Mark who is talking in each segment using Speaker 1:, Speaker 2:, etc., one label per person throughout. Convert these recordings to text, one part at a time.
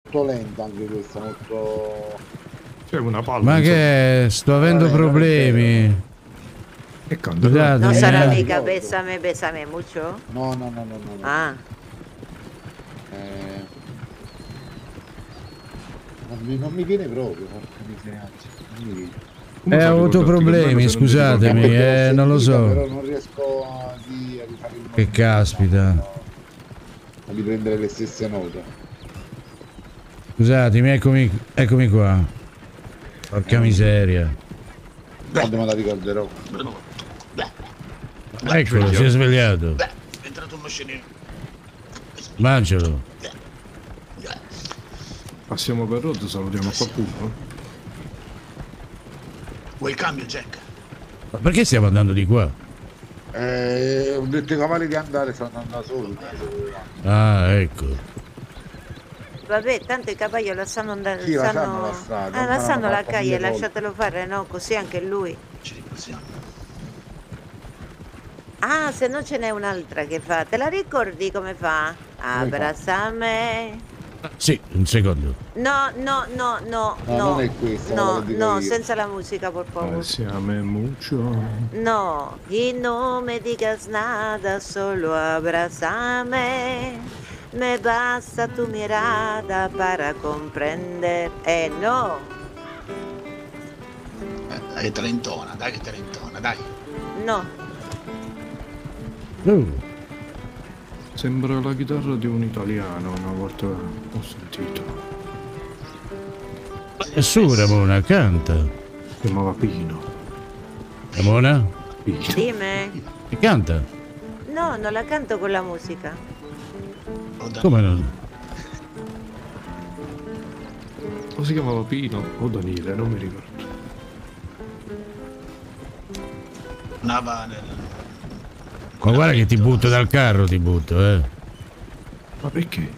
Speaker 1: molto lenta anche questa, molto...
Speaker 2: C'è una palla.
Speaker 3: Ma che sto avendo problemi.
Speaker 2: E canta.
Speaker 3: Scusate,
Speaker 4: Non sarà mica besame, besame mucho?
Speaker 1: No, no, no, no, no.
Speaker 4: Ah.
Speaker 1: Non mi viene proprio, porca miseria. Non mi viene.
Speaker 3: Ho avuto problemi, scusatemi, non lo so.
Speaker 1: Però non riesco a rifare il
Speaker 3: che caspita.
Speaker 1: A riprendere le stesse note.
Speaker 3: Scusatemi, eccomi qua. Porca miseria.
Speaker 1: Quando me la ricorderò.
Speaker 3: Eccolo, si è svegliato.
Speaker 5: È entrato un macinino.
Speaker 3: Mangialo.
Speaker 2: Passiamo per road, salutiamo qualcuno.
Speaker 5: Vuoi il cambio, Jack?
Speaker 3: Ma perché stiamo andando di qua?
Speaker 1: Ho detto ai cavalli di andare, stanno andando soli.
Speaker 3: Ah, ecco.
Speaker 4: Vabbè, tanto i cavalli la sanno andare.
Speaker 1: Sì, la sanno la strada.
Speaker 4: La sanno la calle,
Speaker 1: mille volte.
Speaker 4: lasciatelo fare, no? Così anche lui.
Speaker 5: Ci riposiamo.
Speaker 4: Ah, se no ce n'è un'altra che fa. Te la ricordi come fa? Abbracciame.
Speaker 3: Sì, un secondo.
Speaker 4: No.
Speaker 1: non è questa,
Speaker 4: No,
Speaker 1: la dico
Speaker 4: no,
Speaker 1: io.
Speaker 4: senza la musica, por favor.
Speaker 2: Siamo mucho.
Speaker 4: No, y no me digas nada, solo abrázame. Me basta tu mirada para comprender. No.
Speaker 5: Dai, trentona, dai che trentona, dai.
Speaker 4: No.
Speaker 2: Sembra la chitarra di un italiano, una volta ho sentito.
Speaker 3: E su, Ramona, canta.
Speaker 2: Si chiamava Pino.
Speaker 3: Ramona?
Speaker 2: Pino.
Speaker 4: Dimmi.
Speaker 3: E canta?
Speaker 4: No, non la canto con la musica.
Speaker 3: Come no?
Speaker 2: O si chiamava Pino o Daniele, non mi ricordo.
Speaker 5: Nava nel...
Speaker 3: Ma guarda che ti butto dal carro, ti butto,
Speaker 2: Ma perché?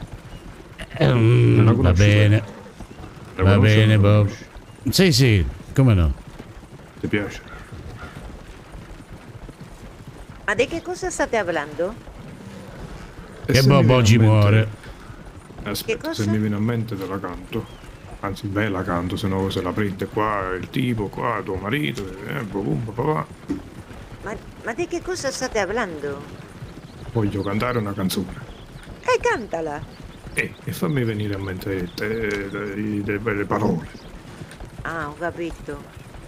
Speaker 3: Va bene. Va bene, Bob. Sì, come no?
Speaker 2: Ti piace?
Speaker 4: Ma di che cosa state parlando?
Speaker 3: Che Bob oggi muore.
Speaker 2: Aspetta, se mi viene a mente te la canto. Anzi, beh, la canto, se no se la prende qua il tipo, qua tuo marito, papà.
Speaker 4: Ma di che cosa state parlando?
Speaker 2: Voglio cantare una canzone.
Speaker 4: Cantala.
Speaker 2: E fammi venire a mente le parole.
Speaker 4: Ah, ho capito.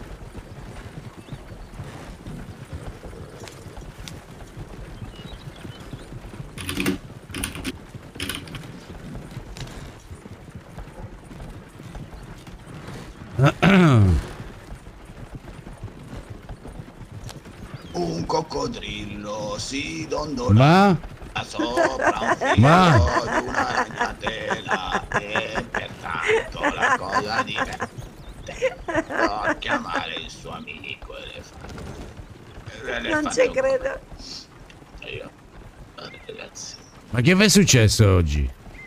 Speaker 5: Un coccodrillo si dondola sopra un filo di una ragnatela e pertanto la cosa diverte. Può chiamare il suo amico elefante.
Speaker 4: Non ci credo.
Speaker 5: Io, ragazzi.
Speaker 3: Ma che vi è successo oggi?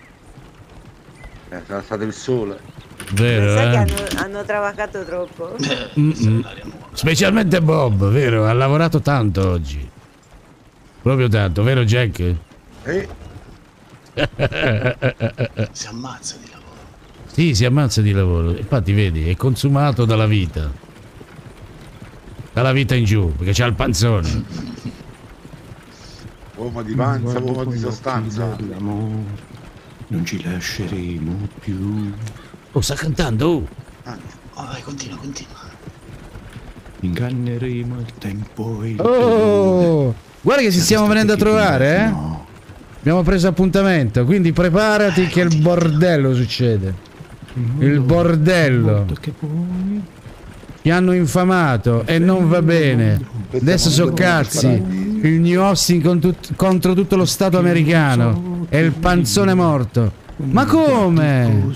Speaker 1: Sarà stato il sole.
Speaker 3: Vero,
Speaker 4: Sai che hanno travacato troppo.
Speaker 3: Specialmente Bob, vero? Ha lavorato tanto oggi. Proprio tanto, vero Jack?
Speaker 5: Si ammazza di lavoro.
Speaker 3: Sì, si ammazza di lavoro. Infatti vedi, è consumato dalla vita. Dalla vita in giù, perché c'ha il panzone.
Speaker 1: Uomo di panza, uomo di sostanza.
Speaker 2: Non ci lasceremo più.
Speaker 3: Oh, sta cantando!
Speaker 5: Vai, continua.
Speaker 2: Inganneremo il tempo e il
Speaker 3: Oh! Guarda che ci stiamo venendo a trovare, eh?
Speaker 2: No.
Speaker 3: Abbiamo preso appuntamento, quindi preparati che il bordello succede. Il bordello. Ti hanno infamato e non va bene. Adesso so cazzi. Il New Austin contro tutto lo Stato americano. E il panzone morto. Ma come?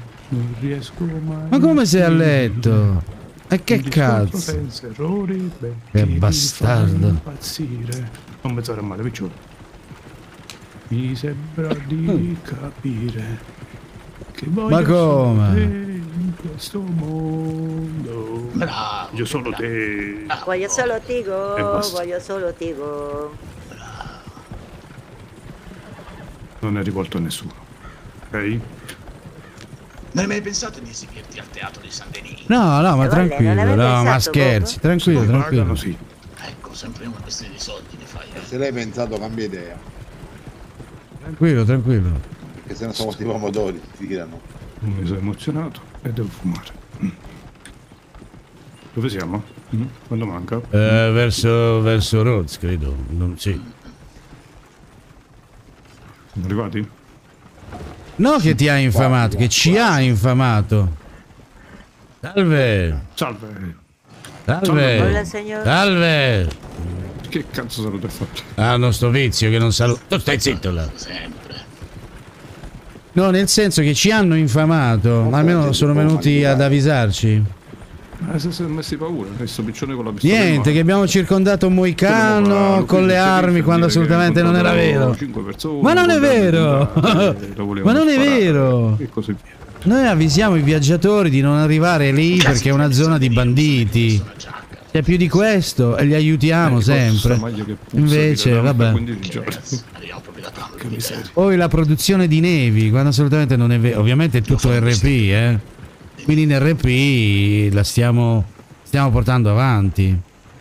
Speaker 3: Ma come sei a letto? E che cazzo? Che bastardo.
Speaker 2: Non pensare male, picciolo. Mi sembra di capire che
Speaker 3: Ma come?
Speaker 2: in questo mondo.
Speaker 5: Bravo.
Speaker 2: Io solo te.
Speaker 4: Voglio solo Tigo,
Speaker 2: basta.
Speaker 4: voglio solo Tigo.
Speaker 2: Non è rivolto a nessuno, ok?
Speaker 5: Non hai mai pensato di esibirti al teatro di San Denis?
Speaker 3: No, no, ma
Speaker 4: Vabbè,
Speaker 3: tranquillo,
Speaker 4: non avete
Speaker 3: no, ma
Speaker 4: pensato,
Speaker 3: scherzi, tranquillo,
Speaker 2: Poi
Speaker 3: tranquillo.
Speaker 2: pagano, sì.
Speaker 5: Ecco, sempre una questione di soldi ne fai.
Speaker 1: Se l'hai pensato cambia idea.
Speaker 3: Tranquillo, tranquillo.
Speaker 1: Perché se no sono i pomodori, ti tirano.
Speaker 2: Mi sono emozionato e devo fumare. Dove siamo? Quando manca?
Speaker 3: Verso Rhodes, credo. Sì.
Speaker 2: Siamo arrivati?
Speaker 3: No, che ti ha infamato, che ci ha infamato. Salve.
Speaker 2: Salve.
Speaker 3: Salve.
Speaker 4: Hola, signor.
Speaker 3: Salve.
Speaker 2: Che cazzo saluto hai fatto?
Speaker 3: Ah, non sto vizio che non saluto. Tu stai zitto là.
Speaker 5: Sempre.
Speaker 3: No, nel senso che ci hanno infamato, ma almeno sono venuti ad avvisarci.
Speaker 2: Se sono messi paura, questo piccione con la pistola in
Speaker 3: Niente,
Speaker 2: mano.
Speaker 3: che abbiamo circondato un moicano con le armi quando assolutamente non era vero. Ma non è vero! Ma non è vero!
Speaker 2: E così via.
Speaker 3: Noi avvisiamo i viaggiatori di non arrivare lì perché è una zona di banditi. C'è più di questo e li aiutiamo sempre. Invece, vabbè.
Speaker 5: Arriviamo proprio da tanto.
Speaker 2: Che miseria.
Speaker 3: Poi la produzione di nevi, quando assolutamente non è vero. Ovviamente è tutto RP, Quindi in RP la stiamo portando avanti.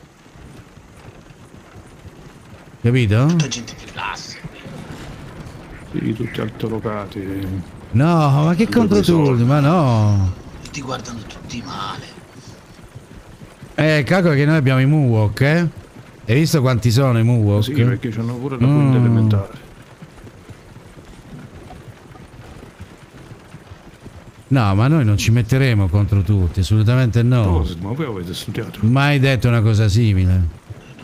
Speaker 3: Capito?
Speaker 5: Tutta gente di classe.
Speaker 2: Sì, tutti altolocati.
Speaker 3: No, ma che contro tutti? Ma no.
Speaker 5: Ti guardano tutti male.
Speaker 3: Calcola che noi abbiamo i Moonwalk, Hai visto quanti sono i Moonwalk?
Speaker 2: Sì, perché c'hanno pure la quinta elementare.
Speaker 3: No, ma noi non ci metteremo contro tutti, assolutamente no.
Speaker 2: Ma voi avete studiato?
Speaker 3: Mai detto una cosa simile.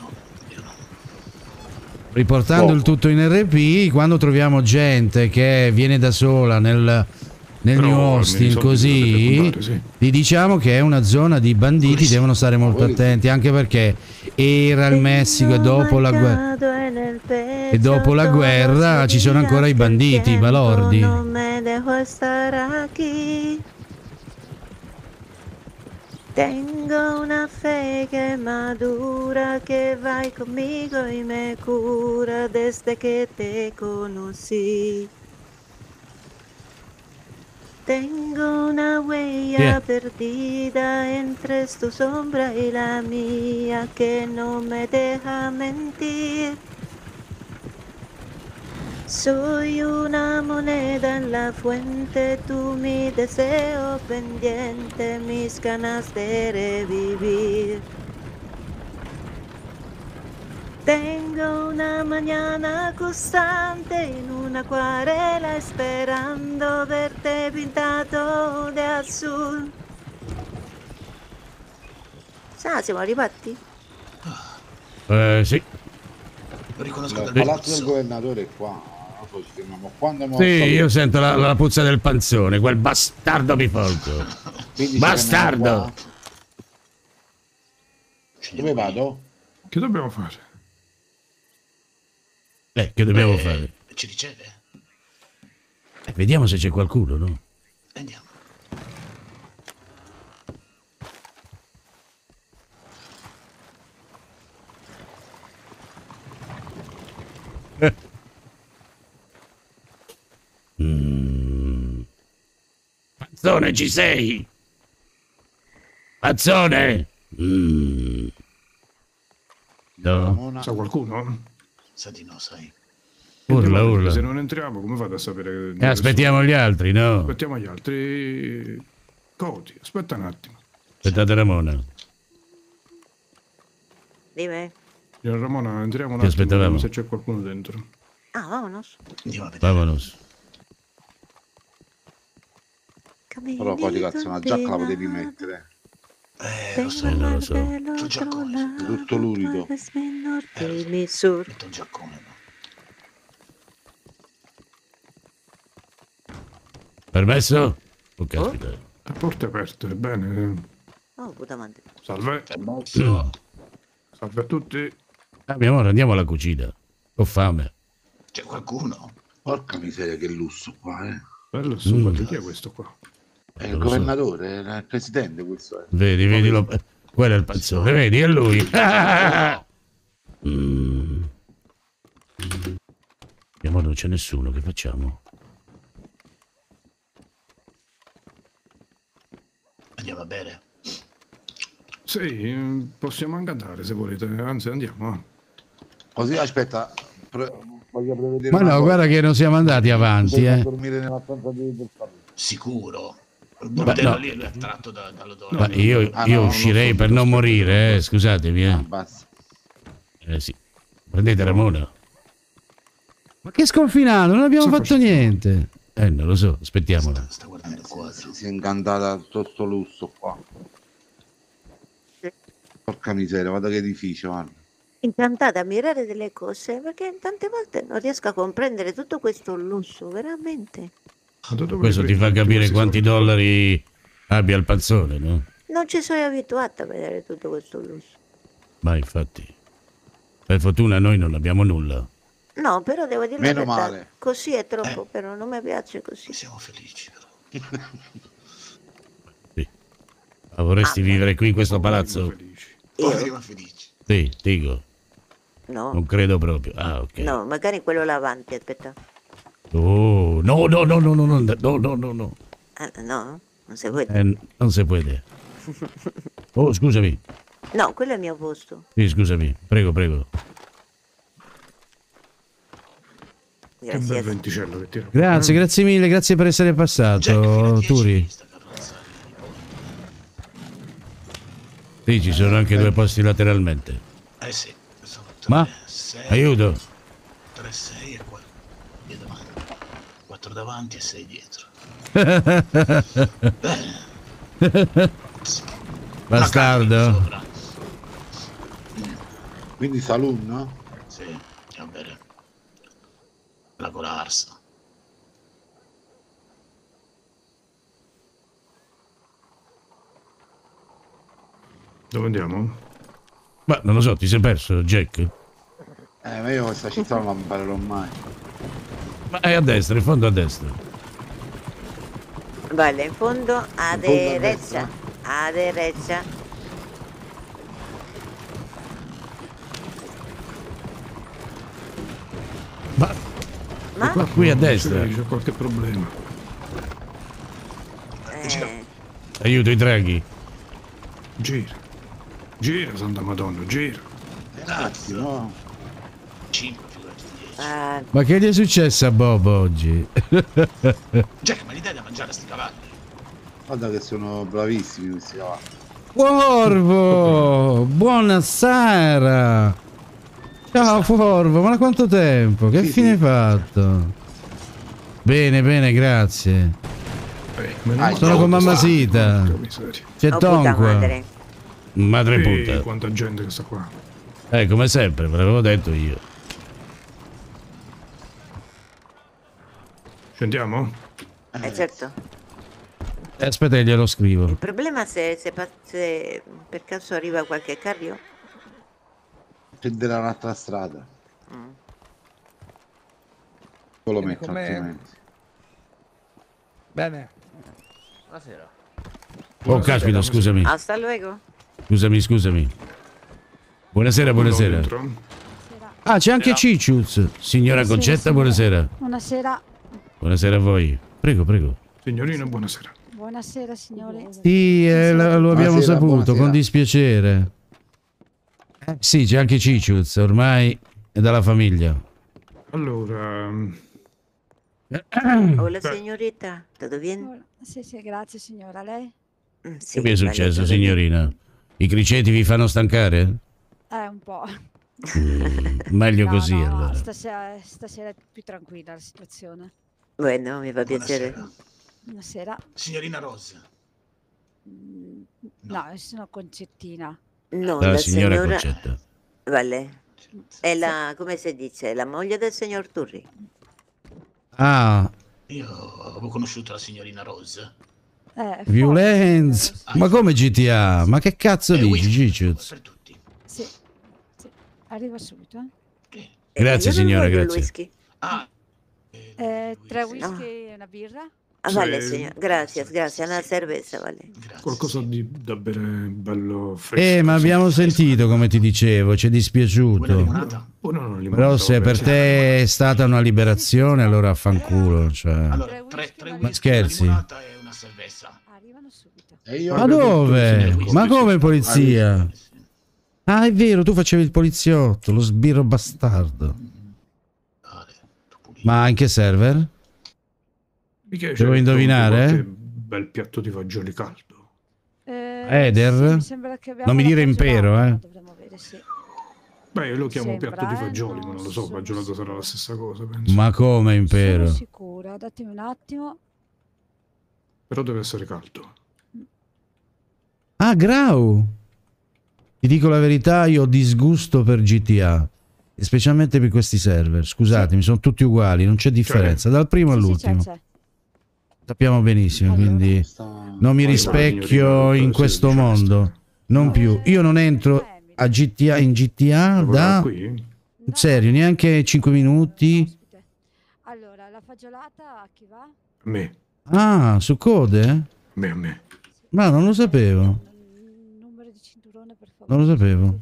Speaker 3: Riportando il tutto in RP, quando troviamo gente che viene da sola nel
Speaker 2: Però
Speaker 3: New
Speaker 2: almeno i
Speaker 3: Austin
Speaker 2: soldi
Speaker 3: così,
Speaker 2: li dovete puntare, sì.
Speaker 3: gli diciamo che è una zona di banditi, devono stare molto attenti, anche perché era il Messico e dopo la guerra. E dopo la guerra ci sono ancora i banditi, i balordi.
Speaker 4: Non me dejo estar aquí. Tengo una fe que madura, que va conmigo y me cura desde que te conocí. Tengo una huella perdida entre tu sombra y la mía que no me deja mentir. Soy una moneda en la fuente, tú mi deseo pendiente, mis ganas de revivir. Tengo una mañana constante en una acuarela esperando verte pintado de azul. Siamo arrivati?
Speaker 3: Sì.
Speaker 5: Lo riconosco
Speaker 1: Il
Speaker 5: dal
Speaker 1: palazzo del
Speaker 5: pozzo.
Speaker 1: governatore è qua. Non so, ci fermiamo. Quando
Speaker 3: Sì, io sento la puzza del panzone, quel bastardo bifolco. Bastardo!
Speaker 1: Dove vado?
Speaker 2: Che dobbiamo fare?
Speaker 3: Che dobbiamo fare?
Speaker 5: Ci riceve?
Speaker 3: Vediamo se c'è qualcuno, no?
Speaker 5: Andiamo.
Speaker 3: Panzone, ci sei? Panzone! No.
Speaker 2: Sa qualcuno?
Speaker 5: Sa di no, sai.
Speaker 3: Urla, urla.
Speaker 2: Se non entriamo, come fate a sapere che...
Speaker 3: Aspettiamo gli altri, no?
Speaker 2: Aspettiamo gli altri. Coti, aspetta un attimo.
Speaker 3: Aspettate Ramona.
Speaker 4: Dimmi.
Speaker 2: Signora Ramona, entriamo un
Speaker 3: Ti
Speaker 2: attimo,
Speaker 3: aspettavamo.
Speaker 2: vediamo se c'è qualcuno dentro.
Speaker 4: Ah, vámonos.
Speaker 5: Andiamo a vedere.
Speaker 3: Vamonos.
Speaker 1: Però poi cazzo, una giacca la potevi mettere.
Speaker 5: Lo so.
Speaker 3: non lo so.
Speaker 5: Sul giaccone.
Speaker 1: Tutto lurido.
Speaker 5: Tutto un giaccone, no?
Speaker 3: Permesso? Oh, caspita.
Speaker 2: Le porte aperte, bene.
Speaker 4: Oh, puta madre.
Speaker 2: Salve.
Speaker 3: No.
Speaker 2: Salve a tutti.
Speaker 3: Mio amore, andiamo alla cucina. Ho fame.
Speaker 5: C'è qualcuno?
Speaker 1: Porca miseria, che lusso qua,
Speaker 2: Bello su, chi è questo qua?
Speaker 1: È il governatore, è il presidente questo.
Speaker 3: Vedi, vedilo. Quello è il panzone, vedi, è lui. Mio amore, non c'è nessuno, che facciamo?
Speaker 5: Andiamo a bere?
Speaker 2: Sì, possiamo anche andare se volete, anzi andiamo.
Speaker 1: Così, aspetta, voglio prevedere
Speaker 3: Ma
Speaker 1: una
Speaker 3: no,
Speaker 1: cosa.
Speaker 3: guarda che non siamo andati avanti,
Speaker 1: Bisogna dormire nella stanza del Fabio.
Speaker 5: Sicuro. Il bordello
Speaker 3: no.
Speaker 5: lì è attratto dall'odore.
Speaker 3: Ma io
Speaker 1: no,
Speaker 3: uscirei
Speaker 1: non
Speaker 3: per non morire, scusatemi,
Speaker 1: Basta.
Speaker 3: sì. Prendete Ramona. Ma che sconfinato, non abbiamo
Speaker 2: Cosa
Speaker 3: fatto
Speaker 2: facciamo?
Speaker 3: niente. Non lo so, aspettiamola.
Speaker 5: Sta guardando il quadro.
Speaker 1: Si è incantata tutto sto lusso qua. Porca miseria, guarda che edificio, guarda.
Speaker 4: Incantata a mirare delle cose perché tante volte non riesco a comprendere tutto questo lusso, veramente.
Speaker 2: Ma da dove
Speaker 3: Questo ti
Speaker 2: prendi
Speaker 3: fa
Speaker 2: tutti
Speaker 3: capire
Speaker 2: questi
Speaker 3: quanti
Speaker 2: soldi?
Speaker 3: dollari abbia il panzone, no?
Speaker 4: Non ci sono abituata a vedere tutto questo lusso.
Speaker 3: Ma infatti, per fortuna noi non abbiamo nulla.
Speaker 4: No, però devo dire
Speaker 1: Meno
Speaker 4: la verità,
Speaker 1: male.
Speaker 4: così è troppo, però non mi piace così.
Speaker 5: Siamo felici però.
Speaker 3: Sì. Ma vorresti vivere qui in questo
Speaker 2: Molto
Speaker 3: palazzo?
Speaker 2: felici.
Speaker 5: Poveri ma felici.
Speaker 3: Sì, dico,
Speaker 4: No,
Speaker 3: non credo proprio. Ah, ok.
Speaker 4: no, magari quello là avanti, aspetta.
Speaker 3: Oh, no, no, no, no, no, no, no, no, no, no.
Speaker 4: No, non si può.
Speaker 3: Non si può. Oh, scusami.
Speaker 4: No, quello è il mio posto.
Speaker 3: Sì, scusami. Prego, prego.
Speaker 2: Che bel
Speaker 4: Grazie.
Speaker 2: venticello che tira.
Speaker 3: Grazie, grazie mille, grazie per essere
Speaker 5: Già, che fino
Speaker 3: passato,
Speaker 5: a 10
Speaker 3: Turi.
Speaker 5: sta carrozza.
Speaker 3: Sì, ci sono anche due posti lateralmente.
Speaker 5: Sì. Sono
Speaker 3: Ma?
Speaker 5: 6,
Speaker 3: Aiuto.
Speaker 5: 3, 6 e 4 davanti. 4 davanti e 6 dietro.
Speaker 3: Bastardo.
Speaker 5: Sopra.
Speaker 1: Quindi saloon, no?
Speaker 5: Sì, andiamo a bere. La colarsa.
Speaker 2: Dove andiamo?
Speaker 3: Ma non lo so, ti sei perso, Jack?
Speaker 1: Ma io questa città non la imparerò mai.
Speaker 3: Ma è a destra, in fondo a destra.
Speaker 4: Vale, in fondo a
Speaker 1: a
Speaker 4: derecha.
Speaker 1: destra.
Speaker 4: A derecha.
Speaker 3: Ma
Speaker 4: Ma?
Speaker 3: qui a destra.
Speaker 2: C'è qualche problema.
Speaker 3: Aiuto i draghi.
Speaker 2: Gira. Gira, Santa Madonna, gira.
Speaker 1: Un attimo.
Speaker 5: 5 figurati 10.
Speaker 3: Ma che gli è successo a Bob oggi?
Speaker 5: Jack, ma l'idea è da mangiare a sti cavalli.
Speaker 1: Guarda che sono bravissimi questi cavalli.
Speaker 3: Corvo! Buonasera! Ciao Corvo, ma da quanto tempo? Che
Speaker 1: Sì,
Speaker 3: fine hai
Speaker 1: sì.
Speaker 3: fatto? Bene, bene, grazie. Sono con mamma Sita. C'è
Speaker 4: Oh,
Speaker 3: Tom
Speaker 4: puta
Speaker 3: qua.
Speaker 4: madre.
Speaker 3: Madre puta.
Speaker 2: Quanta gente che sta qua.
Speaker 3: Come sempre, ve l'avevo detto io.
Speaker 2: Scendiamo?
Speaker 4: Certo.
Speaker 3: Aspetta che glielo scrivo.
Speaker 4: Il problema se per caso arriva qualche carrio.
Speaker 1: Prenderà un'altra strada. Lo metto
Speaker 6: come-
Speaker 1: altrimenti.
Speaker 6: Bene.
Speaker 3: Oh, caspita, scusami.
Speaker 4: Hasta luego.
Speaker 3: Scusami. Buonasera, buonasera.
Speaker 2: Dentro?
Speaker 3: Ah, c'è anche Cicciuz. Signora Concetta, buonasera.
Speaker 7: Buonasera,
Speaker 3: Buonasera a voi. Prego, prego.
Speaker 2: Signorina, buonasera.
Speaker 7: buonasera signore.
Speaker 3: Sì, lo abbiamo
Speaker 1: Buonasera,
Speaker 3: saputo,
Speaker 1: buonasera.
Speaker 3: con dispiacere. Sì, c'è anche Cicciuz, ormai è dalla famiglia.
Speaker 2: Allora,
Speaker 4: Hola señorita, ¿todo bien?
Speaker 7: Sì, grazie signora. Lei?
Speaker 4: Sí,
Speaker 3: Che vi è
Speaker 4: vale,
Speaker 3: successo,
Speaker 4: todo bien.
Speaker 3: signorina? I criceti vi fanno stancare?
Speaker 7: Un po'.
Speaker 3: Meglio
Speaker 7: No,
Speaker 3: così,
Speaker 7: no,
Speaker 3: allora.
Speaker 7: stasera è più tranquilla la situazione.
Speaker 4: Bueno, mi fa piacere.
Speaker 5: Buonasera.
Speaker 7: Buonasera.
Speaker 5: Signorina Rosa.
Speaker 7: No, sono Concettina.
Speaker 4: No,
Speaker 3: La
Speaker 4: la
Speaker 3: signora
Speaker 4: signora...
Speaker 3: Concetta.
Speaker 4: Vale. È la, come si dice, la moglie del signor Turri.
Speaker 3: Ah,
Speaker 5: Io avevo conosciuto la signorina Rosa.
Speaker 3: violenza. Ma come GTA? Ma che cazzo dici,
Speaker 5: whisky,
Speaker 3: Cicciuz?
Speaker 5: per tutti.
Speaker 7: Sì. Arriva subito.
Speaker 3: Grazie,
Speaker 4: Io non
Speaker 3: signora,
Speaker 4: voglio il
Speaker 3: grazie.
Speaker 4: whisky.
Speaker 5: Ah,
Speaker 7: 3 whisky e una birra?
Speaker 4: Ah, vale,
Speaker 2: Sì.
Speaker 4: signor. Grazie, una cerveza, vale.
Speaker 5: grazie.
Speaker 2: qualcosa da bere bello fresco.
Speaker 3: Ma abbiamo sentito, come ti dicevo, ci è
Speaker 5: Buona
Speaker 3: dispiaciuto.
Speaker 5: limonata.
Speaker 2: Oh, no, no,
Speaker 3: Però se per te è stata una liberazione, allora affanculo, cioè.
Speaker 5: Allora, tre whisky,
Speaker 3: scherzi?
Speaker 5: una limonata e una cerveza. Promessa.
Speaker 7: Arrivano subito.
Speaker 1: E io
Speaker 3: Ma
Speaker 2: Guarda,
Speaker 3: dove?
Speaker 2: signor
Speaker 3: Ma
Speaker 2: Conte,
Speaker 3: come
Speaker 2: sì.
Speaker 3: polizia? Ah, è vero, tu facevi il poliziotto, lo sbirro bastardo.
Speaker 5: Dale, tu pulito.
Speaker 3: Ma in che server?
Speaker 2: Mica
Speaker 3: Devo
Speaker 2: c'è
Speaker 3: indovinare?
Speaker 2: qualche bel piatto di fagioli caldo.
Speaker 3: Eder?
Speaker 7: Sì, mi sembra che abbiamo
Speaker 3: Non mi
Speaker 7: la
Speaker 3: dire impero,
Speaker 7: fagiolata,
Speaker 3: eh.
Speaker 7: dovremmo avere, sì.
Speaker 2: Beh, io lo chiamo
Speaker 7: Sembra,
Speaker 2: piatto di fagioli, ma non lo so,
Speaker 7: sono
Speaker 2: fagiolata sarà la
Speaker 7: sicura.
Speaker 2: stessa cosa, penso.
Speaker 3: Ma come impero?
Speaker 7: Sono sicura, datemi un attimo.
Speaker 2: Però deve essere caldo.
Speaker 3: Ah, Grau! Ti dico la verità, io ho disgusto per GTA. E specialmente per questi server. Scusatemi, sono tutti uguali, non c'è differenza. Dal primo
Speaker 7: Sì, sì,
Speaker 3: all'ultimo.
Speaker 7: c'è.
Speaker 3: Sappiamo benissimo,
Speaker 7: Allora.
Speaker 3: quindi
Speaker 1: sta...
Speaker 3: non mi
Speaker 2: Poi,
Speaker 3: rispecchio
Speaker 2: signorina,
Speaker 3: in
Speaker 2: sì,
Speaker 3: questo
Speaker 2: diciamo
Speaker 3: mondo. Non più. Io non entro a GTA, in GTA
Speaker 2: Lavorare
Speaker 3: da...
Speaker 2: qui?
Speaker 7: No,
Speaker 3: Serio, neanche 5 minuti?
Speaker 7: ospite. Allora, la fagiolata a chi va?
Speaker 2: A me,
Speaker 3: Ah, su code?
Speaker 2: a me, a me.
Speaker 3: Ma non lo sapevo.
Speaker 7: Numero di cinturone, per favore.
Speaker 3: Non lo sapevo.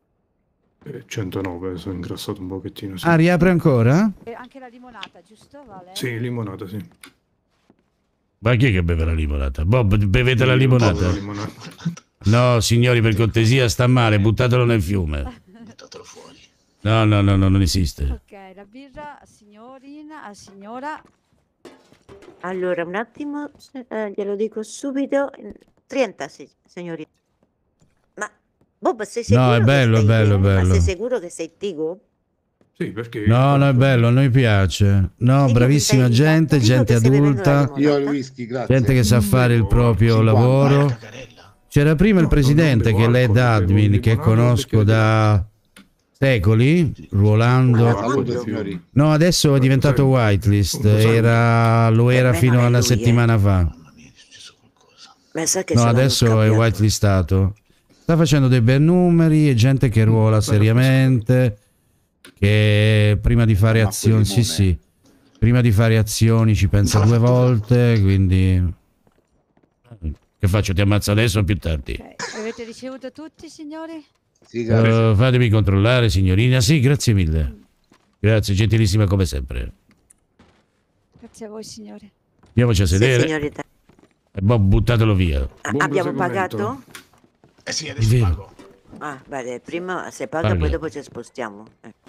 Speaker 2: 109, sono ingrassato un pochettino. Sì,
Speaker 3: Ah, riapre ancora?
Speaker 7: E anche la limonata, giusto? Vale?
Speaker 2: sì, limonata, sì.
Speaker 3: Ma chi è che beve la limonata? Bob, bevete la
Speaker 2: Io
Speaker 3: limonata?
Speaker 2: bevo la limonata.
Speaker 3: No, signori, per cortesia, sta male, buttatelo nel fiume.
Speaker 5: Buttatelo fuori.
Speaker 3: No, no, no, no, non esiste.
Speaker 7: Ok, la birra, signorina, signora.
Speaker 4: Allora, un attimo, glielo dico subito. 30, signorina. Ma, Bob, sei sicuro
Speaker 3: No, è
Speaker 4: che
Speaker 3: bello, è
Speaker 4: stai
Speaker 3: bello,
Speaker 4: bene? Ma
Speaker 3: bello.
Speaker 4: sei sicuro che sei Tigo?
Speaker 2: Sì, perché...
Speaker 3: No, no, è bello, a noi piace. No,
Speaker 4: Dico
Speaker 3: bravissima
Speaker 4: che stai-
Speaker 3: gente,
Speaker 4: dico
Speaker 3: gente
Speaker 4: che stai bevendo la
Speaker 3: adulta,
Speaker 1: Io il
Speaker 4: limonata.
Speaker 1: whisky, grazie.
Speaker 3: gente che sa fare il proprio
Speaker 1: 50.
Speaker 3: lavoro.
Speaker 5: Cacarella.
Speaker 3: C'era prima il
Speaker 2: No,
Speaker 3: presidente
Speaker 2: non
Speaker 3: che
Speaker 2: bevo
Speaker 3: è
Speaker 2: alcol, bevo
Speaker 3: admin, che
Speaker 2: limonata
Speaker 3: conosco
Speaker 2: perché-
Speaker 3: da secoli, ruolando.
Speaker 1: Salute, signori.
Speaker 3: No, adesso è diventato whitelist, lo era
Speaker 4: Per me
Speaker 3: fino
Speaker 4: non è
Speaker 3: a una
Speaker 4: lui,
Speaker 3: settimana fa.
Speaker 5: Mamma mia, è successo qualcosa.
Speaker 4: Ma sa che
Speaker 3: No,
Speaker 4: ce l'hanno
Speaker 3: adesso è
Speaker 4: scambiato.
Speaker 3: whitelistato. Sta facendo dei bei numeri e gente che ruola seriamente, che prima di fare
Speaker 1: Ma
Speaker 3: azioni,
Speaker 1: quel
Speaker 3: sì
Speaker 1: limone.
Speaker 3: sì, prima di fare azioni ci pensa due volte, quindi... Che faccio, ti ammazzo adesso o più tardi?
Speaker 7: Ok, avete ricevuto tutti, signori?
Speaker 1: Sì, grazie.
Speaker 3: Fatemi controllare, signorina. Sì, grazie mille. Grazie, gentilissima come sempre.
Speaker 7: Grazie a voi, signori.
Speaker 3: Andiamoci a
Speaker 4: Sì,
Speaker 3: sedere.
Speaker 4: signorina.
Speaker 3: E boh, buttatelo via.
Speaker 2: Buon
Speaker 4: Abbiamo
Speaker 2: proseguimento.
Speaker 4: pagato?
Speaker 5: Eh sì,
Speaker 3: È
Speaker 5: adesso
Speaker 3: vero.
Speaker 5: pago.
Speaker 4: Ah, bene, prima se paga,
Speaker 3: Paga.
Speaker 4: poi dopo ci spostiamo.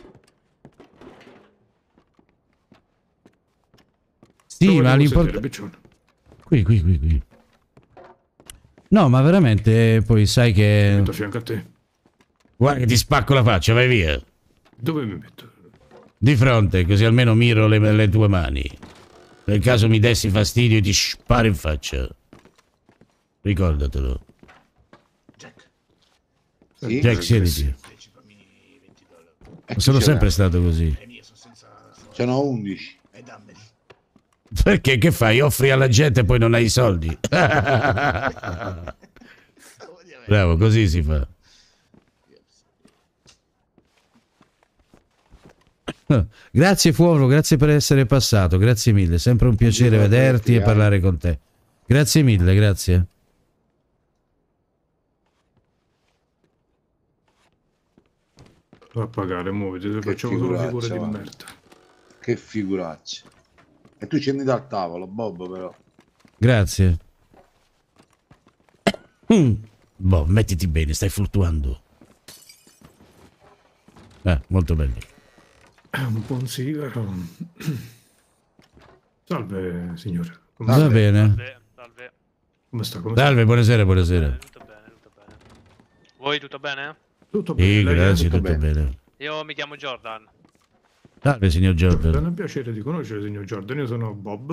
Speaker 3: Sì,
Speaker 2: Dove
Speaker 3: ma
Speaker 2: devo sedere,
Speaker 3: l'importante...
Speaker 2: Piccione?
Speaker 3: Qui. No, ma veramente poi sai che...
Speaker 2: Metto a fianco a te.
Speaker 3: Guarda che ti spacco la faccia, vai via.
Speaker 2: Dove mi metto?
Speaker 3: Di fronte, così almeno miro le tue mani. Nel caso mi dessi fastidio ti sparo in faccia. Ricordatelo.
Speaker 5: Jack,
Speaker 1: Sì?
Speaker 3: Jack, siediti.
Speaker 5: antecipami $20.
Speaker 1: E
Speaker 3: Ma sono
Speaker 1: chi ce
Speaker 3: sempre
Speaker 1: l'ha?
Speaker 3: stato così.
Speaker 5: È mio, sono senza soldi.
Speaker 1: Ce n'ho 11.
Speaker 5: E dammeli.
Speaker 3: Perché che fai? Offri alla gente e poi non hai i soldi. Bravo, così si fa. Grazie Fuoco, grazie per essere passato, grazie mille, sempre un piacere vederti e parlare con te. Grazie mille, grazie.
Speaker 2: A pagare, muoviti, facciamo solo figure di
Speaker 1: va.
Speaker 2: merda.
Speaker 1: Che figuraccia. E tu scendi dal tavolo, Bob, però.
Speaker 3: Grazie. Boh, mettiti bene, stai fluttuando. Molto bello.
Speaker 2: Un buon sigaro. Salve, signore. Come
Speaker 3: Va
Speaker 2: sta?
Speaker 3: bene.
Speaker 6: Salve.
Speaker 2: Come sta? Come sta?
Speaker 3: Salve, buonasera, buonasera.
Speaker 6: Tutto bene, tutto bene. Voi tutto bene?
Speaker 2: Tutto bene?
Speaker 3: Sì,
Speaker 2: lei?
Speaker 3: grazie,
Speaker 1: tutto
Speaker 3: tutto bene.
Speaker 6: Io mi chiamo Jordan.
Speaker 3: Salve, signor
Speaker 2: È
Speaker 3: Jordan.
Speaker 2: un piacere di conoscere, signor Jordan. Io sono Bob.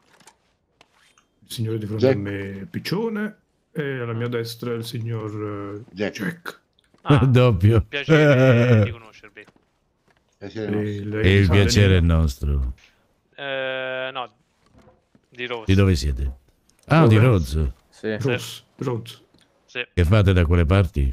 Speaker 2: Il signore di fronte
Speaker 1: Jack.
Speaker 2: a me è Piccione. E alla mia destra il signor
Speaker 1: Jack.
Speaker 2: Jack.
Speaker 6: Ah,
Speaker 3: Doppio.
Speaker 6: piacere di conoscervi.
Speaker 1: Piacere nostro.
Speaker 2: E lei
Speaker 3: E il
Speaker 2: sa
Speaker 3: piacere è
Speaker 2: venire?
Speaker 3: nostro.
Speaker 6: No, di Rose.
Speaker 3: Di dove siete? Ah, di Rozzo.
Speaker 8: Sì.
Speaker 2: Rose.
Speaker 6: Sì.
Speaker 3: Che fate da quelle parti?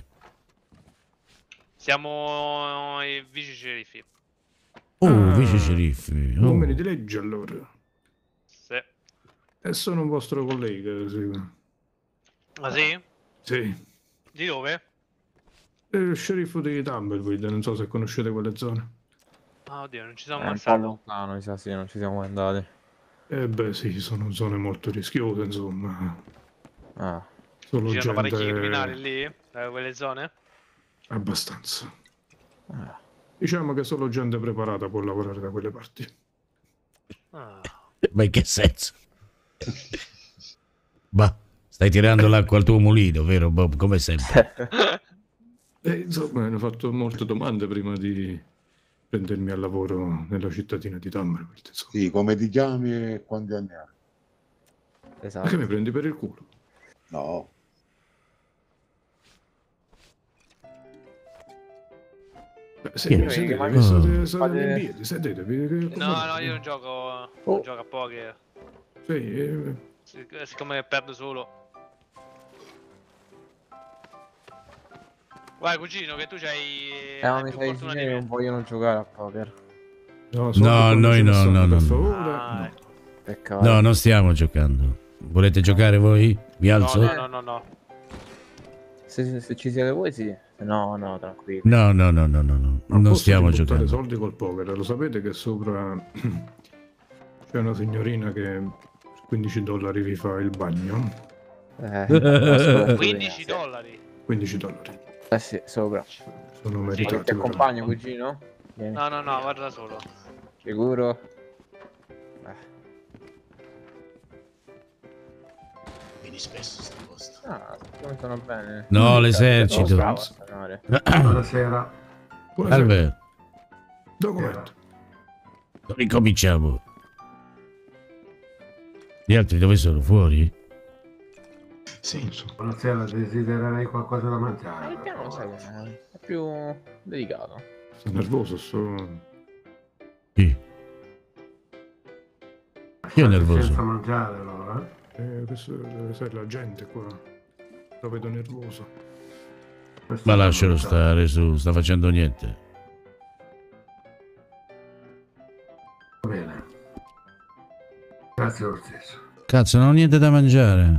Speaker 6: Siamo i vice sceriffi.
Speaker 3: Oh, vice sceriffi. Oh.
Speaker 2: Uomini di legge allora.
Speaker 6: Sì.
Speaker 2: E sono un vostro collega, sì.
Speaker 6: Ah sì?
Speaker 2: Sì.
Speaker 6: Di dove?
Speaker 2: Il sceriffo di Tumbleweed, non so se conoscete quelle zone.
Speaker 6: Ah oddio, non ci siamo
Speaker 8: È
Speaker 6: mai
Speaker 8: un po'
Speaker 6: stato.
Speaker 8: lontano, mi sa, sì, non ci siamo mai andati.
Speaker 2: Eh beh sì, sono zone molto rischiose, insomma.
Speaker 8: Ah.
Speaker 2: Solo
Speaker 6: Girano parecchi
Speaker 2: gente...
Speaker 6: criminali lì? Da quelle zone?
Speaker 2: Abbastanza.
Speaker 8: Ah.
Speaker 2: Diciamo che solo gente preparata può lavorare da quelle parti.
Speaker 6: Ah.
Speaker 3: Ma in che senso? Bah, stai tirando l'acqua al tuo mulino, vero Bob? Come sempre.
Speaker 2: Insomma, mi hanno fatto molte domande prima di prendermi al lavoro nella cittadina di Tammerfeld.
Speaker 1: Sì, come ti chiami e quanti anni hai?
Speaker 2: Ma che
Speaker 8: Esatto.
Speaker 2: mi prendi per il culo?
Speaker 1: No.
Speaker 2: Sedetevi,
Speaker 8: ma-
Speaker 2: state in piedi, sedetevi.
Speaker 6: No, io non gioco. Non gioco a poker.
Speaker 2: Sì,
Speaker 6: Siccome perdo solo. Vai cugino, che tu c'hai.
Speaker 8: Ma
Speaker 6: hai
Speaker 8: mi
Speaker 6: più
Speaker 8: sai
Speaker 6: fortuna
Speaker 8: che
Speaker 6: di me.
Speaker 8: non vogliono giocare a poker.
Speaker 2: no,
Speaker 3: noi no, no,
Speaker 2: per
Speaker 3: no.
Speaker 2: favore.
Speaker 6: Ah,
Speaker 2: No.
Speaker 6: ecco.
Speaker 8: Peccato.
Speaker 3: No, non stiamo giocando. Volete giocare voi? Vi alzo?
Speaker 6: No.
Speaker 8: Se ci siete voi sì. Se no, no, tranquillo.
Speaker 3: No.
Speaker 2: Non
Speaker 3: Non
Speaker 2: posso
Speaker 3: stiamo
Speaker 2: buttare
Speaker 3: giocando.
Speaker 2: soldi col poker, lo sapete che sopra c'è una signorina che $15 vi fa il bagno?
Speaker 8: ascolta,
Speaker 6: 15
Speaker 8: sì.
Speaker 6: dollari.
Speaker 2: $15.
Speaker 8: Sì, sopra.
Speaker 2: Sono
Speaker 8: Ma
Speaker 2: meritati.
Speaker 8: ti
Speaker 2: però.
Speaker 8: accompagno, cugino? Vieni.
Speaker 6: No, guarda da solo.
Speaker 8: Sicuro?
Speaker 5: Vieni spesso sta posto.
Speaker 8: Ah, come sono bene.
Speaker 3: No, l'esercito.
Speaker 8: Bravo a suonare.
Speaker 9: Buonasera.
Speaker 2: Buonasera.
Speaker 3: Salve,
Speaker 2: Documento.
Speaker 3: ricominciamo. Gli altri dove sono? Fuori?
Speaker 5: Sì.
Speaker 2: Non so.
Speaker 9: Buonasera, desidererei qualcosa da
Speaker 8: Il
Speaker 9: mangiare.
Speaker 8: piano lo sai com'è? È più delicato.
Speaker 2: Sto nervoso, sto...
Speaker 3: Chi? Io
Speaker 9: Senza
Speaker 3: nervoso.
Speaker 9: mangiare allora?
Speaker 2: questo deve essere la gente qua. Lo vedo nervoso.
Speaker 9: Questo
Speaker 3: Ma
Speaker 9: non
Speaker 3: lascialo
Speaker 9: mangiare.
Speaker 3: stare su, sta facendo niente.
Speaker 9: Va bene. Grazie lo stesso.
Speaker 3: Cazzo, non ho niente da mangiare.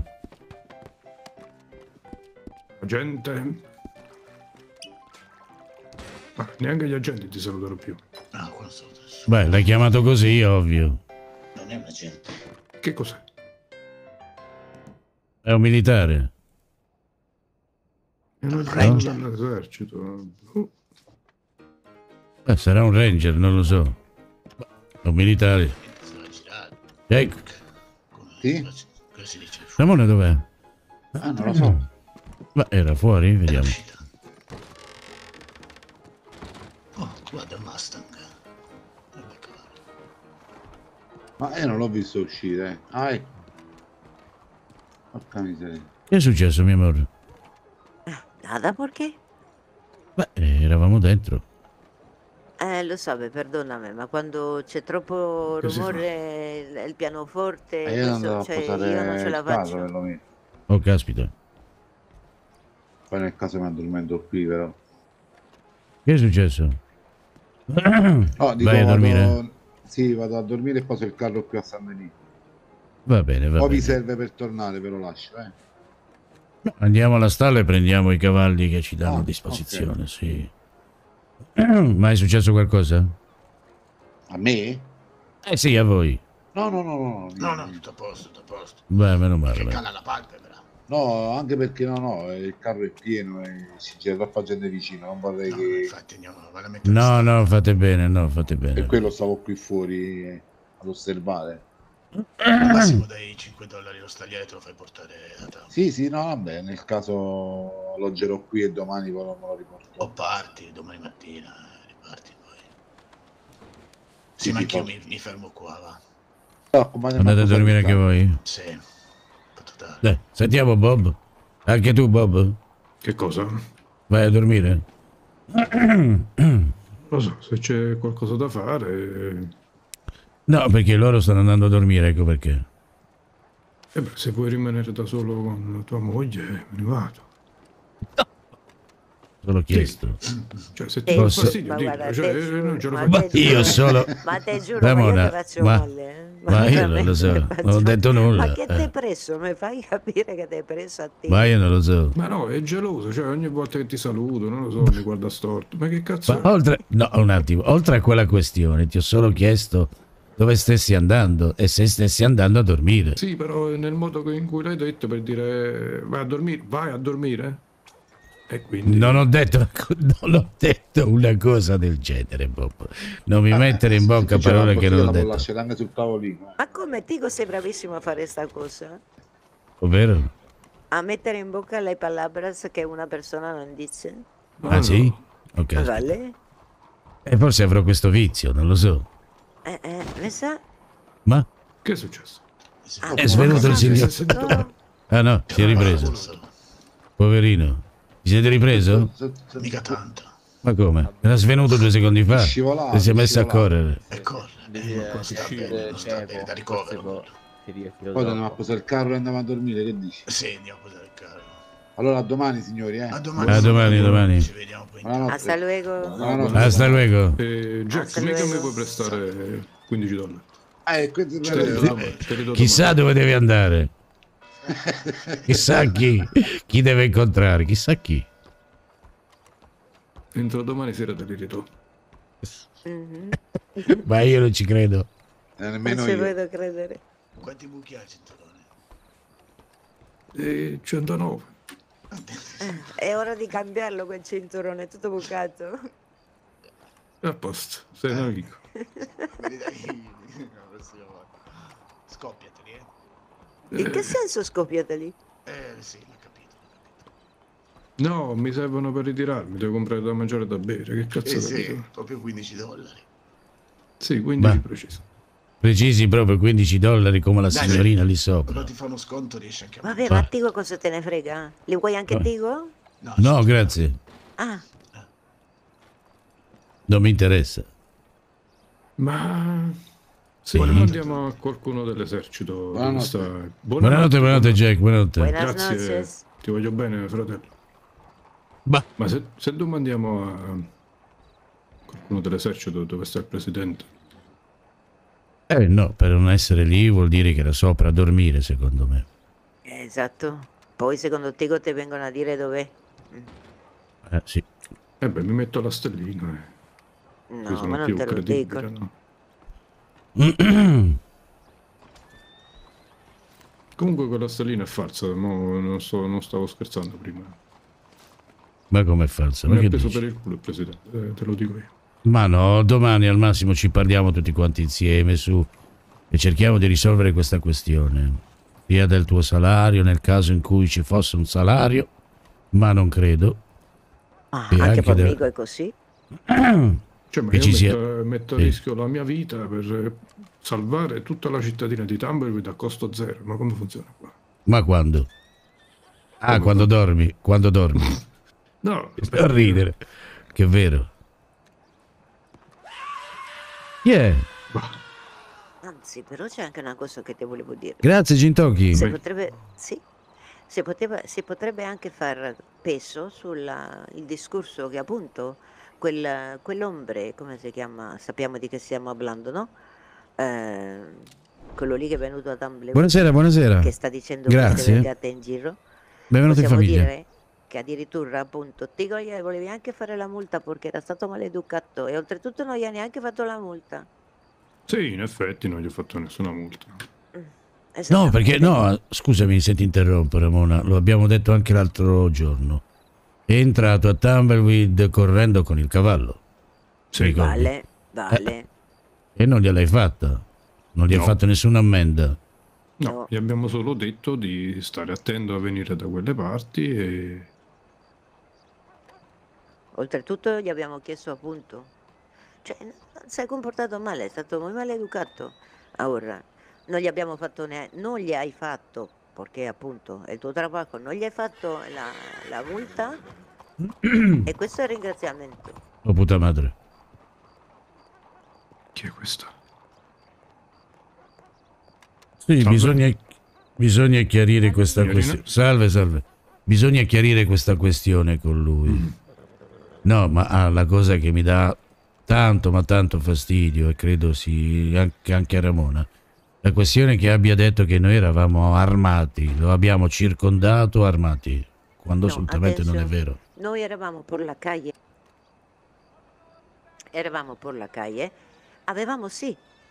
Speaker 2: La gente... Ah, neanche gli agenti ti salutano più.
Speaker 5: Ah, qua non so adesso.
Speaker 3: Beh, l'hai chiamato così, ovvio.
Speaker 5: Non è un agente.
Speaker 2: Che cos'è?
Speaker 3: È un militare.
Speaker 2: È un
Speaker 5: Ranger.
Speaker 2: agente dell'esercito.
Speaker 3: Sarà un ranger, non lo so. È un militare.
Speaker 5: Se l'ha girato.
Speaker 3: Ecco,
Speaker 5: Come,
Speaker 1: Sì?
Speaker 5: cosa si dice?
Speaker 3: Ramone dov'è?
Speaker 1: Ah, non lo so.
Speaker 3: Ma era fuori? Vediamo.
Speaker 5: Uscita. Oh, guarda il Mustang. Guarda il cavallo.
Speaker 1: Ma io non l'ho visto uscire. Ah, ecco. Porca miseria.
Speaker 3: Che è successo, mio amore?
Speaker 4: Nada, perché?
Speaker 3: Beh, eravamo dentro.
Speaker 4: Lo so, beh, perdonami, ma quando c'è troppo
Speaker 2: Che si fa?
Speaker 4: rumore, il pianoforte,
Speaker 1: Io non devo
Speaker 4: cioè,
Speaker 1: posare
Speaker 4: io non ce la
Speaker 1: il caso
Speaker 4: faccio.
Speaker 1: perlomeno.
Speaker 3: Oh, caspita.
Speaker 1: Poi nel caso mi addormento qui però.
Speaker 3: Che è successo?
Speaker 1: No, dico,
Speaker 3: Vai a dormire?
Speaker 1: vado... Sì, vado a dormire e poso il carro qui a San Denis.
Speaker 3: Va bene, va
Speaker 1: Poi mi
Speaker 3: bene.
Speaker 1: serve per tornare, ve lo lascio,
Speaker 3: Andiamo alla stalla e prendiamo i cavalli che ci danno
Speaker 1: Ah,
Speaker 3: a disposizione, sì. Ma è successo qualcosa?
Speaker 1: A me?
Speaker 3: Eh sì, a voi.
Speaker 1: No.
Speaker 5: No, tutto a posto, tutto a posto.
Speaker 3: Beh, meno male.
Speaker 5: Che
Speaker 3: beh.
Speaker 5: cala la palpebra.
Speaker 1: No, anche perché no, il carro è pieno e si gira troppa gente vicino, non vorrei
Speaker 5: No,
Speaker 1: che...
Speaker 5: infatti andiamo, vado a mettere
Speaker 3: No, no, fate bene, no, fate
Speaker 1: Per
Speaker 3: bene.
Speaker 1: quello stavo qui fuori ad osservare.
Speaker 5: al massimo dai $5 lo stagliere te lo fai portare a te.
Speaker 1: Sì, no, vabbè, nel caso alloggerò qui e domani poi me lo riporto.
Speaker 5: O parti domani mattina, riparti poi. Sì,
Speaker 1: Sì,
Speaker 5: ma anch'io
Speaker 1: tipo-
Speaker 5: mi fermo qua, va.
Speaker 1: No, accompagnami
Speaker 3: Andate a
Speaker 1: cosa
Speaker 3: dormire
Speaker 1: di
Speaker 3: anche
Speaker 1: sta.
Speaker 3: voi?
Speaker 5: Sì, fatto tardi.
Speaker 3: Dai, sentiamo Bob. Anche tu, Bob?
Speaker 2: Che cosa?
Speaker 3: Vai a dormire?
Speaker 2: Lo so, se c'è qualcosa da fare...
Speaker 3: No, perché loro stanno andando a dormire, ecco perché.
Speaker 2: beh, se puoi rimanere da solo con tua moglie, me ne vado.
Speaker 3: Solo chiesto.
Speaker 2: Cioè, se ti dà
Speaker 3: Posso-
Speaker 2: fastidio,
Speaker 4: Ma
Speaker 2: dillo.
Speaker 4: guarda,
Speaker 2: Cioè,
Speaker 4: te giuro,
Speaker 2: non ce lo
Speaker 4: ma
Speaker 2: fai.
Speaker 3: Ma
Speaker 4: te
Speaker 3: io
Speaker 4: giuro-
Speaker 3: solo...
Speaker 4: Ma te giuro,
Speaker 3: Ramona,
Speaker 4: ma io te faccio
Speaker 3: ma-
Speaker 4: male.
Speaker 3: ma io non lo so,
Speaker 4: veramente te
Speaker 3: non ho
Speaker 4: faccio-
Speaker 3: detto nulla.
Speaker 4: Ma che ti hai preso? Mi fai capire che ti hai preso a te?
Speaker 3: Ma io non lo so.
Speaker 2: Ma no, è geloso, cioè ogni volta che ti saluto, non lo so, mi guarda storto. Ma che cazzo
Speaker 3: Ma
Speaker 2: è?
Speaker 3: oltre... No, un attimo. Oltre a quella questione, ti ho solo chiesto dove stessi andando e se stessi andando a dormire.
Speaker 2: Sì, però nel modo in cui l'hai detto, per dire vai a dormire. E quindi...
Speaker 3: Non ho detto una cosa del genere, Bob. Non mi mettere in bocca parole che non ho detto.
Speaker 1: Lasciare anche sul tavolino.
Speaker 4: Ma come Tigo sei bravissimo a fare sta cosa?
Speaker 3: Ovvero?
Speaker 4: A mettere in bocca le palabras che una persona non dice.
Speaker 3: Ah sì? Ok.
Speaker 4: Vale?
Speaker 3: E forse avrò questo vizio, non lo so.
Speaker 4: Ne sa?
Speaker 3: Ma?
Speaker 2: Che è successo?
Speaker 3: È svenuto il signore. Ah no, si è ripreso. Poverino. Ti siete ripreso?
Speaker 5: Mica tanto.
Speaker 3: Ma come? Era svenuto 2 secondi fa.
Speaker 1: Scivolato,
Speaker 3: E si è messo a correre.
Speaker 5: E corre. Non sta bene, da ricovero.
Speaker 1: Poi andiamo a posare il carro e andiamo a dormire, che dici?
Speaker 5: Sì, andiamo a posare il carro.
Speaker 1: Allora a domani, signori,
Speaker 5: A
Speaker 3: A domani.
Speaker 5: Ci vediamo poi.
Speaker 1: Buonanotte.
Speaker 4: Hasta luego.
Speaker 1: Buonanotte.
Speaker 3: Hasta luego.
Speaker 2: Jack, mica mi puoi prestare $15.
Speaker 1: Questo
Speaker 2: Te li do
Speaker 3: Chissà dove devi andare. Chissà chi deve incontrare. Chissà chi.
Speaker 2: Entro domani sera te li rido.
Speaker 3: Ma io non ci credo.
Speaker 1: Nemmeno
Speaker 4: Non ci
Speaker 1: io.
Speaker 4: vedo credere.
Speaker 5: Quanti buchi hai, cinturone?
Speaker 2: 109.
Speaker 4: È ora di cambiarlo quel cinturone, è tutto bucato.
Speaker 2: A posto, sei un amico.
Speaker 5: Scoppiateli,
Speaker 4: In che senso scoppiateli?
Speaker 5: sì, l'ho capito.
Speaker 2: No, mi servono per ritirarmi, devo comprare da mangiare e da bere. Che cazzo
Speaker 5: Sì,
Speaker 2: capito?
Speaker 5: proprio $15.
Speaker 2: Sì, 15
Speaker 3: Beh.
Speaker 2: preciso.
Speaker 3: Precisi proprio $15 come la
Speaker 5: Dai,
Speaker 3: signorina lì sopra.
Speaker 5: Però ti fa uno sconto, riesci anche a...
Speaker 4: Vabbè, ma Tigo cosa te ne frega? Li vuoi anche Tigo?
Speaker 3: No, grazie.
Speaker 4: Ah,
Speaker 3: Non mi interessa.
Speaker 2: Ma...
Speaker 3: Sì.
Speaker 2: Andiamo a qualcuno dell'esercito.
Speaker 1: Buonanotte.
Speaker 3: Buonanotte Jack, buonanotte.
Speaker 4: buenas
Speaker 2: Grazie,
Speaker 4: noches.
Speaker 2: ti voglio bene, fratello.
Speaker 3: Bah.
Speaker 2: Ma se domandiamo a qualcuno dell'esercito dove sta il presidente?
Speaker 3: No, per non essere lì vuol dire che era sopra a dormire, secondo me.
Speaker 4: Esatto. Poi secondo Tigo ti vengono a dire dov'è.
Speaker 3: Sì.
Speaker 2: Beh, mi metto la stellina. Qui
Speaker 4: No,
Speaker 2: sono
Speaker 4: ma non
Speaker 2: più
Speaker 4: te lo
Speaker 2: credibile,
Speaker 4: dico.
Speaker 2: no? Comunque quella stellina è falsa, non stavo scherzando prima.
Speaker 3: Ma com'è falso? Ma
Speaker 2: Mi
Speaker 3: che
Speaker 2: ha preso
Speaker 3: dici?
Speaker 2: per il culo il presidente, te lo dico io.
Speaker 3: Ma no, domani al massimo ci parliamo tutti quanti insieme su e cerchiamo di risolvere questa questione. Sia del tuo salario, nel caso in cui ci fosse un salario, ma non credo.
Speaker 4: Ah,
Speaker 3: E
Speaker 4: anche per
Speaker 3: del-
Speaker 4: Migo è così?
Speaker 2: Cioè, ma
Speaker 3: Che
Speaker 2: io
Speaker 3: ci sia-
Speaker 2: metto a
Speaker 3: sì.
Speaker 2: rischio la mia vita per salvare tutta la cittadina di Tumbleweed a costo zero. Ma come funziona qua?
Speaker 3: Ma quando? Ah, quando dormi, quando dormi.
Speaker 2: No,
Speaker 3: Sto a ridere, che è vero. Yeah.
Speaker 4: Anzi, però c'è anche una cosa che ti volevo dire.
Speaker 3: Grazie Gintoki.
Speaker 4: Si potrebbe, sì, si potrebbe anche far peso sul il discorso che appunto quell'ombre, come si chiama? Sappiamo di che stiamo parlando, no? Quello lì che è venuto a Tumbleweed,
Speaker 3: Buonasera, buonasera.
Speaker 4: che sta dicendo
Speaker 3: Grazie.
Speaker 4: queste vergate in giro.
Speaker 3: Benvenuto in
Speaker 4: Possiamo
Speaker 3: famiglia.
Speaker 4: dire che addirittura appunto Tigo gli volevi anche fare la multa perché era stato maleducato e oltretutto non gli ha neanche fatto la multa.
Speaker 2: sì, in effetti non gli ho fatto nessuna multa.
Speaker 3: No, perché no, scusami se ti interrompo Ramona, lo abbiamo detto anche l'altro giorno. È entrato a Tumbleweed correndo con il cavallo.
Speaker 2: Sì,
Speaker 3: Ricordi?
Speaker 4: Vale.
Speaker 3: E non gliel'hai fatta. Non gli hai
Speaker 2: No.
Speaker 3: fatto nessuna ammenda.
Speaker 2: No, gli abbiamo solo detto di stare attento a venire da quelle parti e...
Speaker 4: Oltretutto gli abbiamo chiesto appunto, cioè si è comportato male, è stato molto maleducato. Ora, non gli abbiamo fatto non gli hai fatto, perché appunto è il tuo lavoro, non gli hai fatto la multa e questo è il ringraziamento.
Speaker 3: Oh puta madre.
Speaker 2: Chi è questo?
Speaker 3: Sì,
Speaker 2: Salve.
Speaker 3: bisogna chiarire questa
Speaker 2: Signorina?
Speaker 3: questione. Salve. Bisogna chiarire questa questione con lui. No, ma la cosa che mi dà tanto, ma tanto fastidio, e credo anche a Ramona, la questione che abbia detto che noi eravamo armati, lo abbiamo circondato armati, quando
Speaker 4: No,
Speaker 3: assolutamente non è
Speaker 4: attenzione.
Speaker 3: vero.
Speaker 4: Noi eravamo por la calle, avevamo sì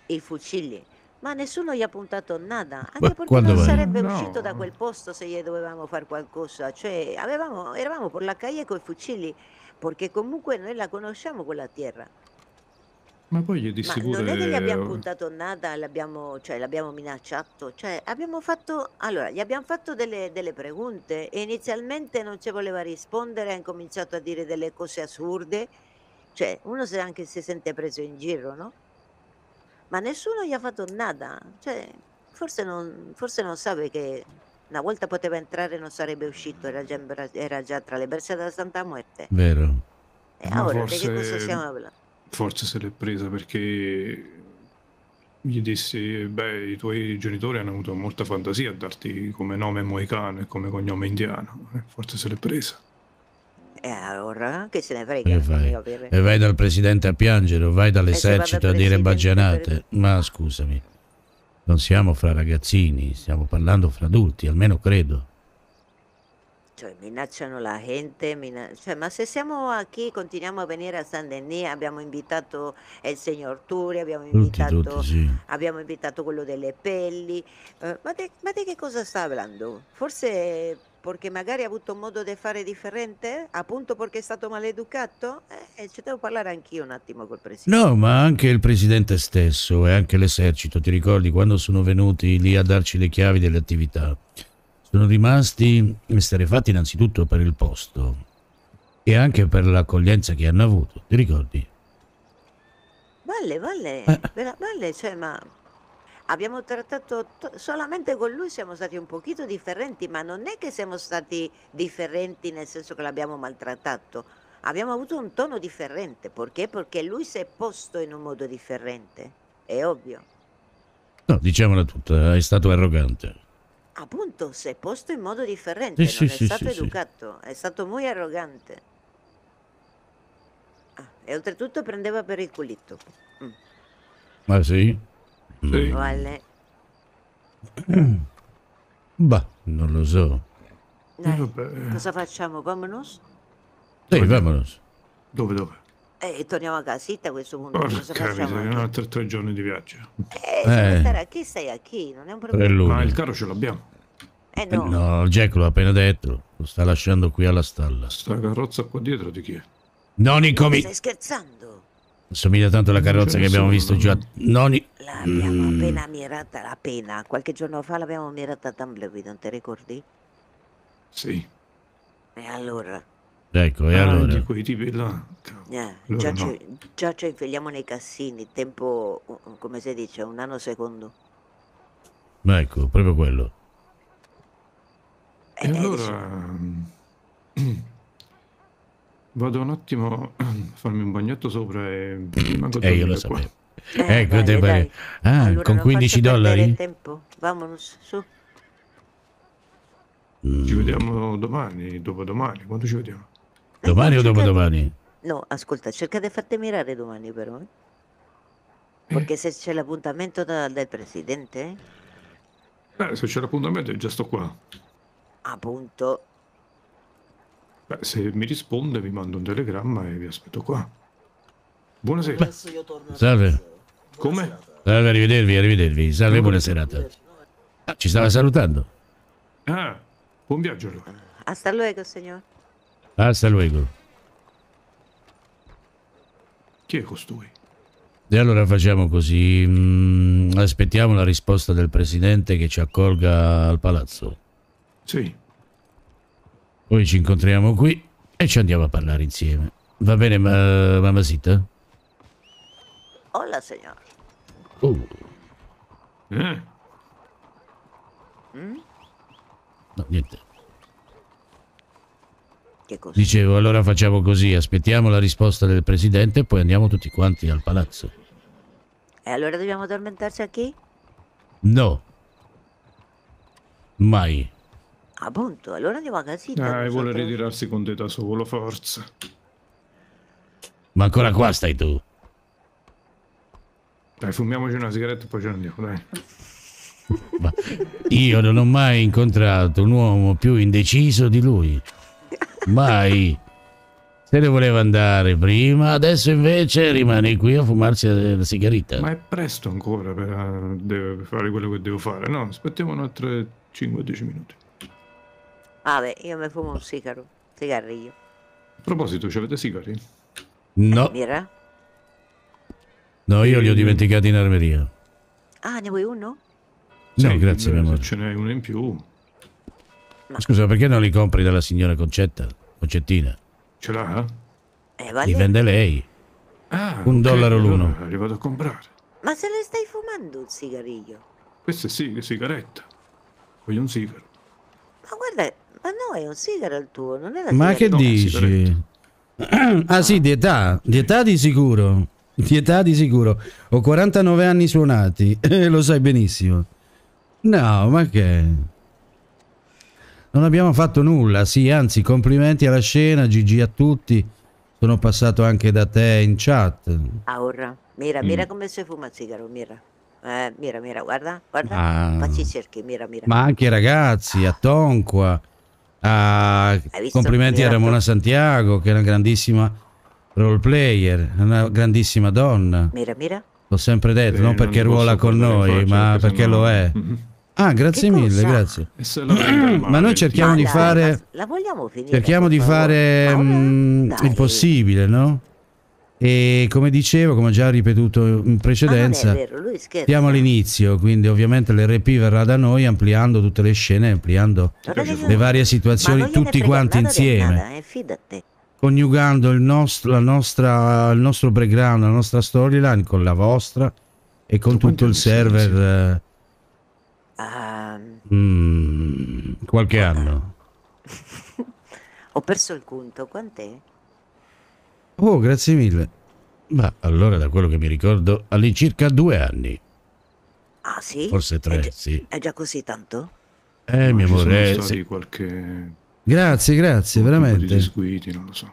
Speaker 4: i fucili, ma nessuno gli ha puntato nada, anche
Speaker 3: Ma
Speaker 4: perché
Speaker 3: quando
Speaker 4: non
Speaker 3: vai?
Speaker 4: sarebbe
Speaker 2: No.
Speaker 4: uscito da quel posto se gli dovevamo fare qualcosa, cioè eravamo per la calle con i fucili, perché comunque noi la conosciamo quella terra.
Speaker 2: Ma poi gli
Speaker 4: Ma
Speaker 2: dissi
Speaker 4: non è che gli abbiamo
Speaker 2: pure...
Speaker 4: puntato nada, l'abbiamo minacciato, cioè abbiamo fatto, allora, gli abbiamo fatto delle pregunte e inizialmente non ci voleva rispondere, ha incominciato a dire delle cose assurde, cioè uno anche si sente preso in giro, no? Ma nessuno gli ha fatto nada, cioè forse non sa che una volta poteva entrare e non sarebbe uscito, era già tra le braccia della Santa Muerte.
Speaker 3: Vero.
Speaker 4: E
Speaker 2: Ma
Speaker 4: ora di che cosa stiamo parlando?
Speaker 2: forse se l'è presa perché gli dissi, beh, i tuoi genitori hanno avuto molta fantasia a darti come nome moicano e come cognome indiano. Forse se l'è presa.
Speaker 4: E allora che se ne
Speaker 3: Che
Speaker 4: frega?
Speaker 3: fai?
Speaker 4: Io per-
Speaker 3: E vai dal presidente a piangere o vai
Speaker 4: E se vado
Speaker 3: dall'esercito
Speaker 4: al
Speaker 3: a dire
Speaker 4: presidente
Speaker 3: baggianate? Ma scusami, non siamo fra ragazzini, stiamo parlando fra adulti, almeno credo.
Speaker 4: Cioè, minacciano la gente, cioè, ma se siamo qui, continuiamo a venire a San Denis, abbiamo invitato il signor Turi,
Speaker 3: Tutti, sì.
Speaker 4: abbiamo invitato quello delle pelli, ma di che cosa sta parlando? Forse perché magari ha avuto modo di fare differente? Appunto perché è stato maleducato? Ci devo parlare anch'io un attimo col presidente.
Speaker 3: No, ma anche il presidente stesso e anche l'esercito, ti ricordi quando sono venuti lì a darci le chiavi delle attività? Sono rimasti esterrefatti innanzitutto per il posto e anche per l'accoglienza che hanno avuto, ti ricordi?
Speaker 4: Vale, cioè, ma abbiamo trattato solamente con lui, siamo stati un pochino differenti, ma non è che siamo stati differenti nel senso che l'abbiamo maltrattato, abbiamo avuto un tono differente, perché? Perché lui si è posto in un modo differente, è ovvio.
Speaker 3: No, diciamola tutta, è stato arrogante.
Speaker 4: Appunto, si è posto in modo differente,
Speaker 3: Sì,
Speaker 4: non
Speaker 3: sì,
Speaker 4: è
Speaker 3: sì,
Speaker 4: stato
Speaker 3: sì, sì.
Speaker 4: educato, è stato molto arrogante. E oltretutto prendeva per il culito.
Speaker 3: Ma sì?
Speaker 2: Sì.
Speaker 4: Vale.
Speaker 3: Bah, non lo so.
Speaker 2: Vabbè.
Speaker 4: Cosa facciamo? Vamonos?
Speaker 3: Sì, vamonos.
Speaker 2: Dove?
Speaker 4: Torniamo a casita a questo punto. Cosa
Speaker 2: Porca
Speaker 4: facciamo?
Speaker 2: miseria, altri 3 giorni di viaggio.
Speaker 4: Se stare qui, stai qui, non è un
Speaker 3: 3
Speaker 4: problema.
Speaker 3: lune.
Speaker 2: Ma il carro ce l'abbiamo.
Speaker 4: No.
Speaker 3: No, Jack l'ho appena detto, lo sta lasciando qui alla stalla.
Speaker 2: Sta carrozza qua dietro di chi è?
Speaker 3: Non
Speaker 4: Stai scherzando?
Speaker 3: Assomiglia tanto alla carrozza che abbiamo visto già.
Speaker 4: L'abbiamo appena mirata, appena. Qualche giorno fa l'abbiamo mirata a Tumbleweed, non ti ricordi?
Speaker 2: Sì.
Speaker 4: E allora?
Speaker 3: Ecco, e allora?
Speaker 2: Di quei tipi là.
Speaker 4: Già,
Speaker 2: no.
Speaker 4: già ci infiliamo nei cassini, tempo, come si dice, un anno secondo.
Speaker 3: Ecco, proprio quello.
Speaker 2: E allora... Vado un attimo a farmi un bagnetto sopra e rimango a
Speaker 3: Io lo
Speaker 2: dormire qua.
Speaker 3: sapevo. Ecco, te
Speaker 4: dai.
Speaker 3: pare. Ah,
Speaker 4: Allora,
Speaker 3: con
Speaker 4: non
Speaker 3: 15
Speaker 4: faccio perdere
Speaker 3: dollari?
Speaker 4: tempo. Vamonos, su.
Speaker 2: Ci vediamo domani, dopodomani. Quando ci vediamo?
Speaker 3: Domani o dopodomani?
Speaker 4: No, ascolta, cerca di farti mirare domani però. Perché se c'è l'appuntamento del presidente,
Speaker 2: Se c'è l'appuntamento già sto qua.
Speaker 4: appunto.
Speaker 2: Beh, se mi risponde vi mando un telegramma e vi aspetto qua. Buonasera.
Speaker 3: Salve.
Speaker 2: Come?
Speaker 3: Salve, arrivedervi. Salve, buona serata. Ah, ci stava salutando.
Speaker 2: Ah, buon viaggio allora.
Speaker 4: Hasta luego, signor.
Speaker 3: Hasta luego.
Speaker 2: Chi è costui?
Speaker 3: E allora facciamo così. Aspettiamo la risposta del presidente che ci accolga al palazzo.
Speaker 2: Sì.
Speaker 3: Poi ci incontriamo qui e ci andiamo a parlare insieme. Va bene, mamacita?
Speaker 4: Hola, signor.
Speaker 3: No, niente.
Speaker 4: Che cosa?
Speaker 3: Dicevo, allora facciamo così, aspettiamo la risposta del presidente e poi andiamo tutti quanti al palazzo.
Speaker 4: E allora dobbiamo addormentarci qui?
Speaker 3: No. Mai.
Speaker 4: Appunto, allora andiamo a casita.
Speaker 2: E vuole
Speaker 4: nosotros.
Speaker 2: ritirarsi con te da solo, forza.
Speaker 3: Ma ancora qua stai tu.
Speaker 2: Dai, fumiamoci una sigaretta e poi ce ne andiamo, dai.
Speaker 3: Ma io non ho mai incontrato un uomo più indeciso di lui. Mai. Se ne voleva andare prima, adesso invece rimane qui a fumarsi la sigaretta.
Speaker 2: Ma è presto ancora per fare quello che devo fare. No, aspettiamo un'altra 5-10 minuti.
Speaker 4: Vabbè, io mi fumo un cigarrillo.
Speaker 2: A proposito, ci avete sigari?
Speaker 3: No,
Speaker 4: Mira.
Speaker 3: no, io li ho dimenticati in armeria.
Speaker 4: Ah, ne vuoi uno?
Speaker 3: No,
Speaker 2: Sì,
Speaker 3: grazie, mio amore.
Speaker 2: se ce n'è uno in più.
Speaker 3: Scusa, perché non li compri dalla signora Concettina?
Speaker 2: Ce l'ha?
Speaker 3: Li
Speaker 4: Vale.
Speaker 3: vende lei.
Speaker 2: Ah,
Speaker 3: $1
Speaker 2: allora
Speaker 3: l'uno.
Speaker 2: Arrivato a comprare.
Speaker 4: Ma se le stai fumando un cigarrillo?
Speaker 2: Questa è sigaretta. Voglio un sigaro.
Speaker 4: Ma guarda, ma no, è un sigaro il tuo, non è la
Speaker 3: Ma che
Speaker 4: sigaretta.
Speaker 3: dici? Ah sì, di età di sicuro. Di età di sicuro. Ho 49 anni suonati, lo sai benissimo. No, ma che? Non abbiamo fatto nulla, sì, anzi, complimenti alla scena, Gigi a tutti. Sono passato anche da te in chat.
Speaker 4: Ah, ora, mira come si fuma il sigaro, mira. Mira, guarda,
Speaker 3: Ah.
Speaker 4: facci cerchi, mira.
Speaker 3: Ma anche i ragazzi, a Tonqua,
Speaker 4: visto?
Speaker 3: complimenti a
Speaker 4: Mira,
Speaker 3: Ramona Santiago, che è una grandissima role player, una grandissima donna.
Speaker 4: Mira.
Speaker 3: L'ho sempre detto,
Speaker 2: Sì,
Speaker 3: non
Speaker 2: non
Speaker 3: perché
Speaker 2: ti posso
Speaker 3: ruola con
Speaker 2: guardare in
Speaker 3: noi,
Speaker 2: faccia,
Speaker 3: ma
Speaker 2: perché
Speaker 3: perché
Speaker 2: sennò-
Speaker 3: lo è. Ah, grazie
Speaker 4: Che
Speaker 3: mille,
Speaker 4: cosa?
Speaker 3: grazie.
Speaker 2: E se la prende
Speaker 3: Ma noi cerchiamo
Speaker 4: Ma
Speaker 3: di
Speaker 4: dai,
Speaker 3: fare,
Speaker 4: ma la vogliamo finire?
Speaker 3: cerchiamo
Speaker 4: per
Speaker 3: di
Speaker 4: favore?
Speaker 3: fare
Speaker 4: Ma ora? Dai.
Speaker 3: il possibile, no? E come dicevo, come ho già ripetuto in
Speaker 4: Ma non è
Speaker 3: precedenza,
Speaker 4: vero, lui scherza.
Speaker 3: siamo all'inizio, quindi ovviamente l'RP verrà da noi ampliando tutte le scene, ampliando
Speaker 4: Guarda che
Speaker 3: le varie
Speaker 4: ma
Speaker 3: situazioni
Speaker 4: non gliene
Speaker 3: tutti
Speaker 4: frega
Speaker 3: quanti
Speaker 4: nada di
Speaker 3: insieme,
Speaker 4: nada, fidate.
Speaker 3: coniugando il nostro background, la nostra storyline con la vostra e con
Speaker 2: Tu
Speaker 3: tutto il
Speaker 2: quanti anni sei
Speaker 3: server.
Speaker 4: Ah,
Speaker 3: Qualche anno.
Speaker 4: ho perso il conto, quant'è?
Speaker 3: Oh, grazie mille. Ma allora, da quello che mi ricordo, all'incirca 2 anni,
Speaker 4: Ah, sì?
Speaker 3: forse 3, sì.
Speaker 4: È già così tanto?
Speaker 3: Mio
Speaker 2: ci sono
Speaker 3: amore,
Speaker 2: stati
Speaker 3: sì.
Speaker 2: qualche
Speaker 3: Grazie,
Speaker 2: un po' di
Speaker 3: veramente.
Speaker 2: disguidi, non lo so.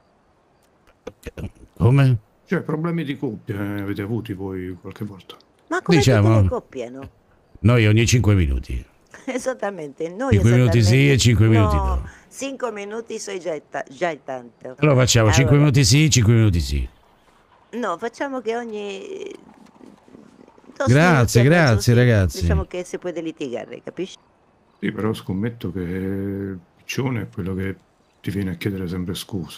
Speaker 3: Come?
Speaker 2: Cioè, problemi di coppia avete avuti voi qualche volta?
Speaker 4: Ma come
Speaker 3: Diciamo-
Speaker 4: tutte le coppie, no?
Speaker 3: Noi ogni 5 minuti.
Speaker 4: Esattamente, noi
Speaker 3: 5 minuti sì e 5 minuti no.
Speaker 4: 5 minuti sono già è tanto.
Speaker 3: Allora facciamo 5 minuti sì, 5 minuti sì.
Speaker 4: No, facciamo che ogni... 2
Speaker 3: Grazie,
Speaker 4: minuti e mezzo,
Speaker 3: grazie,
Speaker 4: sì.
Speaker 3: ragazzi.
Speaker 4: Diciamo che si può litigare, capisci?
Speaker 2: Sì, però scommetto che Piccione è quello che ti viene a chiedere sempre scusa.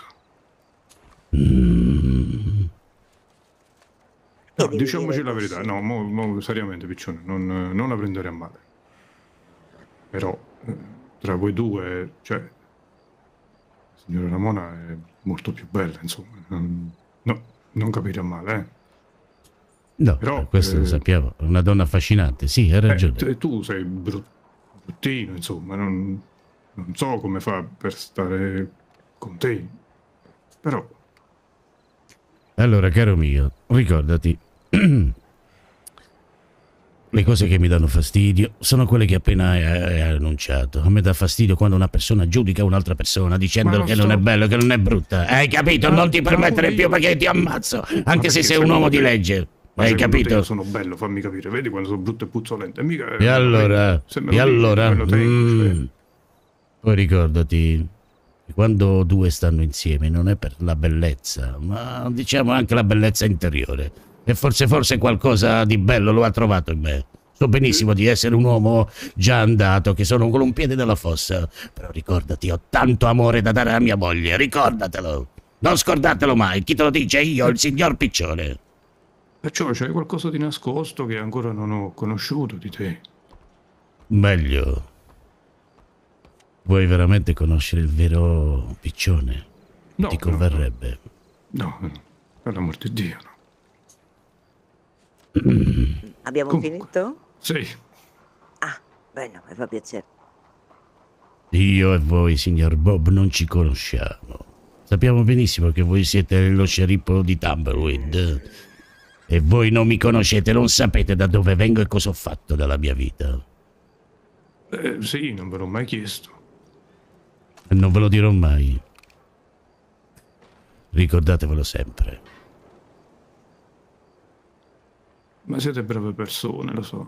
Speaker 2: No,
Speaker 4: devi
Speaker 2: diciamoci
Speaker 4: dire
Speaker 2: la verità,
Speaker 4: così?
Speaker 2: no, mo seriamente Piccione, non la prendere a male. Però tra voi due, cioè, la signora Ramona è molto più bella, insomma. Non capire a male, eh.
Speaker 3: No,
Speaker 2: Però,
Speaker 3: questo lo sappiamo. È una donna affascinante, sì, hai ragione.
Speaker 2: Tu sei bruttino, insomma, non so come fa per stare con te, però...
Speaker 3: Allora, caro mio, ricordati, le cose che mi danno fastidio sono quelle che appena hai annunciato. A me dà fastidio quando una persona giudica un'altra persona dicendo
Speaker 2: Ma
Speaker 3: che
Speaker 2: non
Speaker 3: non è
Speaker 2: sto-
Speaker 3: bello, che non è brutta. Hai capito? Non ti permettere più perché ti ammazzo, anche se sei un uomo di legge.
Speaker 2: Ma
Speaker 3: Hai
Speaker 2: secondo te
Speaker 3: capito?
Speaker 2: io sono bello, fammi capire, vedi quando sono brutto e puzzolente, mica...
Speaker 3: E allora,
Speaker 2: se me lo dici, me lo tengo, cioè.
Speaker 3: poi ricordati che quando due stanno insieme non è per la bellezza, ma diciamo anche la bellezza interiore. E forse qualcosa di bello lo ha trovato in me. So benissimo di essere un uomo già andato, che sono con un piede nella fossa. Però ricordati, ho tanto amore da dare a mia moglie, ricordatelo. Non scordatelo mai, chi te lo dice? Io, il signor Piccione.
Speaker 2: Perciò c'è qualcosa di nascosto che ancora non ho conosciuto di te.
Speaker 3: Meglio. Vuoi veramente conoscere il vero Piccione?
Speaker 2: No,
Speaker 3: Ti converrebbe.
Speaker 2: No, per l'amor di Dio, no.
Speaker 4: Abbiamo
Speaker 2: Comunque.
Speaker 4: finito?
Speaker 2: Sì,
Speaker 4: Ah, bene, mi fa piacere.
Speaker 3: Io e voi, signor Bob, non ci conosciamo. Sappiamo benissimo che voi siete lo sceriffo di Tumbleweed. E voi non mi conoscete, non sapete da dove vengo e cosa ho fatto della mia vita.
Speaker 2: sì, non ve l'ho mai chiesto.
Speaker 3: E non ve lo dirò mai. Ricordatevelo sempre.
Speaker 2: Ma siete brave persone, lo so.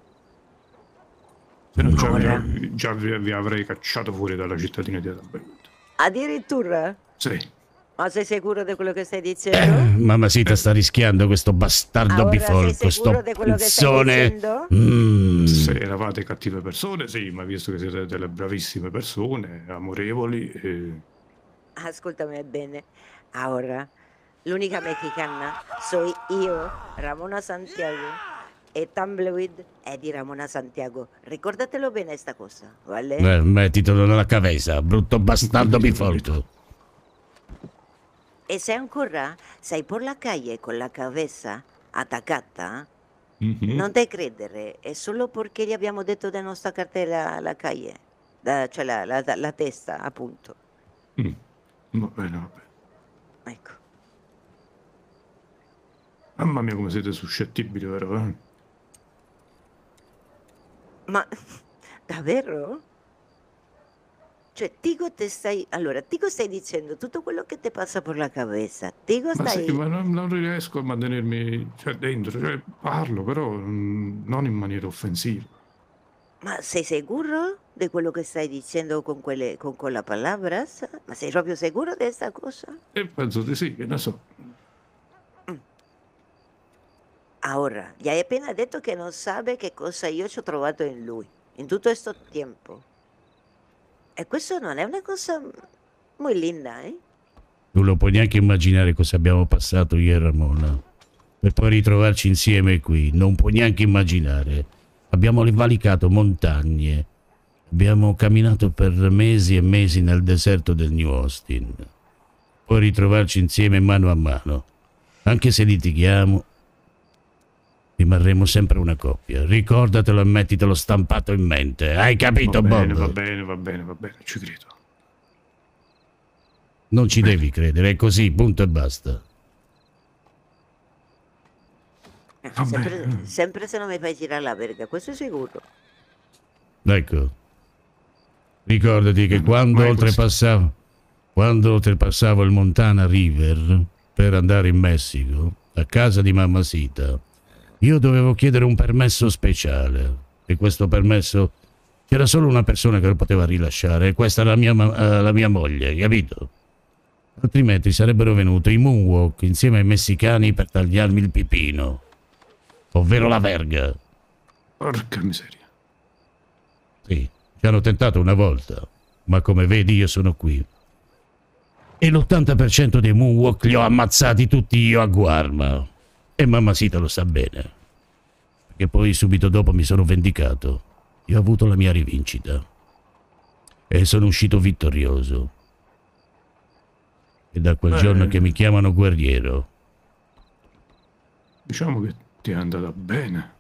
Speaker 2: Se non
Speaker 4: Ora.
Speaker 2: già vi avrei cacciato fuori dalla cittadina di Adalberto.
Speaker 4: Addirittura?
Speaker 2: Sì.
Speaker 4: Ma sei sicuro di quello che stai dicendo?
Speaker 3: Mamacita sta rischiando questo bastardo
Speaker 4: Ora
Speaker 3: bifolco,
Speaker 4: sei sicuro
Speaker 3: sto
Speaker 4: di quello che stai
Speaker 3: puzzone.
Speaker 4: dicendo?
Speaker 2: Se eravate cattive persone, sì, ma visto che siete delle bravissime persone, amorevoli,
Speaker 4: Ascoltami bene. Ora, l'unica mexicana soy io, Ramona Santiago. E Tumbleweed è di Ramona Santiago. Ricordatelo bene sta cosa, ¿vale?
Speaker 3: Mettitelo nella cabeza, brutto bastardo bifolco.
Speaker 4: E se ancora sei por la calle con la cabeza attaccata, non te credere, è solo perché gli abbiamo detto di non staccarti la calle, cioè la testa, appunto.
Speaker 2: va bene, va bene.
Speaker 4: Ecco.
Speaker 2: Mamma mia come siete suscettibili, vero?
Speaker 4: Ma davvero? Cioè, Tigo Tigo stai dicendo tutto quello che ti passa per la cabeza. Tigo
Speaker 2: Ma
Speaker 4: stai...
Speaker 2: sì, ma non riesco a mantenermi dentro, parlo però non in maniera offensiva.
Speaker 4: Ma sei sicuro di quello che stai dicendo con quella palabras? Ma sei proprio sicuro di questa cosa?
Speaker 2: E penso di sì, che ne so.
Speaker 4: Ora, gli hai appena detto che non sa che cosa io ci ho trovato in lui, in tutto questo tempo. E questo non è una cosa molto linda, eh?
Speaker 3: Tu non puoi neanche immaginare cosa abbiamo passato io e Ramona. Per poi ritrovarci insieme qui, non puoi neanche immaginare. Abbiamo rivalicato montagne. Abbiamo camminato per mesi e mesi nel deserto del New Austin. Poi ritrovarci insieme mano a mano. Anche se litighiamo, rimarremo sempre una coppia. Ricordatelo e mettitelo stampato in mente. Hai capito, Bob?
Speaker 2: Va bene, ci credo.
Speaker 3: Non ci devi credere, è così, punto e basta.
Speaker 4: Sempre se non mi fai girare la verga, questo è sicuro.
Speaker 3: Ecco. Ricordati che quando oltrepassavo il Montana River per andare in Messico, a casa di Mamacita, io dovevo chiedere un permesso speciale. E questo permesso c'era solo una persona che lo poteva rilasciare, e questa è la mia moglie, capito? Altrimenti sarebbero venuti i Moonwalk insieme ai messicani per tagliarmi il pipino. Ovvero la verga.
Speaker 2: Porca miseria.
Speaker 3: Sì, ci hanno tentato una volta, ma come vedi io sono qui. E l'80% dei Moonwalk li ho ammazzati tutti io a Guarma. E Mamacita lo sa bene. Perché poi subito dopo mi sono vendicato. Io ho avuto la mia rivincita. E sono uscito vittorioso. E da quel giorno che mi chiamano guerriero.
Speaker 2: Diciamo che ti è andata bene.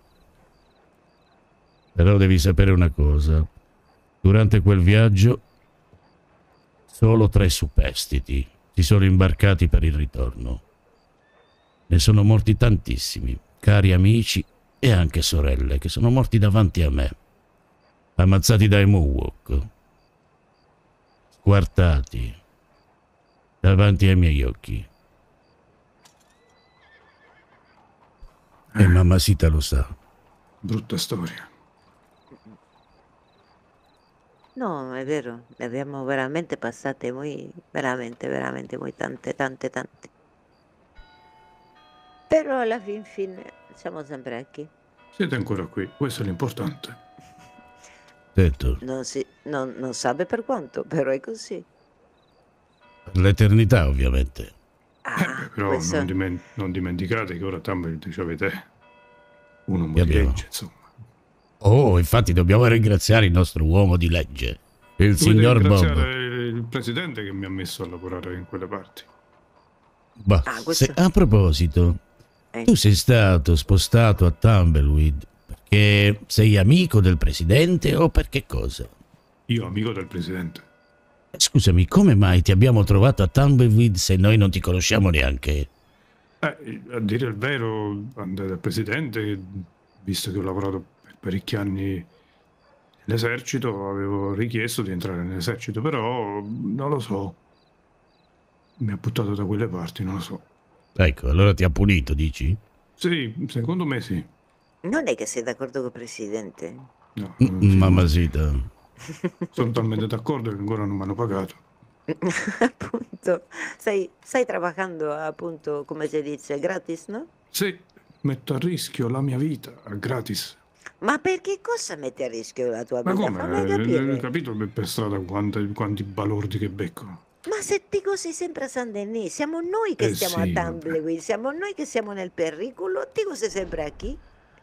Speaker 3: Però devi sapere una cosa. Durante quel viaggio solo 3 superstiti si sono imbarcati per il ritorno. Ne sono morti tantissimi, cari amici e anche sorelle, che sono morti davanti a me. Ammazzati dai Moonwalk. Squartati. Davanti ai miei occhi. E Mamacita lo sa.
Speaker 2: Brutta storia.
Speaker 4: No, è vero, ne abbiamo veramente passate veramente muy tante. Però alla fine siamo sempre qui.
Speaker 2: Siete ancora qui, questo è l'importante.
Speaker 3: Detto.
Speaker 4: Non sa per quanto, però è così.
Speaker 3: Per l'eternità, ovviamente.
Speaker 2: Però
Speaker 4: questo-
Speaker 2: non dimenticate che ora Tumbleweed avete un uomo
Speaker 3: Che
Speaker 2: di
Speaker 3: abbiamo?
Speaker 2: legge, insomma.
Speaker 3: Oh, infatti dobbiamo ringraziare il nostro uomo di legge, il
Speaker 2: Dovete
Speaker 3: signor
Speaker 2: ringraziare
Speaker 3: Bob.
Speaker 2: il presidente che mi ha messo a lavorare in quelle parti.
Speaker 3: Bah, a proposito, tu sei stato spostato a Tumbleweed perché sei amico del presidente o per che cosa?
Speaker 2: Io amico del presidente.
Speaker 3: Scusami, come mai ti abbiamo trovato a Tumbleweed se noi non ti conosciamo neanche?
Speaker 2: A dire il vero, andai dal presidente, visto che ho lavorato per parecchi anni nell'esercito, avevo richiesto di entrare nell'esercito, però non lo so. Mi ha buttato da quelle parti, non lo so.
Speaker 3: Ecco, allora ti ha punito, dici?
Speaker 2: Sì, secondo me sì.
Speaker 4: Non è che sei d'accordo con il presidente?
Speaker 2: No,
Speaker 3: Mamacita.
Speaker 2: sono talmente d'accordo che ancora non mi hanno pagato.
Speaker 4: Appunto, stai lavorando appunto, come si dice, gratis, no?
Speaker 2: Sì, metto a rischio la mia vita, gratis.
Speaker 4: Ma perché cosa metti a rischio la tua
Speaker 2: Ma
Speaker 4: vita?
Speaker 2: come?
Speaker 4: Fammi capire.
Speaker 2: Capito per strada quanti balordi che becco?
Speaker 4: Ma se ti così sempre a San Denis, siamo noi che stiamo
Speaker 2: Sì,
Speaker 4: a
Speaker 2: vabbè.
Speaker 4: Tumbleweed, siamo noi che siamo nel pericolo, ti così sempre a chi?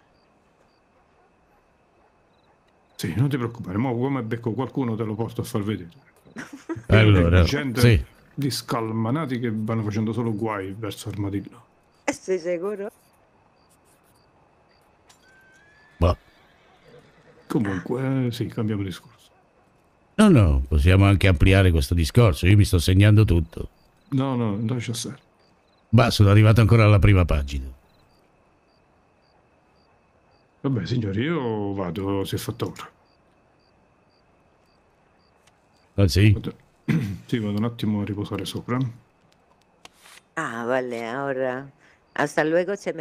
Speaker 2: Sì, non ti preoccupare, mo come becco qualcuno te lo porto a far vedere.
Speaker 3: Allora,
Speaker 2: Gente
Speaker 3: sì.
Speaker 2: di scalmanati che vanno facendo solo guai verso Armadillo.
Speaker 4: Sei sicuro?
Speaker 3: Boh.
Speaker 2: Comunque, sì, cambiamo discorso.
Speaker 3: No, possiamo anche ampliare questo discorso. Io mi sto segnando tutto.
Speaker 2: No, lascia stare.
Speaker 3: Ma sono arrivato ancora alla prima pagina.
Speaker 2: Vabbè, signori, io vado, si è fatta ora.
Speaker 3: Ah sì?
Speaker 2: Sì, vado un attimo a riposare sopra.
Speaker 4: Ah, vale, ora. Hasta luego, ci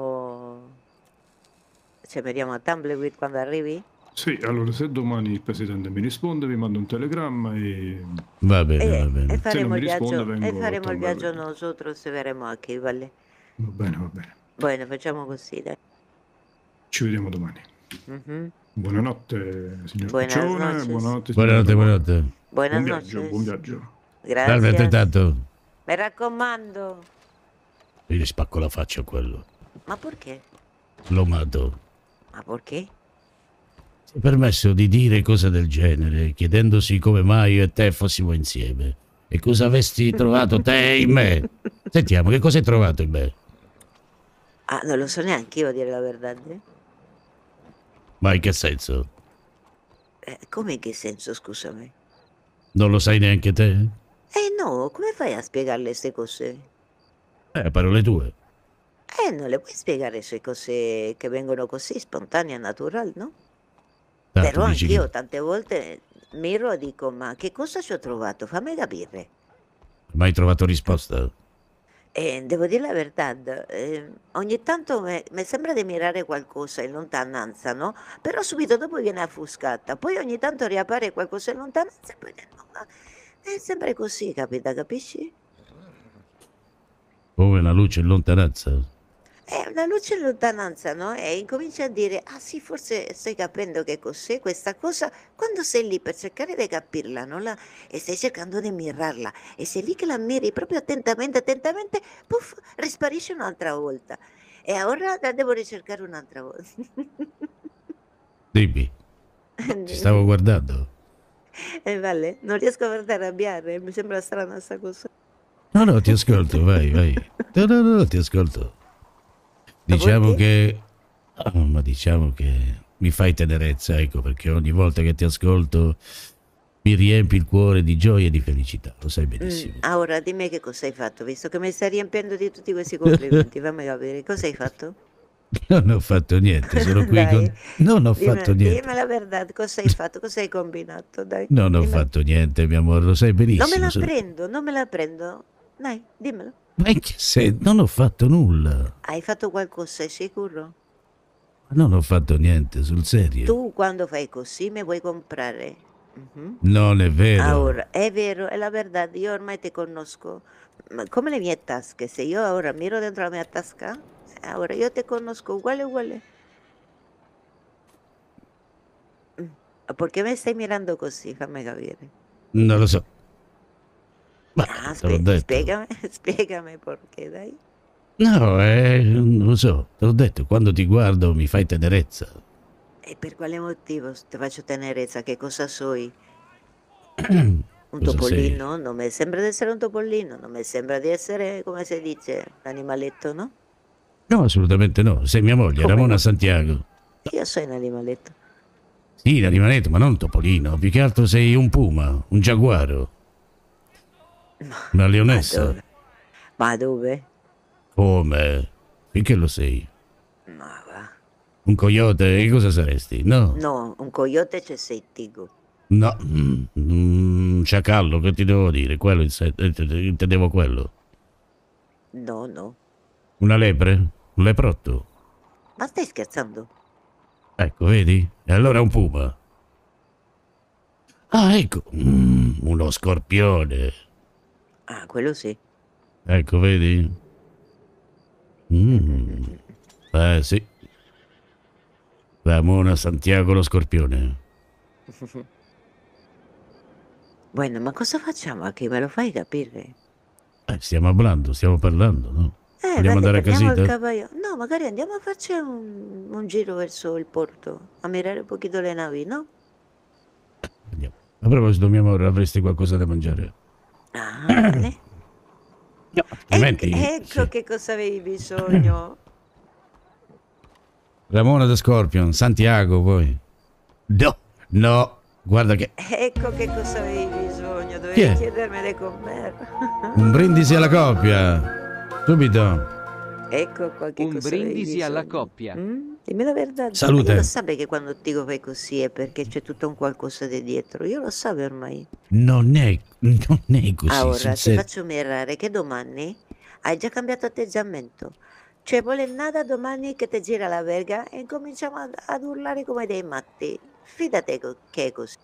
Speaker 4: vediamo a Tumbleweed quando arrivi?
Speaker 2: Sì, allora se domani il presidente mi risponde, vi mando un telegramma e...
Speaker 3: Va bene, va
Speaker 4: E
Speaker 3: bene.
Speaker 4: faremo
Speaker 2: mi
Speaker 4: il viaggio,
Speaker 2: risponde, vengo a
Speaker 4: faremo il viaggio
Speaker 2: Tumbleweed.
Speaker 4: nosotros e verremo a chi, vale?
Speaker 2: Va bene.
Speaker 4: Bueno, facciamo così, dai.
Speaker 2: Ci vediamo domani.
Speaker 4: Mhm.
Speaker 2: Buonanotte, signor
Speaker 4: Buenas
Speaker 2: Piccione.
Speaker 4: noches.
Speaker 2: Buonanotte, signor
Speaker 3: Buonanotte,
Speaker 2: Tamara.
Speaker 3: buonanotte.
Speaker 4: Buenas
Speaker 2: Buon
Speaker 4: noches.
Speaker 2: viaggio, buon viaggio.
Speaker 3: Salve,
Speaker 4: Gracias.
Speaker 3: altrettanto.
Speaker 4: Mi raccomando.
Speaker 3: Io gli spacco la faccia a quello.
Speaker 4: Ma perché?
Speaker 3: Lo mato.
Speaker 4: Ma perché?
Speaker 3: Si è permesso di dire cose del genere, chiedendosi come mai io e te fossimo insieme. E cosa avessi trovato te in me? Sentiamo, che cosa hai trovato in me?
Speaker 4: Ah, non lo so neanche io a dire la verità.
Speaker 3: Ma in che senso?
Speaker 4: Come in che senso, scusami?
Speaker 3: Non lo sai neanche te?
Speaker 4: No, come fai a spiegarle queste cose?
Speaker 3: Parole tue.
Speaker 4: Non le puoi spiegare queste cose che vengono così, spontanee, naturali, no?
Speaker 3: Tanto
Speaker 4: Però
Speaker 3: dici
Speaker 4: anch'io
Speaker 3: che...
Speaker 4: tante volte miro e dico, ma che cosa ci ho trovato? Fammi capire.
Speaker 3: Mai trovato risposta?
Speaker 4: Devo dire la verità, ogni tanto mi sembra di mirare qualcosa in lontananza, no? Però subito dopo viene offuscata, poi ogni tanto riappare qualcosa in lontananza e poi no, ma è sempre così, capita, capisci?
Speaker 3: Come una luce in lontananza?
Speaker 4: È una luce in lontananza, no? E incominci a dire, ah sì, forse stai capendo che cos'è questa cosa, quando sei lì per cercare di capirla, no? E stai cercando di mirarla, e sei lì che la miri proprio attentamente, puff, risparisce un'altra volta. E ora la devo ricercare un'altra volta.
Speaker 3: Dimmi, ti stavo guardando.
Speaker 4: Vale, non riesco a farti arrabbiare, mi sembra strana sta cosa.
Speaker 3: No, ti ascolto, vai. No, ti ascolto. Diciamo che mi fai tenerezza, ecco, perché ogni volta che ti ascolto mi riempi il cuore di gioia e di felicità, lo sai benissimo.
Speaker 4: Ora dimmi che cosa hai fatto, visto che mi stai riempiendo di tutti questi complimenti, fammi capire, cosa hai fatto?
Speaker 3: Non ho fatto niente, sono qui
Speaker 4: Dai,
Speaker 3: con... Non ho fatto niente.
Speaker 4: Dimmi la verità, cosa hai fatto, cosa hai combinato, dai.
Speaker 3: Non ho
Speaker 4: Dimmelo.
Speaker 3: fatto niente, mio amore, lo sai benissimo.
Speaker 4: Non me la prendo, dai, dimmelo.
Speaker 3: Ma in che senso? Non ho fatto nulla.
Speaker 4: Hai fatto qualcosa, sei sicuro?
Speaker 3: Non ho fatto niente, sul serio.
Speaker 4: Tu quando fai così mi vuoi comprare. Mhm.
Speaker 3: Non è vero.
Speaker 4: Ora, è vero, è la verità, io ormai ti conosco, ma come le mie tasche, se io ora miro dentro la mia tasca, ora io ti conosco uguale. Perché mi stai mirando così, fammi capire.
Speaker 3: Non lo so. Ma te l'ho detto.
Speaker 4: Spiegami perché, dai.
Speaker 3: No, non lo so, te l'ho detto, quando ti guardo mi fai tenerezza.
Speaker 4: E per quale motivo ti faccio tenerezza? Che cosa soi? Un
Speaker 3: Cosa
Speaker 4: topolino? Non mi sembra di essere un topolino, non mi sembra di essere, come si dice, un animaletto, no?
Speaker 3: No, assolutamente no. Sei mia moglie,
Speaker 4: Come
Speaker 3: Ramona
Speaker 4: no?
Speaker 3: Santiago.
Speaker 4: Io sono un animaletto.
Speaker 3: Sì, l'animaletto, ma non un topolino. Più che altro sei un puma, un giaguaro, una leonessa.
Speaker 4: Ma dove?
Speaker 3: Come? Finché lo sei?
Speaker 4: Ma va.
Speaker 3: Un coyote? Che cosa saresti? No.
Speaker 4: No, un coyote c'è sei tigo.
Speaker 3: No. Un sciacallo, che ti devo dire? Quello, intendevo quello.
Speaker 4: No.
Speaker 3: Una lepre? Un leprotto?
Speaker 4: Ma stai scherzando?
Speaker 3: Ecco, vedi? E allora un puma. Ah, ecco, uno scorpione.
Speaker 4: Ah, quello sì.
Speaker 3: Ecco, vedi? Sì. Ramona Santiago lo scorpione.
Speaker 4: Bueno, ma cosa facciamo qui? Me lo fai capire?
Speaker 3: Stiamo parlando, no? Vogliamo
Speaker 4: Dai,
Speaker 3: andare a
Speaker 4: prendiamo il
Speaker 3: casita?
Speaker 4: cavallo. No, magari andiamo a farci un giro verso il porto, a mirare un pochino le navi, no?
Speaker 3: Andiamo. A proposito, mio amore, avresti qualcosa da mangiare?
Speaker 4: Ah, vale.
Speaker 3: No, altrimenti...
Speaker 4: Ecco
Speaker 3: sì.
Speaker 4: che cosa avevi bisogno.
Speaker 3: Ramona da Scorpion, Santiago, poi. No, guarda che...
Speaker 4: Ecco che cosa avevi bisogno.
Speaker 3: Chi
Speaker 4: Dovevi
Speaker 3: è?
Speaker 4: chiedermele con me.
Speaker 3: Un brindisi alla coppia. Subito.
Speaker 4: Ecco qua che
Speaker 10: Un
Speaker 4: cosa avevi
Speaker 10: brindisi alla
Speaker 4: bisogno.
Speaker 10: coppia.
Speaker 4: Dimmi la verità.
Speaker 3: Salute.
Speaker 4: Io lo so che quando dico fai così è perché c'è tutto un qualcosa di dietro. Io lo so ormai.
Speaker 3: Non è così,
Speaker 4: Ora
Speaker 3: sul
Speaker 4: ti
Speaker 3: serio.
Speaker 4: faccio mirare che domani hai già cambiato atteggiamento. Cioè, vuole nada domani che ti gira la verga e cominciamo ad urlare come dei matti. Fidate che è così.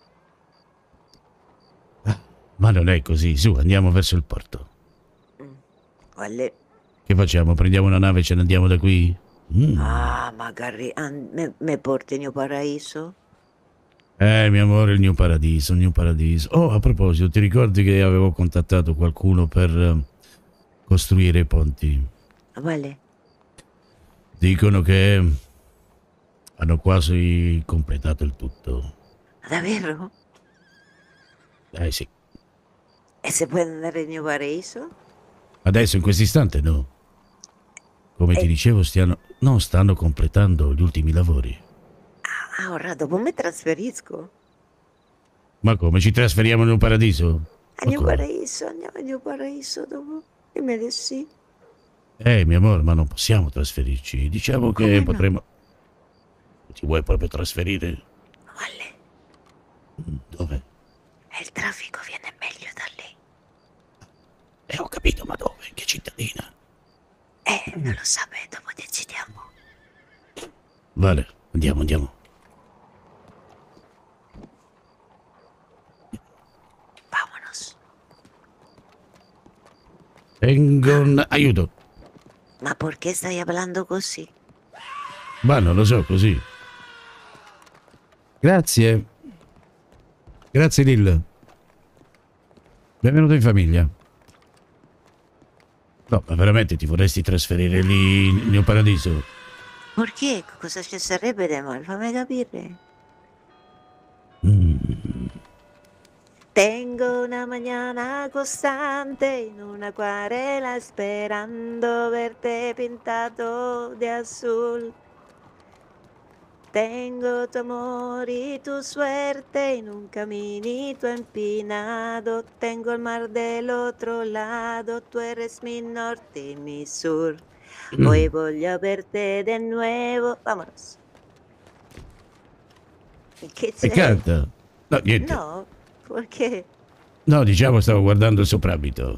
Speaker 3: Ma non è così, su, andiamo verso il porto.
Speaker 4: Guarda.
Speaker 3: Che facciamo? Prendiamo una nave e ce ne andiamo da qui?
Speaker 4: Ah, magari me porti nel paradiso?
Speaker 3: Mio amore, il New Paradiso, il New Paradiso. Oh, a proposito, ti ricordi che avevo contattato qualcuno per costruire i ponti?
Speaker 4: Vale.
Speaker 3: Dicono che hanno quasi completato il tutto.
Speaker 4: Davvero?
Speaker 3: Sì.
Speaker 4: E se puoi andare nel paradiso?
Speaker 3: Adesso, in questo istante, no. Come ti dicevo, stanno completando gli ultimi lavori.
Speaker 4: Ah, ora dopo mi trasferisco.
Speaker 3: Ma come, ci trasferiamo in un paradiso? Ma
Speaker 4: Nel
Speaker 3: come?
Speaker 4: paradiso, andiamo nel paradiso dopo. Dimmi di sì.
Speaker 3: Mio amore, ma non possiamo trasferirci. Diciamo che
Speaker 4: Come no?
Speaker 3: potremmo... Ti vuoi proprio trasferire?
Speaker 4: Vale.
Speaker 3: Dove?
Speaker 4: Il traffico viene meglio da lì.
Speaker 3: Ho capito, ma dove? In che cittadina?
Speaker 4: Non lo so, beh, dopo decidiamo.
Speaker 3: Vale, andiamo.
Speaker 4: Vámonos.
Speaker 3: Aiuto.
Speaker 4: Ma perché stai parlando così?
Speaker 3: Ma non lo so, così. Grazie. Grazie Lil. Benvenuto in famiglia. No, ma veramente ti vorresti trasferire lì nel paradiso?
Speaker 4: Perché? Cosa ci sarebbe di male? Fammi capire. Tengo una mañana constante en una acuarela esperando verte pintado de azul. Tengo tu amor y tu suerte en un caminito empinado. Tengo el mar del otro lado, tú eres mi norte y mi sur. Hoy voglio verte de nuevo. Vámonos. ¿Qué
Speaker 3: E canta. No, niente.
Speaker 4: No, perché?
Speaker 3: No, diciamo, stavo guardando il soprabito.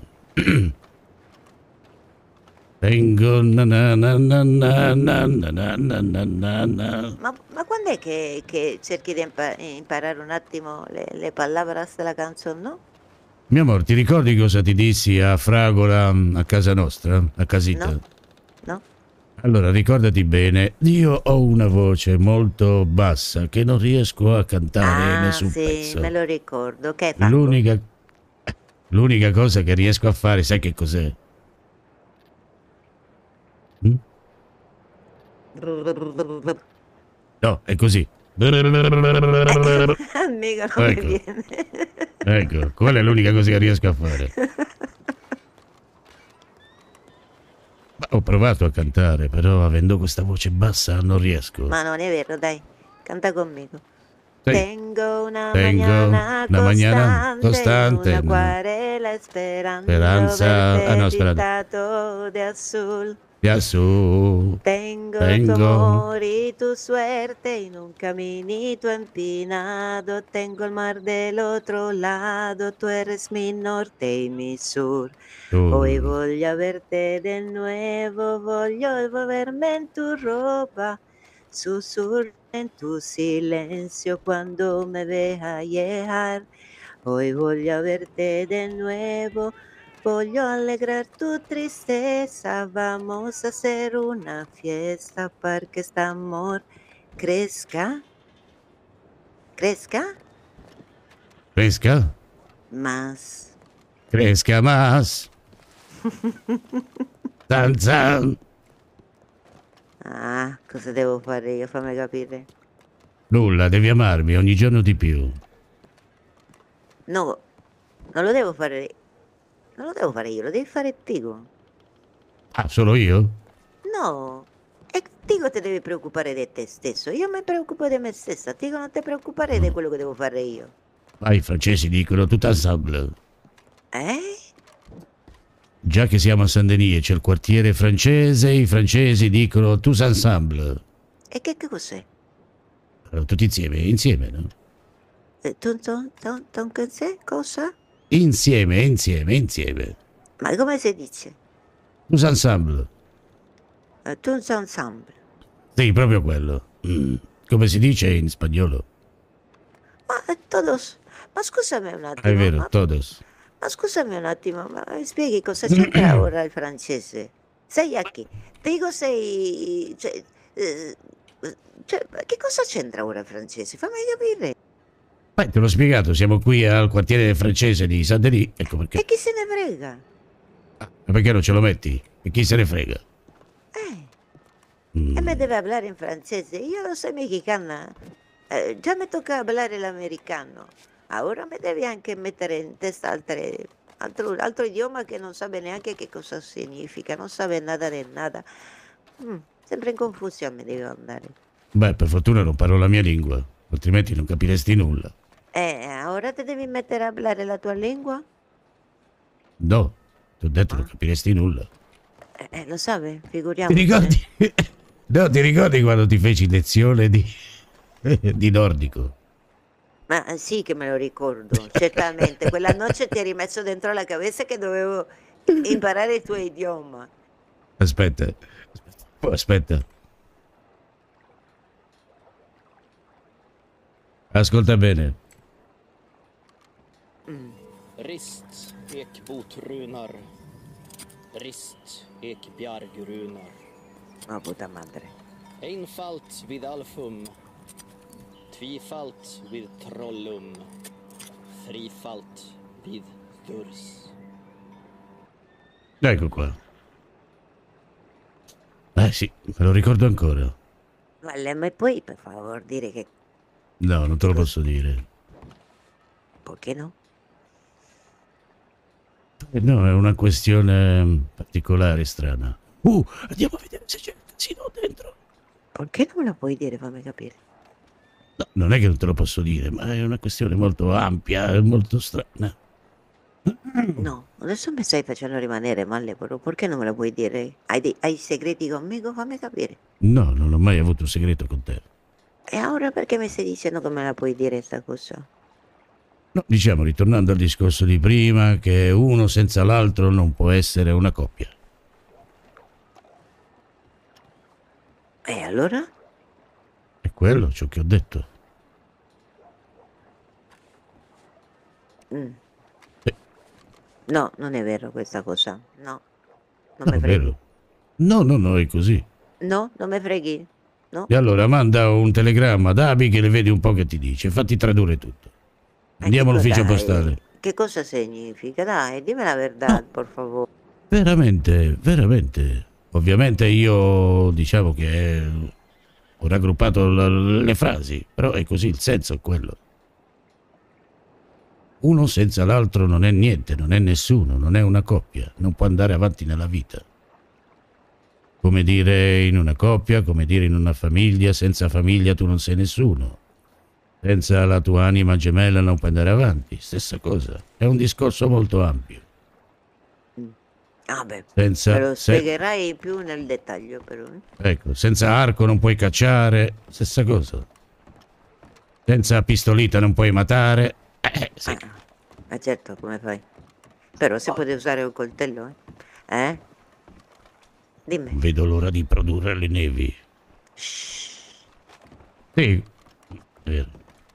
Speaker 3: Tengo na na na na na na na na na na na.
Speaker 4: Ma quando è che cerchi di imparare un attimo le palabras della canzone, no?
Speaker 3: Mio amore, ti ricordi cosa ti dissi a Fragola a casa nostra? A casita?
Speaker 4: No.
Speaker 3: Allora, ricordati bene, io ho una voce molto bassa che non riesco a cantare nessun
Speaker 4: sì,
Speaker 3: pezzo.
Speaker 4: me lo ricordo. Che hai fatto?
Speaker 3: L'unica cosa che riesco a fare, sai che cos'è? No, è così.
Speaker 4: Mica non mi
Speaker 3: Ecco.
Speaker 4: viene.
Speaker 3: Ecco, quella è l'unica cosa che riesco a fare. Ma ho provato a cantare, però avendo questa voce bassa non riesco.
Speaker 4: Ma non è vero, dai. Canta conmigo.
Speaker 3: Sì.
Speaker 4: Tengo una
Speaker 3: Tengo
Speaker 4: mañana
Speaker 3: una mañana
Speaker 4: constante
Speaker 3: constante,
Speaker 4: en una acuarela esperando
Speaker 3: Speranza-
Speaker 4: verte
Speaker 3: no, spera.
Speaker 4: pintado de azul.
Speaker 3: Ya su.
Speaker 4: Tengo
Speaker 3: Tengo.
Speaker 4: tu amor y tu suerte en un caminito empinado. Tengo el mar del otro lado. Tú eres mi norte y mi sur. Hoy voglio verte de nuevo. Voglio envolverme en tu ropa. Susurra en tu silencio cuando me veas llegar. Hoy voglio verte de nuevo, voglio alegrar tu tristeza. Vamos a hacer una fiesta para que este amor crezca. ¿Crezca?
Speaker 3: Cresca?
Speaker 4: Más.
Speaker 3: Cresca más. Zan zan.
Speaker 4: Ah, cosa devo fare io? Fammi capire.
Speaker 3: Nulla, devi amarmi ogni giorno di più.
Speaker 4: No, non lo devo fare. Non lo devo fare io, lo devi fare Tigo.
Speaker 3: Ah, solo io?
Speaker 4: No, e Tigo ti devi preoccupare di te stesso. Io mi preoccupo di me stessa. Tigo, non ti preoccupare di quello che devo fare io.
Speaker 3: Ah, i francesi dicono tout ensemble.
Speaker 4: Eh?
Speaker 3: Già che siamo a Saint-Denis e c'è il quartiere francese, i francesi dicono tous ensemble.
Speaker 4: E che cos'è?
Speaker 3: Allora, tutti insieme, no?
Speaker 4: Cos'è? Cosa?
Speaker 3: Insieme.
Speaker 4: Ma come si dice?
Speaker 3: Tous ensemble.
Speaker 4: Tutti ensemble.
Speaker 3: Sì, proprio quello. Come si dice in spagnolo?
Speaker 4: Ma todos. Ma scusami un attimo.
Speaker 3: È vero, todos.
Speaker 4: Ma scusami un attimo, ma mi spieghi cosa c'entra ora il francese? Sei a chi? Dico sei... Cioè, che cosa c'entra ora il francese? Fammi capire.
Speaker 3: Beh, te l'ho spiegato, siamo qui al quartiere francese di Saint-Denis, ecco perché.
Speaker 4: E chi se ne frega?
Speaker 3: Ma perché non ce lo metti? E chi se ne frega?
Speaker 4: E me deve parlare in francese. Io lo so mexicana. Già mi tocca parlare l'americano. Ora mi devi anche mettere in testa altro idioma che non sa neanche che cosa significa, non sa nada di nada. Sempre in confusione devo andare.
Speaker 3: Beh, per fortuna non parlo la mia lingua, altrimenti non capiresti nulla.
Speaker 4: Ora ti devi mettere a parlare la tua lingua?
Speaker 3: No, ti ho detto non capiresti nulla.
Speaker 4: Lo sai,
Speaker 3: Ti
Speaker 4: figuriamoci.
Speaker 3: ricordi? No, ti ricordi quando ti feci lezione di nordico?
Speaker 4: Ma sì che me lo ricordo, certamente. Quella notte ti eri messo dentro la cabeza che dovevo imparare il tuo idioma.
Speaker 3: Aspetta. Ascolta bene.
Speaker 10: Rist ekbotrunar, rist ekbjargrunar.
Speaker 4: Oh puta madre.
Speaker 10: Einfalt vid alfum, tvifalt vid trollum, frifalt vid durs.
Speaker 3: Ecco qua. Sì, me lo ricordo ancora.
Speaker 4: Ma mi puoi per favore dire che...
Speaker 3: No, non te lo posso dire.
Speaker 4: Perché no?
Speaker 3: No, è una questione particolare, strana. Andiamo a vedere se c'è il casino dentro.
Speaker 4: Perché non me lo puoi dire, fammi capire?
Speaker 3: No, non è che non te lo posso dire, ma è una questione molto ampia, molto strana.
Speaker 4: No, adesso mi stai facendo rimanere male, però perché non me lo puoi dire? Hai segreti conmigo? Fammi capire.
Speaker 3: No, non ho mai avuto un segreto con te.
Speaker 4: E ora perché mi stai dicendo che me la puoi dire sta cosa?
Speaker 3: No, diciamo, ritornando al discorso di prima, che uno senza l'altro non può essere una coppia.
Speaker 4: E allora?
Speaker 3: È quello ciò che ho detto.
Speaker 4: No, non è vero questa cosa. No, non
Speaker 3: No,
Speaker 4: mi
Speaker 3: è
Speaker 4: freghi.
Speaker 3: vero. No, è così.
Speaker 4: No, non mi freghi. No?
Speaker 3: E allora manda un telegramma ad Abi che le vedi un po' che ti dice. Fatti tradurre tutto. Andiamo all'ufficio
Speaker 4: Dai,
Speaker 3: postale.
Speaker 4: Che cosa significa? Dai, dimmi la verità, per favore.
Speaker 3: Veramente. Ovviamente io diciamo che ho raggruppato le frasi, però è così, il senso è quello. Uno senza l'altro non è niente, non è nessuno, non è una coppia, non può andare avanti nella vita. Come dire in una coppia, come dire in una famiglia, senza famiglia tu non sei nessuno. Senza la tua anima gemella non puoi andare avanti, stessa cosa. È un discorso molto ampio.
Speaker 4: Ah beh,
Speaker 3: Senza-
Speaker 4: me lo
Speaker 3: se-
Speaker 4: spiegherai più nel dettaglio però.
Speaker 3: Ecco, senza arco non puoi cacciare, stessa cosa. Senza pistolita non puoi matare. Sì.
Speaker 4: Ma certo, come fai? Però si può usare un coltello, eh? Dimmi.
Speaker 3: Non vedo l'ora di produrre le nevi. Sì, è vero.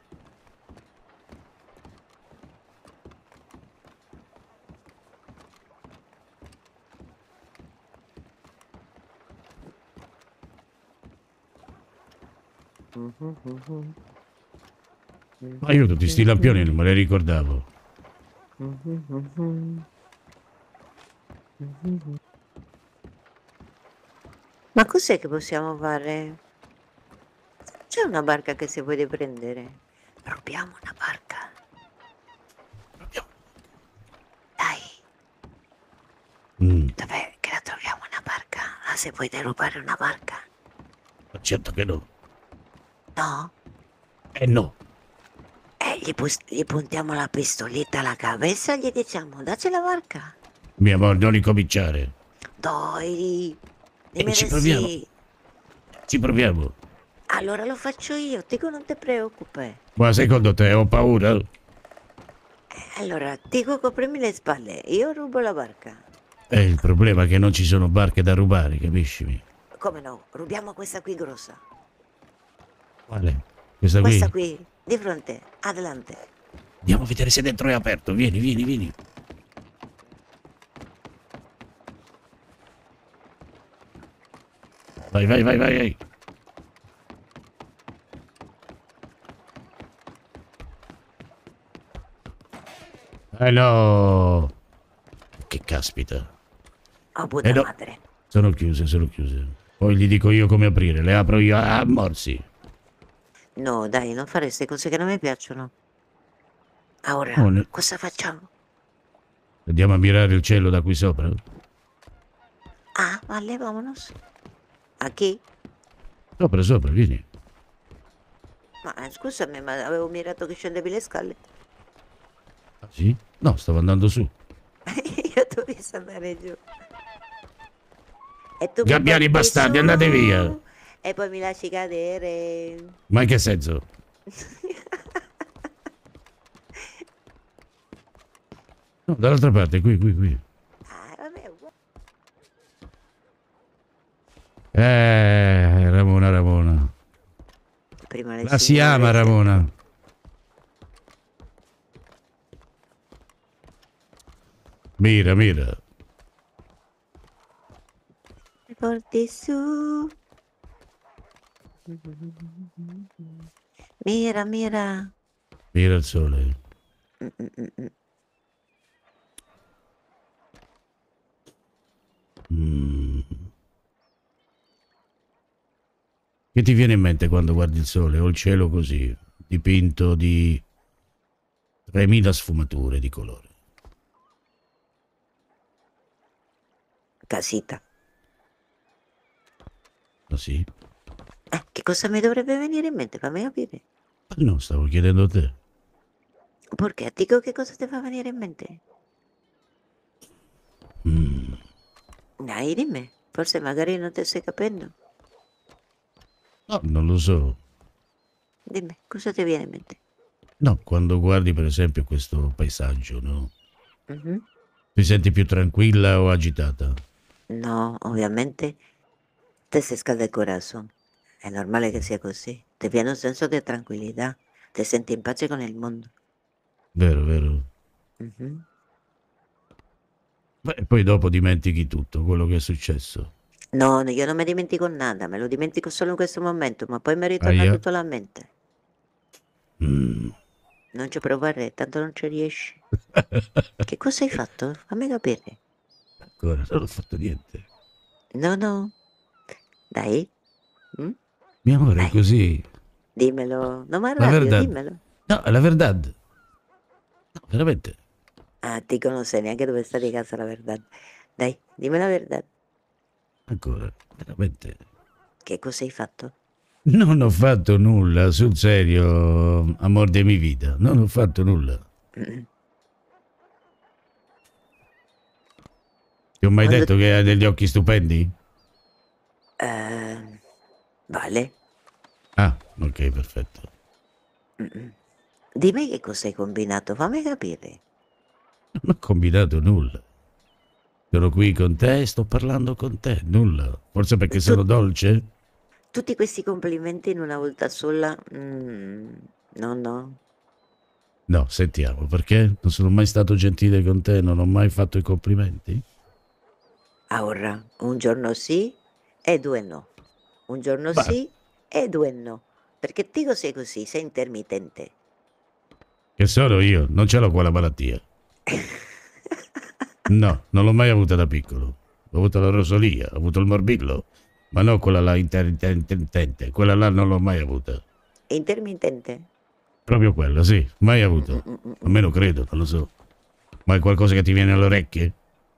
Speaker 3: Ma io tutti sti lampioni non me li ricordavo.
Speaker 4: Ma cos'è che possiamo fare? C'è una barca che si vuole prendere. Rubiamo una barca. Dai, dov'è che la troviamo una barca? Ah, se vuoi derubare una barca.
Speaker 3: Ma certo che no.
Speaker 4: No?
Speaker 3: No.
Speaker 4: Gli puntiamo la pistoletta alla cabeza e gli diciamo, dacci la barca.
Speaker 3: Mio amore, non ricominciare.
Speaker 4: Dai, dimmi
Speaker 3: ci
Speaker 4: di
Speaker 3: proviamo.
Speaker 4: sì.
Speaker 3: Ci proviamo.
Speaker 4: Allora lo faccio io, Tico, non ti preoccupare.
Speaker 3: Ma secondo te ho paura?
Speaker 4: Allora, Tico, coprimi le spalle, io rubo la barca.
Speaker 3: Il problema è che non ci sono barche da rubare, capisci?
Speaker 4: Come no? Rubiamo questa qui grossa.
Speaker 3: Quale? Questa qui?
Speaker 4: Questa qui, di fronte, adelante.
Speaker 3: Andiamo a vedere se dentro è aperto. Vieni, vieni, vieni. Vai, vai, vai, vai. No! Che caspita.
Speaker 4: Oh, puttana
Speaker 3: no.
Speaker 4: madre.
Speaker 3: Sono chiuse, sono chiuse. Poi gli dico io come aprire, le apro io a morsi.
Speaker 4: No, dai, non fare queste cose che non mi piacciono. Ora,
Speaker 3: Oh,
Speaker 4: cosa facciamo?
Speaker 3: Andiamo a mirare il cielo da qui sopra?
Speaker 4: Ah, vale, vámonos. A chi?
Speaker 3: Sopra, sopra, vieni.
Speaker 4: Ma scusami, ma avevo mirato che scendevi le scale.
Speaker 3: Ah, sì? No, stavo andando su.
Speaker 4: Io dovevo andare giù. E tu mi
Speaker 3: Gabbiani
Speaker 4: porti
Speaker 3: bastardi,
Speaker 4: su,
Speaker 3: andate via.
Speaker 4: E poi mi lasci cadere.
Speaker 3: Ma in che senso? No, dall'altra parte, qui, qui, qui.
Speaker 4: Ah, vabbè,
Speaker 3: Ramona, Ramona.
Speaker 4: prima le
Speaker 3: La si
Speaker 4: signore,
Speaker 3: ama Ramona. Mira, mira.
Speaker 4: Mi porti su. Mira, mira.
Speaker 3: Mira il sole. Che ti viene in mente quando guardi il sole o il cielo così, dipinto di 3000 sfumature di colore?
Speaker 4: Casita.
Speaker 3: Ah sì?
Speaker 4: Che cosa mi dovrebbe venire in mente? Fammi capire.
Speaker 3: No, stavo chiedendo a te.
Speaker 4: Perché? Dico che cosa ti fa venire in mente? Dai, dimmi. Forse magari non ti stai capendo.
Speaker 3: No, non lo so.
Speaker 4: Dimmi, cosa ti viene in mente?
Speaker 3: No, quando guardi per esempio questo paesaggio, no?
Speaker 4: Mhm.
Speaker 3: Ti senti più tranquilla o agitata?
Speaker 4: No, ovviamente te se scalda il corazón. È normale che sia così. Ti viene un senso di tranquillità. Ti senti in pace con il mondo.
Speaker 3: Vero, vero.
Speaker 4: Mhm.
Speaker 3: Beh, poi dopo dimentichi tutto quello che è successo.
Speaker 4: No, io non mi dimentico nada, me lo dimentico solo in questo momento, ma poi mi ritorna
Speaker 3: Aia.
Speaker 4: tutto alla mente. Non ci provare, tanto non ci riesci. Che cosa hai fatto? Fammi capire.
Speaker 3: Ancora, non ho fatto niente.
Speaker 4: No, no. Dai.
Speaker 3: Mio amore, è così.
Speaker 4: Dimmelo. Non mi
Speaker 3: La
Speaker 4: arrabbio,
Speaker 3: verdad.
Speaker 4: dimmelo.
Speaker 3: No, è la verdad. No, veramente.
Speaker 4: Ah, Tico, non sai neanche dove sta di casa la verità. Dai, dimmi la verità.
Speaker 3: Ancora, veramente.
Speaker 4: Che cosa hai fatto?
Speaker 3: Non ho fatto nulla, sul serio, amor de mi vita. Non ho fatto nulla.
Speaker 4: Mm.
Speaker 3: Ti ho mai
Speaker 4: Quando-
Speaker 3: detto che hai degli occhi stupendi?
Speaker 4: Vale.
Speaker 3: Ah, ok, perfetto.
Speaker 4: Dimmi che cosa hai combinato, fammi capire.
Speaker 3: Non ho combinato nulla. Sono qui con te e sto parlando con te, nulla. Forse perché sono dolce?
Speaker 4: Tutti questi complimenti in una volta sola, no.
Speaker 3: No, sentiamo, perché non sono mai stato gentile con te, non ho mai fatto i complimenti?
Speaker 4: Ora, un giorno sì e 2 no. Un giorno
Speaker 3: Beh.
Speaker 4: sì e 2 no. Perché Tigo sei così, sei intermittente.
Speaker 3: Che sono io, non ce l'ho quella malattia. No, non l'ho mai avuta da piccolo. Ho avuto la rosolia, ho avuto il morbillo, ma no quella là intermittente, quella là non l'ho mai avuta.
Speaker 4: Intermittente?
Speaker 3: Proprio quella, sì, mai avuto. Almeno credo, non lo so. Ma è qualcosa che ti viene alle orecchie?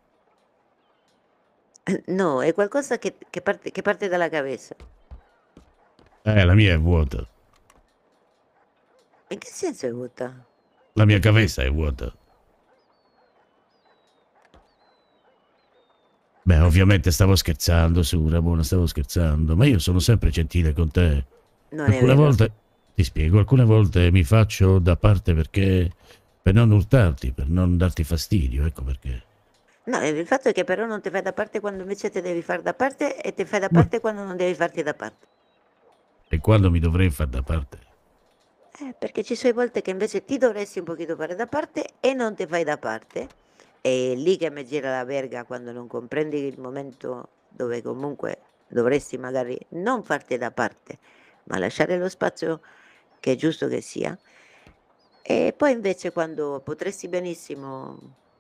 Speaker 4: No, è qualcosa che parte dalla cabeza.
Speaker 3: La mia è vuota.
Speaker 4: In che senso è vuota?
Speaker 3: La mia cabeza è vuota. Beh, ovviamente stavo scherzando su, Ramona, stavo scherzando, ma io sono sempre gentile con te.
Speaker 4: Non è
Speaker 3: Alcune
Speaker 4: vero.
Speaker 3: volte, ti spiego, alcune volte mi faccio da parte perché per non urtarti, per non darti fastidio, ecco perché.
Speaker 4: No, il fatto è che però non ti fai da parte quando invece ti devi fare da parte e ti fai da parte quando non devi farti da parte.
Speaker 3: E quando mi dovrei far da parte?
Speaker 4: Perché ci sono volte che invece ti dovresti un pochino fare da parte e non ti fai da parte. È lì che mi gira la verga quando non comprendi il momento dove comunque dovresti magari non farti da parte, ma lasciare lo spazio che è giusto che sia. E poi invece quando potresti benissimo,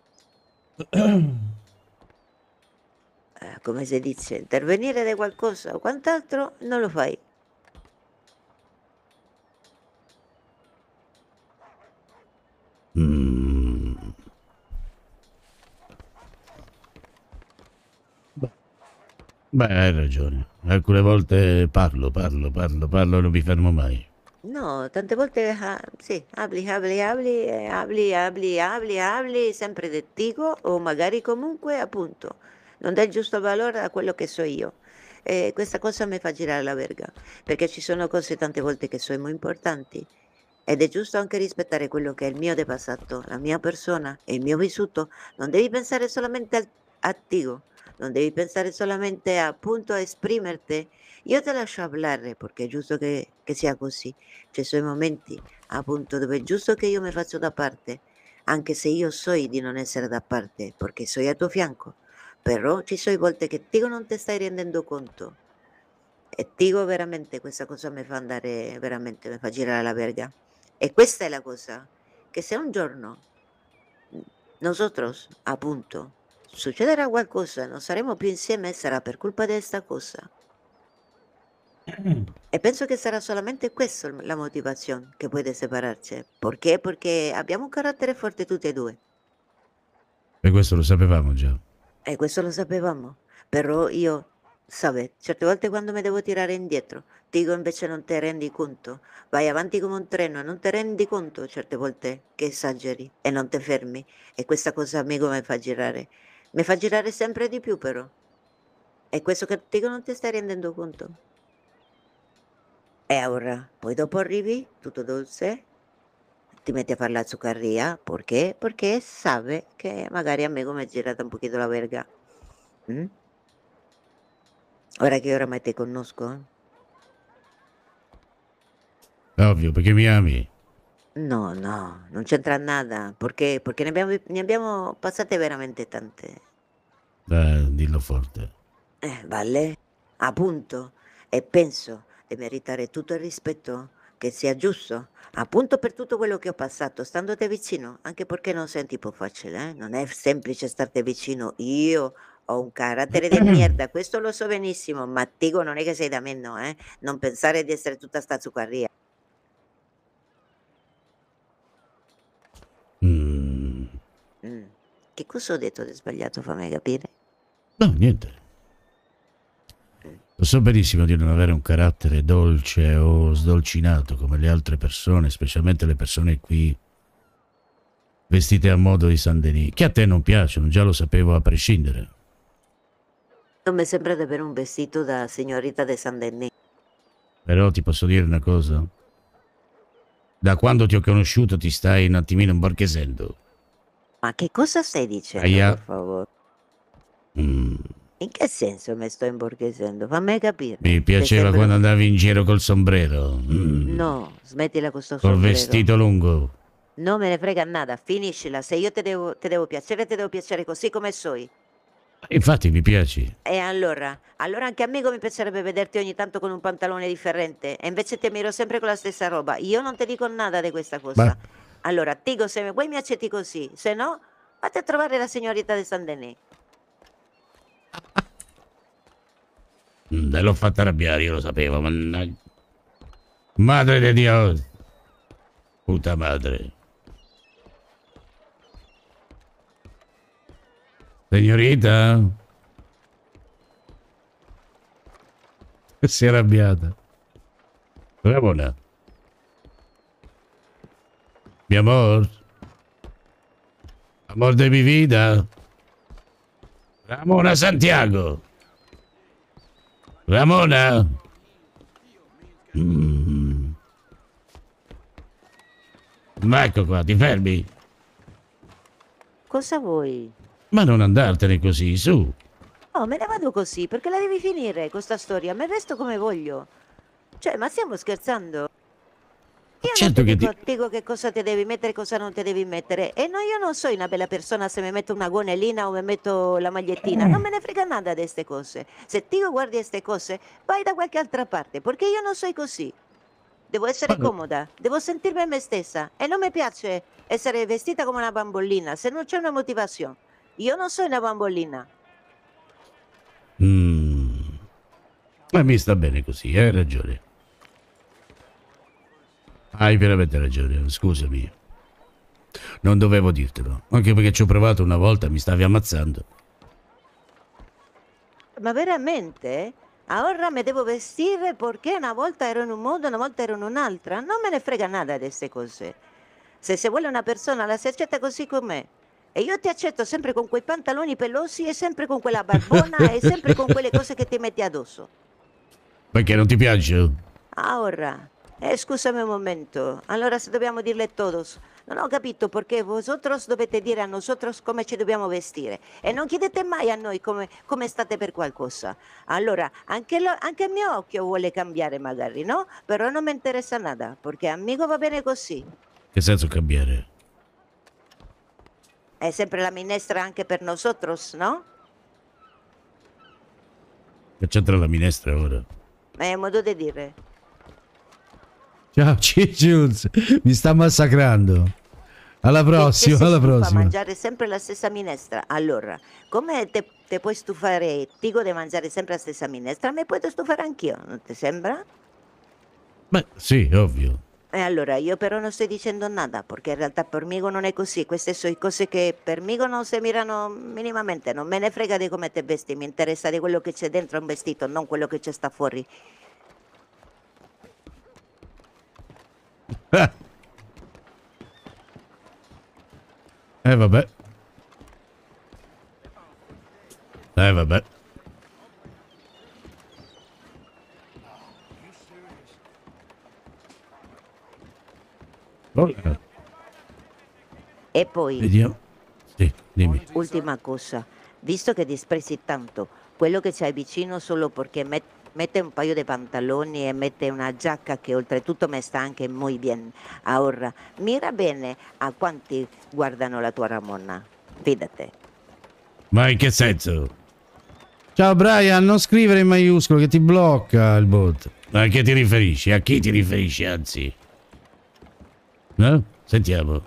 Speaker 4: come si dice, intervenire di qualcosa o quant'altro, non lo fai.
Speaker 3: Beh, hai ragione. Alcune volte parlo e non mi fermo mai.
Speaker 4: No, tante volte sì, habli, sempre del tico o magari comunque appunto non dai il giusto valore a quello che so io. E questa cosa mi fa girare la verga, perché ci sono cose tante volte che sono molto importanti ed è giusto anche rispettare quello che è il mio del passato, la mia persona e il mio vissuto. Non devi pensare solamente a tico, non devi pensare solamente appunto a esprimerti. Io te lascio parlare perché è giusto che sia così. Ci sono momenti appunto dove è giusto che io mi faccio da parte, anche se io so di non essere da parte, perché sono a tuo fianco. Però ci sono volte che Tigo non ti stai rendendo conto. E Tigo veramente questa cosa mi fa andare, veramente mi fa girare la verga. E questa è la cosa, che se un giorno nosotros, appunto, succederà qualcosa, non saremo più insieme, sarà per colpa di questa cosa. E penso che sarà solamente questa la motivazione che può separarci. Perché? Perché abbiamo un carattere forte tutti e due.
Speaker 3: E questo lo sapevamo già.
Speaker 4: E questo lo sapevamo. Però io, certe volte quando mi devo tirare indietro, dico invece non te rendi conto. Vai avanti come un treno e non ti rendi conto certe volte che esageri e non ti fermi. E questa cosa, amico, mi fa girare. Mi fa girare sempre di più però. E questo che dico non ti stai rendendo conto. E ora, poi dopo arrivi, tutto dolce, ti metti a fare la zuccaria, perché? Perché sabe che magari a me come è girata un pochino la verga. Ora che oramai ti conosco.
Speaker 3: Ovvio, perché mi ami.
Speaker 4: No, non c'entra nada, perché ne abbiamo passate veramente tante.
Speaker 3: Dillo forte.
Speaker 4: Vale, appunto, e penso di meritare tutto il rispetto che sia giusto, appunto per tutto quello che ho passato, standote vicino, anche perché non sei un tipo facile, non è semplice starti vicino. Io ho un carattere di merda, questo lo so benissimo, ma Tigo non è che sei da me, no, non pensare di essere tutta sta zuccaria. Che cosa ho detto di sbagliato, fammi capire?
Speaker 3: No, niente. Lo so benissimo di non avere un carattere dolce o sdolcinato come le altre persone, specialmente le persone qui vestite a modo di Saint-Denis, che a te non piacciono, già lo sapevo a prescindere.
Speaker 4: Non mi sembra di avere un vestito da signorita de Saint-Denis.
Speaker 3: Però ti posso dire una cosa? Da quando ti ho conosciuto ti stai un attimino imborghesendo.
Speaker 4: Ma che cosa stai dicendo,
Speaker 3: Aia.
Speaker 4: per favore? In che senso mi sto imborghesendo? Fammi capire.
Speaker 3: Mi
Speaker 4: Che
Speaker 3: piaceva
Speaker 4: sembra-
Speaker 3: quando andavi in giro col sombrero.
Speaker 4: No, smettila con sto
Speaker 3: Col
Speaker 4: sombrero.
Speaker 3: vestito lungo.
Speaker 4: Non me ne frega nada, finiscila. Se io te devo piacere così come soi.
Speaker 3: Infatti mi piaci.
Speaker 4: E allora anche a me mi piacerebbe vederti ogni tanto con un pantalone differente. E invece ti miro sempre con la stessa roba. Io non ti dico nada di questa cosa.
Speaker 3: Beh.
Speaker 4: Allora, dico, se vuoi mi accetti così. Se no, vatti a trovare la signorita di San Denis.
Speaker 3: L'ho fatta arrabbiare, io lo sapevo, mannaggia. Madre di Dio. Puta madre. Signorita? Si è arrabbiata. Ramona. Mi amor. Amor de mi vida. Ramona Santiago. Ramona. Ma ecco qua, ti fermi?
Speaker 4: Cosa vuoi?
Speaker 3: Ma non andartene così, su.
Speaker 4: Oh, me ne vado così, perché la devi finire questa storia. Me resto come voglio. Cioè, ma stiamo scherzando? Io
Speaker 3: Certo
Speaker 4: non
Speaker 3: che
Speaker 4: ti dico che cosa ti devi mettere e cosa non ti devi mettere. E no, io non sono una bella persona se mi metto una gonellina o mi metto la magliettina. Non me ne frega nada di queste cose. Se ti guardi queste cose, vai da qualche altra parte, perché io non sono così. Devo essere comoda, devo sentirmi me stessa. E non mi piace essere vestita come una bambolina, se non c'è una motivazione. Io non sono una bambolina.
Speaker 3: Ma mi sta bene così, hai ragione. Hai veramente ragione, scusami. Non dovevo dirtelo, anche perché ci ho provato una volta, mi stavi ammazzando.
Speaker 4: Ma veramente? Ora mi devo vestire perché una volta ero in un modo, una volta ero in un'altra? Non me ne frega nada di queste cose. Se vuole una persona la si accetta così com'è. E io ti accetto sempre con quei pantaloni pelosi e sempre con quella barbona e sempre con quelle cose che ti metti addosso.
Speaker 3: Perché non ti piace?
Speaker 4: Ora, scusami un momento. Allora se dobbiamo dirle todos. Non ho capito perché vosotros dovete dire a nosotros come ci dobbiamo vestire. E non chiedete mai a noi come state per qualcosa. Allora, anche il mio occhio vuole cambiare magari, no? Però non mi interessa nada, perché amico va bene così.
Speaker 3: Che senso cambiare?
Speaker 4: È sempre la minestra anche per nosotros, no?
Speaker 3: Che c'entra la minestra ora?
Speaker 4: È un modo di dire.
Speaker 3: Ciao Cicciuz, mi sta massacrando. Alla prossima,
Speaker 4: Che
Speaker 3: alla
Speaker 4: si stufa a
Speaker 3: prossima.
Speaker 4: mangiare sempre la stessa minestra. Allora, come te puoi stufare, dico di mangiare sempre la stessa minestra, mi puoi stufare anch'io, non ti sembra?
Speaker 3: Beh, sì, ovvio.
Speaker 4: E allora, io però non sto dicendo nada, perché in realtà per me non è così. Queste sono cose che per me non si mirano minimamente. Non me ne frega di come te vesti, mi interessa di quello che c'è dentro un vestito, non quello che c'è sta fuori.
Speaker 3: Vabbè. Vabbè.
Speaker 4: E poi,
Speaker 3: Vediamo. Sì, dimmi.
Speaker 4: ultima cosa, visto che disprezzi tanto quello che c'hai vicino solo perché mette un paio di pantaloni e mette una giacca che oltretutto mi sta anche muy bien. Ora, mira bene a quanti guardano la tua Ramona. Fidate.
Speaker 3: Ma in che senso? Ciao Brian, non scrivere in maiuscolo che ti blocca il bot. Ma a che ti riferisci? A chi ti riferisci, anzi? No? Sentiamo.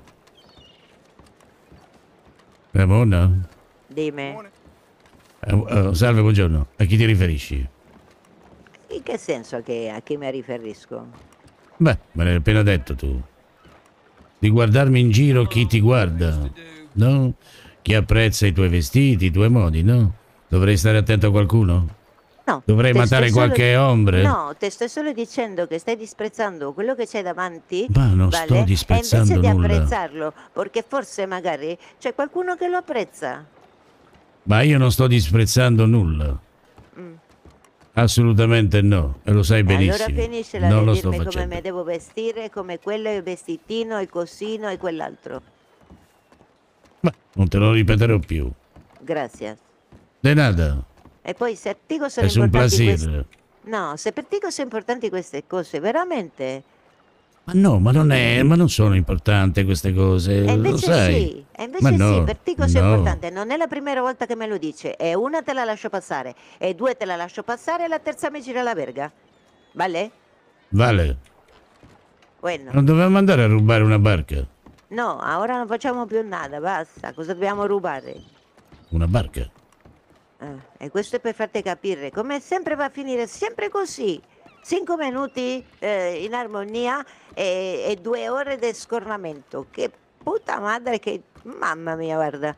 Speaker 3: Ramona?
Speaker 4: Dimmi,
Speaker 3: Salve, buongiorno. A chi ti riferisci?
Speaker 4: in che senso a chi mi riferisco?
Speaker 3: Beh, me l'hai appena detto tu. Di guardarmi in giro chi ti guarda, no? Chi apprezza i tuoi vestiti, i tuoi modi, no? Dovrei stare attento a qualcuno?
Speaker 4: No.
Speaker 3: Dovrei
Speaker 4: te
Speaker 3: matare
Speaker 4: sto solo-
Speaker 3: qualche ombre?
Speaker 4: No, ti sto solo dicendo che stai disprezzando quello che c'hai davanti.
Speaker 3: Ma non
Speaker 4: vale?
Speaker 3: sto disprezzando
Speaker 4: E invece di
Speaker 3: nulla.
Speaker 4: apprezzarlo, perché forse magari c'è qualcuno che lo apprezza.
Speaker 3: Ma io non sto disprezzando nulla. Assolutamente no, e lo sai benissimo.
Speaker 4: Allora finiscila
Speaker 3: Non
Speaker 4: di
Speaker 3: lo sto
Speaker 4: dirmi come
Speaker 3: facendo.
Speaker 4: mi devo vestire, come quello, il vestitino, il cosino e quell'altro.
Speaker 3: Ma non te lo ripeterò più.
Speaker 4: Grazie.
Speaker 3: De nada.
Speaker 4: E poi se ti sono
Speaker 3: È un
Speaker 4: importanti
Speaker 3: placer.
Speaker 4: No, se per te sono importanti queste cose, veramente.
Speaker 3: Ma no, ma non sono importanti queste cose,
Speaker 4: E
Speaker 3: lo
Speaker 4: invece
Speaker 3: sai.
Speaker 4: sì, e invece
Speaker 3: Ma
Speaker 4: sì,
Speaker 3: no,
Speaker 4: per te così è
Speaker 3: no.
Speaker 4: importante. Non è la prima volta che me lo dice. E una te la lascio passare, e due te la lascio passare, e la terza mi gira la verga. Vale?
Speaker 3: Vale,
Speaker 4: Bueno.
Speaker 3: non dovevamo andare a rubare una barca.
Speaker 4: No, ora non facciamo più nada, basta. Cosa dobbiamo rubare?
Speaker 3: Una barca?
Speaker 4: E questo è per farti capire come sempre va a finire, sempre così. 5 minuti in armonia e 2 ore di scornamento. Che puta madre che... Mamma mia, guarda.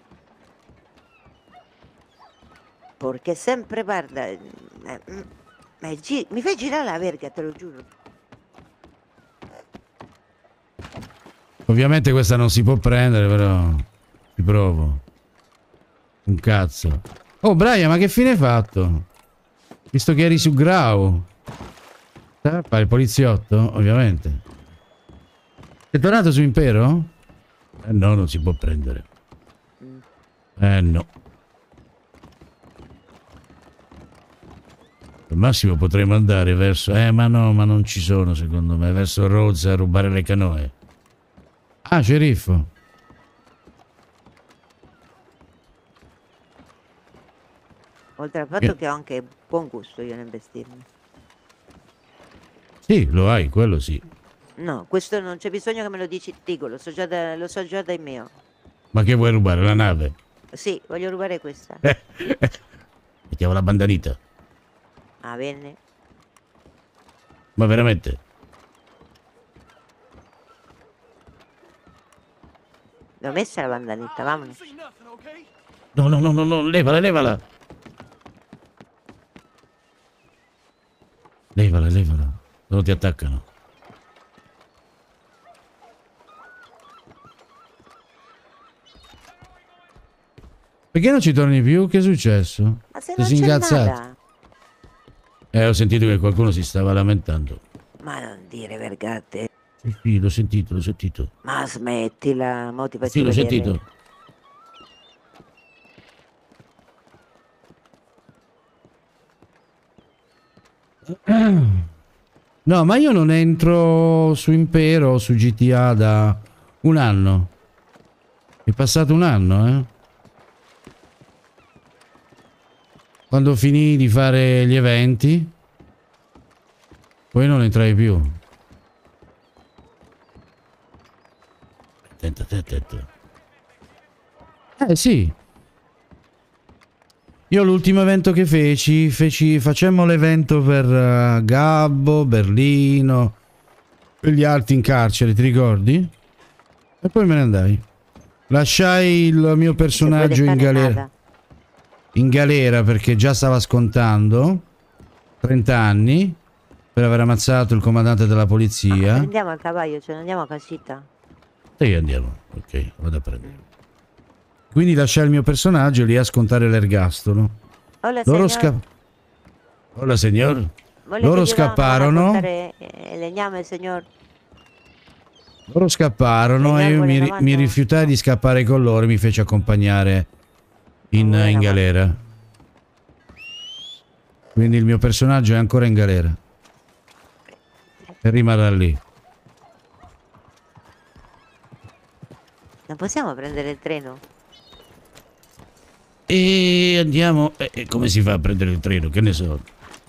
Speaker 4: Perché sempre, guarda... mi fai girare la verga, te lo giuro.
Speaker 3: Ovviamente questa non si può prendere, però ci provo. Un cazzo. Oh Brian, ma che fine hai fatto? Visto che eri su Grau. Fai il poliziotto, ovviamente. Sei tornato su Impero? No, non si può prendere. No. Al massimo potremmo andare verso... ma no, ma non ci sono secondo me. Verso Rhodes a rubare le canoe. Ah, sceriffo.
Speaker 4: Oltre al fatto che ho anche buon gusto io nel vestirmi.
Speaker 3: Sì, lo hai, quello sì.
Speaker 4: No, questo non c'è bisogno che me lo dici, dico, lo so già dai mio.
Speaker 3: Ma che vuoi rubare? La nave?
Speaker 4: Sì, voglio rubare questa.
Speaker 3: Mettiamo la bandanita.
Speaker 4: Ah, bene.
Speaker 3: Ma veramente?
Speaker 4: L'ho messa la bandanetta, vamonos.
Speaker 3: No, levala. Levala. Non ti attaccano. Perché non ci torni più? Che è successo?
Speaker 4: Ma se
Speaker 3: Ti
Speaker 4: non
Speaker 3: sei
Speaker 4: c'è
Speaker 3: incazzato?
Speaker 4: nada.
Speaker 3: Ho sentito che qualcuno si stava lamentando.
Speaker 4: Ma non dire vergate.
Speaker 3: Sì, l'ho sentito.
Speaker 4: Ma smettila, mo ti faccio
Speaker 3: Sì, l'ho
Speaker 4: vedere.
Speaker 3: sentito. No, ma io non entro su Impero o su GTA da un anno. È passato un anno, eh? Quando finì di fare gli eventi, poi non entrai più. Attento. Sì. Io l'ultimo evento che facemmo l'evento per Gabbo, Berlino e gli altri in carcere, ti ricordi? E poi me ne andai. Lasciai il mio personaggio in galera. In galera perché già stava scontando 30 anni per aver ammazzato il comandante della polizia.
Speaker 4: Andiamo al cavallo, ce ne andiamo a casita.
Speaker 3: E andiamo, ok, vado a prendere. Quindi lasciai il mio personaggio lì a scontare l'ergastolo.
Speaker 4: Hola,
Speaker 3: Loro
Speaker 4: signor.
Speaker 3: Hola, signor.
Speaker 4: Vuole
Speaker 3: Loro
Speaker 4: che
Speaker 3: scapparono.
Speaker 4: a portare il legname, signor.
Speaker 3: Loro scapparono e io mi rifiutai di scappare con loro e mi fece accompagnare in galera. Quindi il mio personaggio è ancora in galera. E rimarrà lì.
Speaker 4: Non possiamo prendere il treno?
Speaker 3: E andiamo... come si fa a prendere il treno? Che ne so.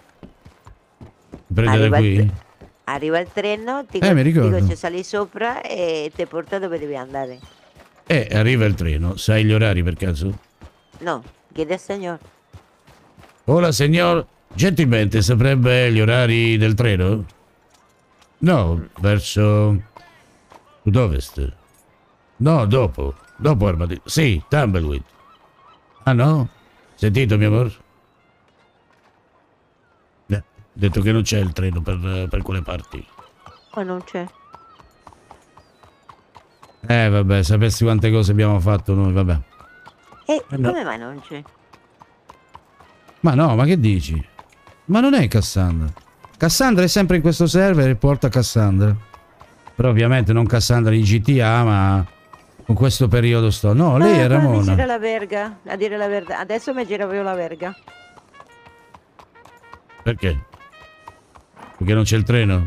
Speaker 3: Prende da qui?
Speaker 4: Arriva il treno, ti
Speaker 3: mi ricordo.
Speaker 4: dico, ci sali sopra e ti porta dove devi andare.
Speaker 3: Arriva il treno. Sai gli orari per caso?
Speaker 4: No, chiede al signor.
Speaker 3: Hola, signor. Gentilmente saprebbe gli orari del treno? No, verso... sud-ovest. No, dopo Armadillo. Sì, Tumbleweed. Ah no? Sentito, mio amor? Detto che non c'è il treno per quelle parti.
Speaker 4: Ma non c'è.
Speaker 3: Vabbè, sapessi quante cose abbiamo fatto noi, vabbè.
Speaker 4: No. Come mai non c'è?
Speaker 3: Ma no, ma che dici? Ma non è Cassandra. Cassandra è sempre in questo server e porta Cassandra. Però ovviamente non Cassandra di GTA, ma con questo periodo sto. No, lei è Ramona.
Speaker 4: Mi gira la verga, a dire la verità. Adesso mi gira proprio la verga.
Speaker 3: Perché? Perché non c'è il treno?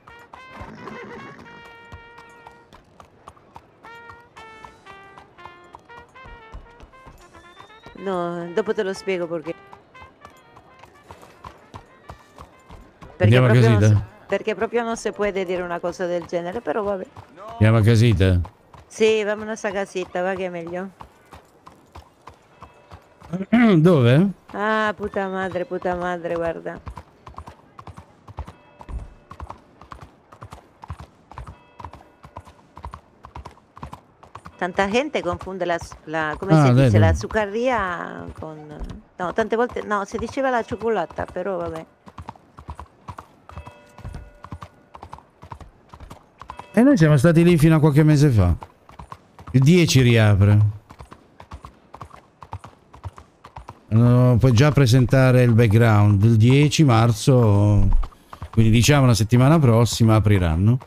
Speaker 4: No, dopo te lo spiego perché.
Speaker 3: Andiamo a
Speaker 4: proprio non
Speaker 3: casita?
Speaker 4: perché proprio non si può dire una cosa del genere, però vabbè.
Speaker 3: Andiamo a casita?
Speaker 4: Sì, vámonos a casita, va che è meglio.
Speaker 3: Dove?
Speaker 4: Ah, puta madre, guarda. Tanta gente confonde come si dice,
Speaker 3: vedi.
Speaker 4: la zuccaria con... No, tante volte... No, si diceva la cioccolata, però vabbè.
Speaker 3: E noi siamo stati lì fino a qualche mese fa. Il 10 riapre. Puoi già presentare il background. Il 10 marzo, quindi diciamo la settimana prossima, apriranno.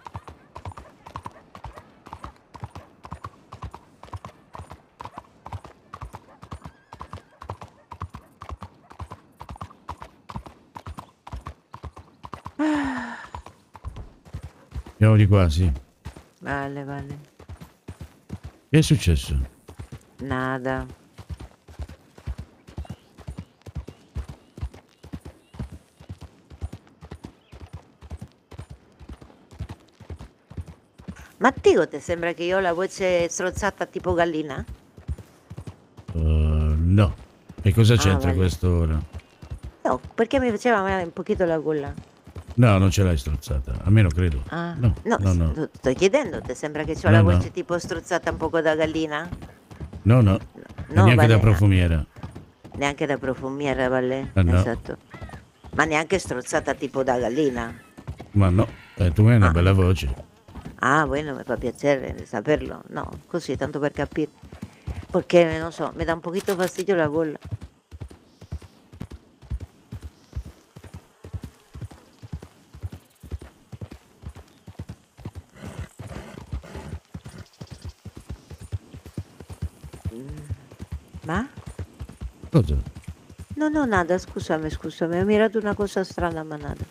Speaker 3: Andiamo di qua, sì.
Speaker 4: Vale.
Speaker 3: Che è successo?
Speaker 4: Nada. Matteo, ti sembra che io ho la voce strozzata tipo gallina?
Speaker 3: No. E cosa c'entra
Speaker 4: vale.
Speaker 3: questo ora?
Speaker 4: No, perché mi faceva male un pochino la gola.
Speaker 3: No, non ce l'hai strozzata. Almeno credo.
Speaker 4: Ah,
Speaker 3: No.
Speaker 4: sto chiedendo, ti sembra che ho
Speaker 3: No,
Speaker 4: la
Speaker 3: no.
Speaker 4: voce tipo strozzata un poco da gallina?
Speaker 3: No. E
Speaker 4: No,
Speaker 3: neanche
Speaker 4: vale.
Speaker 3: da profumiera.
Speaker 4: Neanche da profumiera, vale?
Speaker 3: No.
Speaker 4: Esatto. Ma neanche strozzata tipo da gallina.
Speaker 3: Ma no, tu hai una bella voce.
Speaker 4: Ah, bueno, mi fa piacere saperlo. No, così, tanto per capire. Perché, non so, mi dà un pochino fastidio la gola. Ma?
Speaker 3: Cosa?
Speaker 4: No, nada, scusami, ho mirato una cosa strana, ma nada.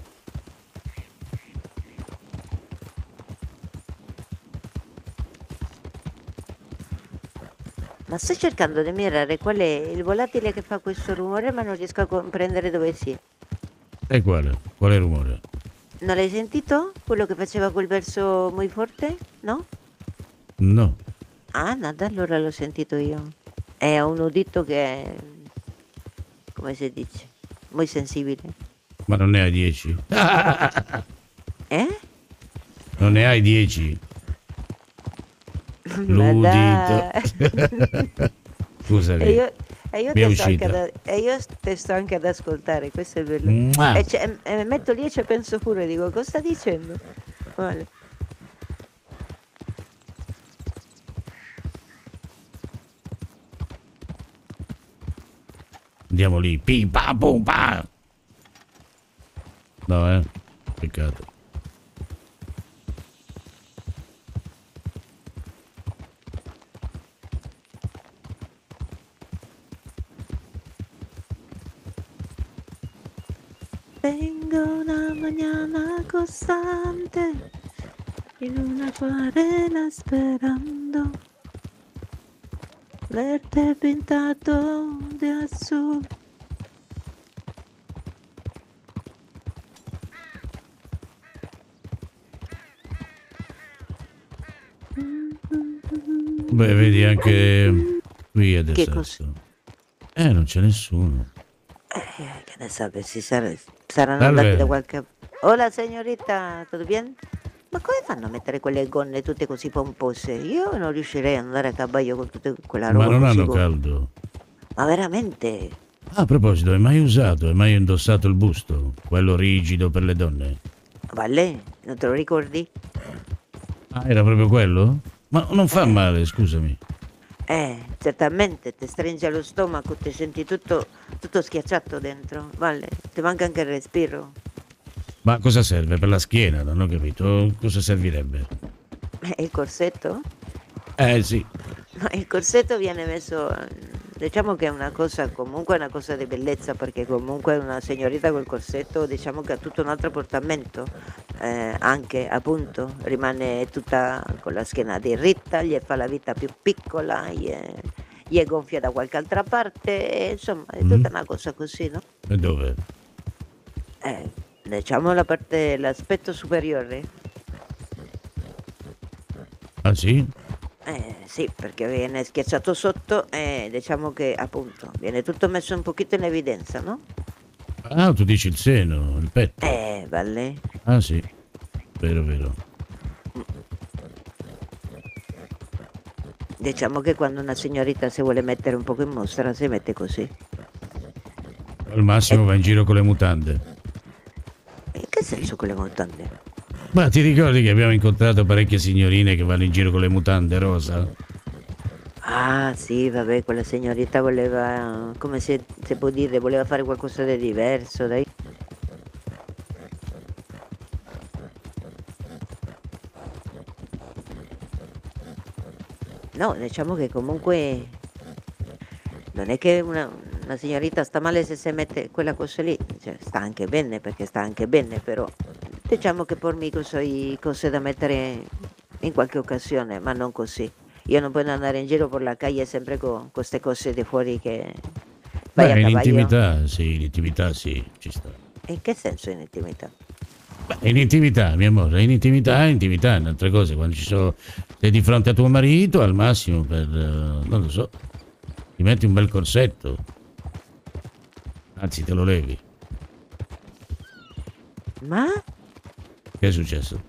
Speaker 4: Ma sto cercando di mirare qual è il volatile che fa questo rumore, ma non riesco a comprendere dove sia.
Speaker 3: E quale? Quale rumore?
Speaker 4: Non l'hai sentito? Quello che faceva quel verso muy forte? No?
Speaker 3: No.
Speaker 4: Ah, nada, allora l'ho sentito io. È un udito che è, come si dice, muy sensibile.
Speaker 3: Ma non ne hai 10?
Speaker 4: Eh?
Speaker 3: Non ne hai 10?
Speaker 4: Ma
Speaker 3: L'udito. Scusami.
Speaker 4: E io
Speaker 3: Mi è
Speaker 4: te sto anche
Speaker 3: uscita.
Speaker 4: io te sto anche ad ascoltare, questo è bello.
Speaker 3: Mua.
Speaker 4: E metto lì e ci penso pure, dico, cosa sta dicendo? Vale.
Speaker 3: Andiamo lì. Pim pam pum pam. No, peccato.
Speaker 4: Tengo una mañana constante en una acuarela esperando verte pintado de azul.
Speaker 3: Beh, vedi anche qui adesso.
Speaker 4: Che cosa?
Speaker 3: Non c'è nessuno.
Speaker 4: Che ne sabe, saranno
Speaker 3: Salve.
Speaker 4: andati da qualche... Hola signorita, tutto bene? Ma come fanno a mettere quelle gonne tutte così pompose? Io non riuscirei ad andare a cavallo con tutta quella roba
Speaker 3: Ma non
Speaker 4: così
Speaker 3: hanno caldo.
Speaker 4: Ma veramente?
Speaker 3: Ah, a proposito, hai mai indossato il busto? Quello rigido per le donne?
Speaker 4: Vale, non te lo ricordi?
Speaker 3: Ah, era proprio quello? Ma non fa male, scusami.
Speaker 4: Certamente, ti stringe lo stomaco, ti senti tutto schiacciato dentro, vale, ti manca anche il respiro.
Speaker 3: Ma cosa serve? Per la schiena, non ho capito. Cosa servirebbe?
Speaker 4: Il corsetto?
Speaker 3: Sì.
Speaker 4: Ma il corsetto viene messo diciamo che è una cosa, comunque è una cosa di bellezza, perché comunque una signorita col corsetto diciamo che ha tutto un altro portamento, anche appunto rimane tutta con la schiena diritta, gli fa la vita più piccola, gli è gonfia da qualche altra parte, e insomma è tutta una cosa così, no?
Speaker 3: E dove?
Speaker 4: Diciamo la parte, l'aspetto superiore.
Speaker 3: Ah sì?
Speaker 4: Sì, perché viene schiacciato sotto e diciamo che appunto viene tutto messo un pochino in evidenza, no?
Speaker 3: Ah, tu dici il seno, il petto.
Speaker 4: Vale.
Speaker 3: Ah sì, vero, vero.
Speaker 4: Diciamo che quando una signorita si vuole mettere un poco in mostra si mette così.
Speaker 3: Al massimo va in giro con le mutande.
Speaker 4: In che senso con le mutande?
Speaker 3: Ma ti ricordi che abbiamo incontrato parecchie signorine che vanno in giro con le mutande rosa?
Speaker 4: Ah sì, vabbè, quella signorita voleva, come si può dire, voleva fare qualcosa di diverso, dai. No, diciamo che comunque non è che una signorita sta male se si mette quella cosa lì, cioè, sta anche bene, perché sta anche bene, però diciamo che per me sono cose da mettere in qualche occasione, ma non così. Io non posso andare in giro per la calle sempre con queste cose di fuori che vai a
Speaker 3: in
Speaker 4: cavallo.
Speaker 3: intimità sì, ci sta.
Speaker 4: In che senso in intimità?
Speaker 3: Beh, in intimità, mio amore, in intimità, in altre cose, quando sei di fronte a tuo marito, al massimo per, non lo so, ti metti un bel corsetto, anzi te lo levi.
Speaker 4: Ma?
Speaker 3: Che è successo?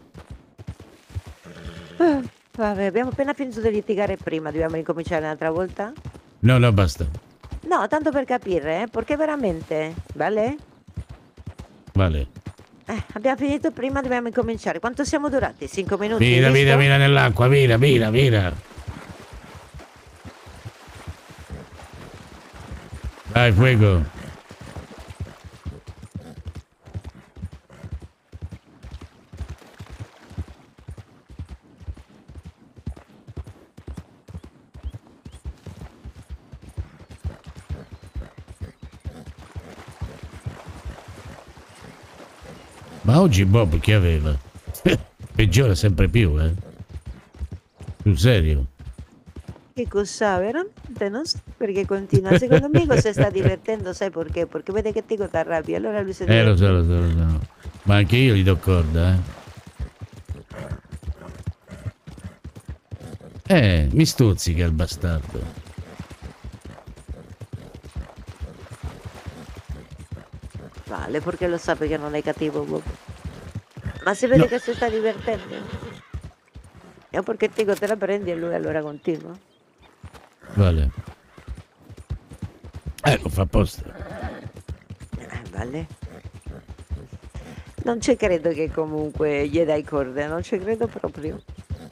Speaker 4: Vabbè, abbiamo appena finito di litigare prima, dobbiamo ricominciare un'altra volta?
Speaker 3: No, no, basta.
Speaker 4: No, tanto per capire, perché veramente, vale?
Speaker 3: Vale.
Speaker 4: Abbiamo finito prima, dobbiamo incominciare. Quanto siamo durati? 5 minuti?
Speaker 3: Mira,
Speaker 4: giusto?
Speaker 3: mira, mira nell'acqua, mira, mira, mira. Dai, fuego. Ma oggi Bob che aveva? Peggiora sempre più, eh? Sul serio?
Speaker 4: Che cosa, veramente? Non so perché continua. Secondo me si sta divertendo, sai perché? Perché vede che ti arrabbia, allora lui si
Speaker 3: Lo
Speaker 4: diverte.
Speaker 3: so, lo so, lo so. Ma anche io gli do corda, mi stuzzica il bastardo.
Speaker 4: Vale, perché lo sa perché non è cattivo Bob. Ma si vede
Speaker 3: No.
Speaker 4: che si sta divertendo. Io perché te la prendi e lui allora continua.
Speaker 3: Vale. Lo fa apposta.
Speaker 4: Vale. Non ci credo che comunque gli dai corde, non ci credo proprio.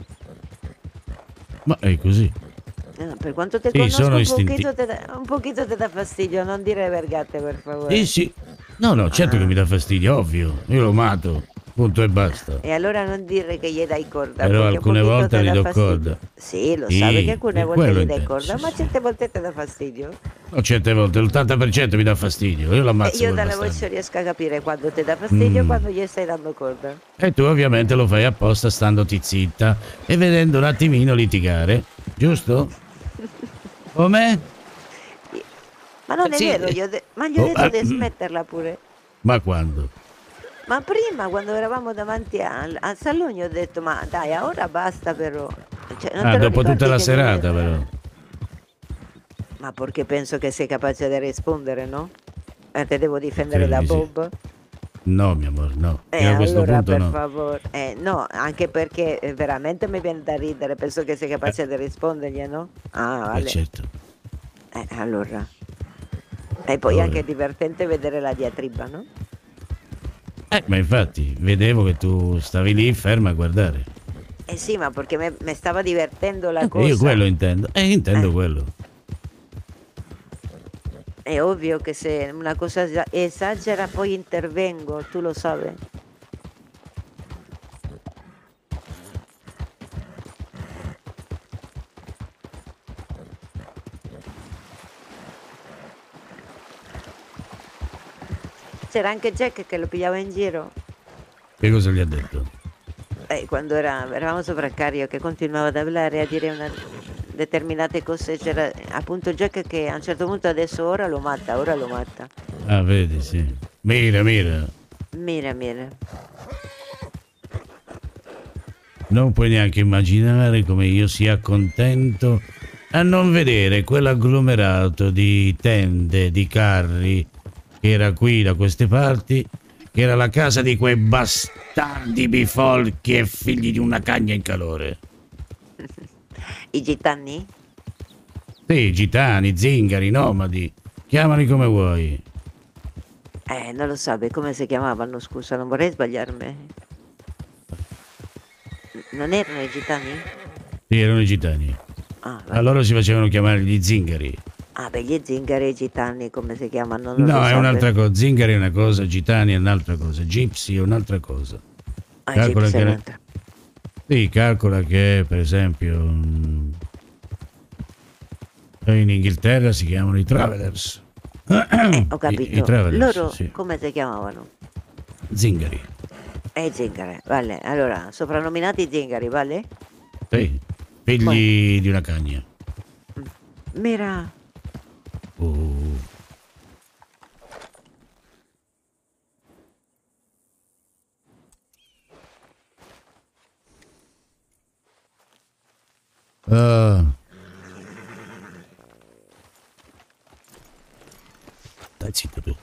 Speaker 3: Ma è così.
Speaker 4: Per quanto te
Speaker 3: Sì,
Speaker 4: conosco
Speaker 3: sono
Speaker 4: un pochino te dà fastidio, non dire vergate per favore.
Speaker 3: Sì, sì. No, certo che mi dà fastidio, ovvio. Io lo mato. Punto e basta.
Speaker 4: E allora non dire che gli dai corda.
Speaker 3: Però
Speaker 4: perché un
Speaker 3: alcune
Speaker 4: pochino
Speaker 3: volte
Speaker 4: te
Speaker 3: gli
Speaker 4: dà
Speaker 3: do
Speaker 4: fastidio.
Speaker 3: corda.
Speaker 4: Sì, lo
Speaker 3: Sì,
Speaker 4: sa perché alcune
Speaker 3: per
Speaker 4: volte
Speaker 3: quello
Speaker 4: gli dai
Speaker 3: intendo,
Speaker 4: corda,
Speaker 3: sì,
Speaker 4: ma
Speaker 3: sì.
Speaker 4: certe volte ti dà fastidio.
Speaker 3: No, certe volte, l'80% mi dà fastidio. Io lo
Speaker 4: E
Speaker 3: ammazzo
Speaker 4: io
Speaker 3: quel
Speaker 4: dalle
Speaker 3: bastardo.
Speaker 4: voci riesco a capire quando ti dà fastidio e quando gli stai dando corda.
Speaker 3: E tu ovviamente lo fai apposta standoti zitta e vedendo un attimino litigare, giusto? Come?
Speaker 4: Ma non è
Speaker 3: Sì.
Speaker 4: vero, ma gli ho
Speaker 3: Oh,
Speaker 4: detto di smetterla pure.
Speaker 3: Ma quando?
Speaker 4: Ma prima, quando eravamo davanti al salone, ho detto, ma dai, ora basta però. Cioè, non te lo
Speaker 3: Dopo
Speaker 4: ricordi
Speaker 3: tutta la
Speaker 4: che gli ho
Speaker 3: serata
Speaker 4: detto?
Speaker 3: però.
Speaker 4: Ma perché penso che sei capace di rispondere, no? E te devo difendere
Speaker 3: Credo
Speaker 4: da
Speaker 3: di sì.
Speaker 4: Bob?
Speaker 3: No, mio amore, no. Io a questo
Speaker 4: Allora,
Speaker 3: punto
Speaker 4: per
Speaker 3: no.
Speaker 4: favore. No, anche perché veramente mi viene da ridere, penso che sei capace di rispondergli, no? Ah, vale.
Speaker 3: Certo.
Speaker 4: Allora. E poi
Speaker 3: Allora.
Speaker 4: anche è divertente vedere la diatriba, no?
Speaker 3: Ma infatti, vedevo che tu stavi lì ferma a guardare.
Speaker 4: Eh sì, ma perché mi stava divertendo la cosa.
Speaker 3: Io quello intendo. Intendo quello.
Speaker 4: È ovvio che se una cosa esagera poi intervengo, tu lo sai. C'era anche Jack che lo pigliava in giro.
Speaker 3: Che cosa gli ha detto?
Speaker 4: Quando eravamo sopra il carico che continuava ad parlare e a dire determinate cose, c'era appunto Jack che a un certo punto adesso ora lo matta.
Speaker 3: Ah, vedi, sì. Mira.
Speaker 4: Mira.
Speaker 3: Non puoi neanche immaginare come io sia contento a non vedere quell'agglomerato di tende, di carri che era qui da queste parti, che era la casa di quei bastardi bifolchi e figli di una cagna in calore.
Speaker 4: I gitani?
Speaker 3: Sì, gitani, zingari, nomadi, chiamali come vuoi.
Speaker 4: Non lo so, beh, come si chiamavano, scusa, non vorrei sbagliarmi. Non erano i gitani?
Speaker 3: Sì, erano i gitani.
Speaker 4: Ah,
Speaker 3: Allora si facevano chiamare gli zingari.
Speaker 4: Ah, beh, gli zingari e i gitani, come si chiamano? Non
Speaker 3: No,
Speaker 4: lo
Speaker 3: è
Speaker 4: so,
Speaker 3: un'altra
Speaker 4: beh.
Speaker 3: cosa. Zingari è una cosa, gitani è un'altra cosa, gypsy è un'altra cosa.
Speaker 4: Ah,
Speaker 3: Calcola
Speaker 4: gypsy è
Speaker 3: che...
Speaker 4: un'altra.
Speaker 3: Sì, calcola che per esempio in Inghilterra si chiamano i travelers.
Speaker 4: Ho capito.
Speaker 3: I travelers,
Speaker 4: Loro
Speaker 3: sì.
Speaker 4: come si chiamavano?
Speaker 3: Zingari.
Speaker 4: Zingari, vale. Allora, soprannominati zingari, vale?
Speaker 3: Sì, figli di una cagna.
Speaker 4: Mira.
Speaker 3: Dai zitto tu.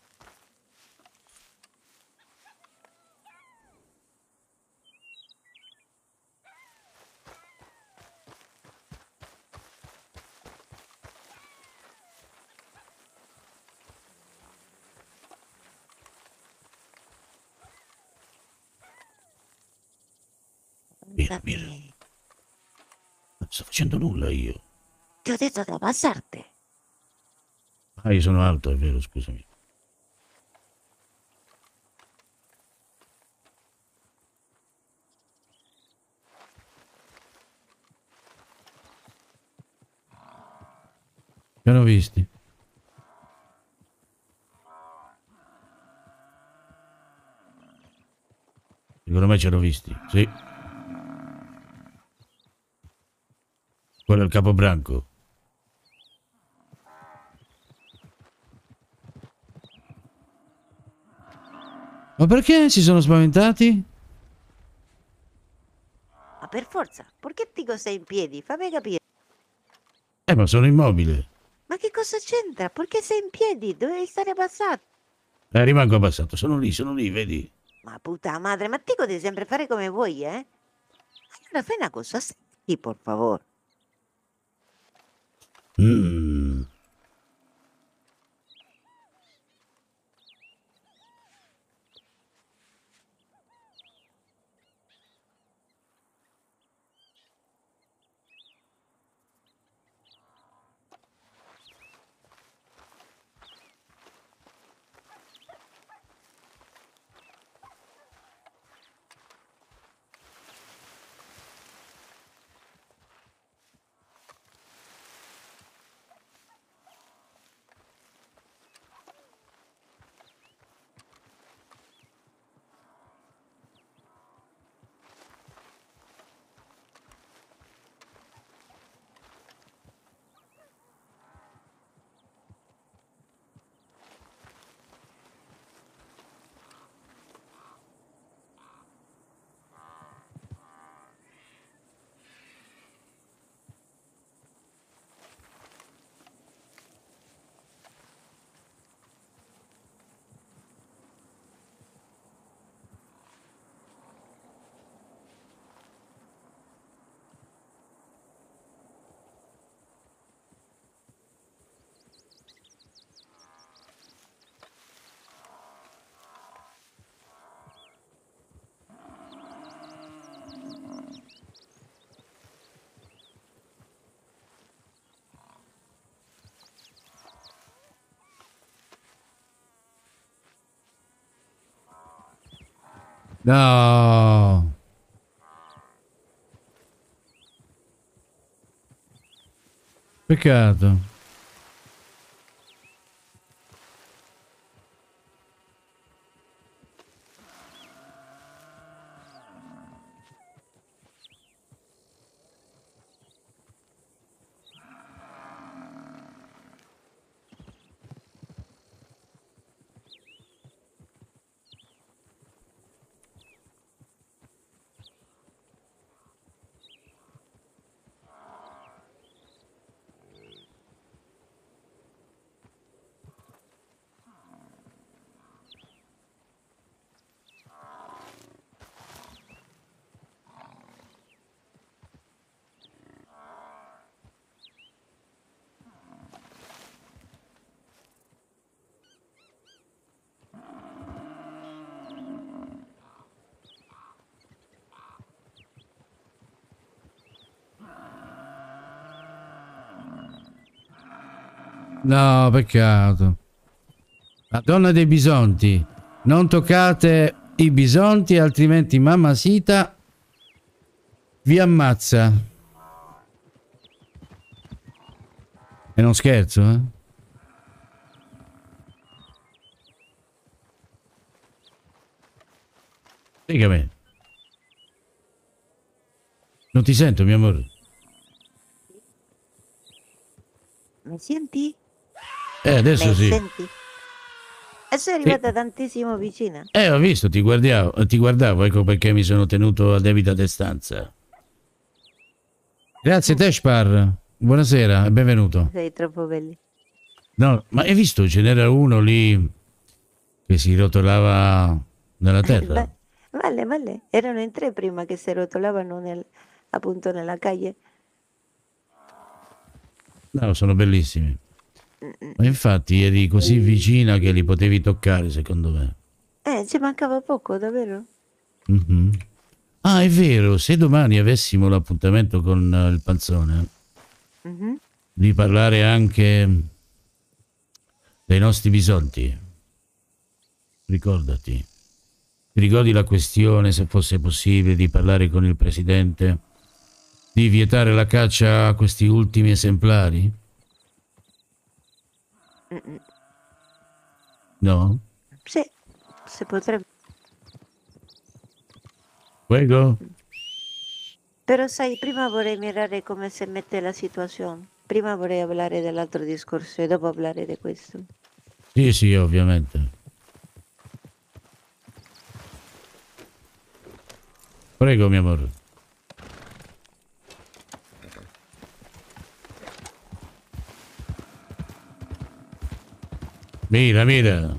Speaker 3: Mira. Non sto facendo nulla io.
Speaker 4: Ti ho detto di abbassarti.
Speaker 3: Ah, io sono alto, è vero, scusami. Ci hanno visti? Secondo me ci hanno visti, sì. Quello è il capobranco. Ma perché si sono spaventati?
Speaker 4: Ma per forza, perché dico sei in piedi? Fammi capire.
Speaker 3: Ma sono immobile.
Speaker 4: Ma che cosa c'entra? Perché sei in piedi? Dovevi stare abbassato.
Speaker 3: Rimango abbassato, sono lì, vedi?
Speaker 4: Ma puta madre, ma ti devi sempre fare come vuoi, eh? Allora fai una cosa, senti, por favor.
Speaker 3: No. Peccato. No, peccato. La donna dei bisonti. Non toccate i bisonti, altrimenti mamma Sita vi ammazza. E non scherzo, eh? Spiegami. Non ti sento, mio amore.
Speaker 4: Mi senti?
Speaker 3: Adesso
Speaker 4: Mi
Speaker 3: sì.
Speaker 4: senti? E sei arrivata tantissimo vicina.
Speaker 3: Ho visto, ti guardavo, ecco perché mi sono tenuto a debita distanza. Grazie, Teshpar. Buonasera e benvenuto.
Speaker 4: Sei troppo belli.
Speaker 3: No, ma hai visto? Ce n'era uno lì che si rotolava nella terra.
Speaker 4: Vale. Erano in 3 prima che si rotolavano appunto nella calle.
Speaker 3: No, sono bellissimi. Ma infatti eri così vicina che li potevi toccare, secondo me.
Speaker 4: Ci mancava poco, davvero?
Speaker 3: Mhm. Ah, è vero, se domani avessimo l'appuntamento con il Panzone,
Speaker 4: Mhm.
Speaker 3: di parlare anche dei nostri bisonti. Ricordati. Ti ricordi la questione, se fosse possibile, di parlare con il presidente, di vietare la caccia a questi ultimi esemplari? No?
Speaker 4: Sì, se potrebbe.
Speaker 3: Prego?
Speaker 4: Però sai, prima vorrei mirare come si mette la situazione. Prima vorrei parlare dell'altro discorso e dopo parlare di questo.
Speaker 3: Sì, ovviamente. Prego, mio amore. Mira.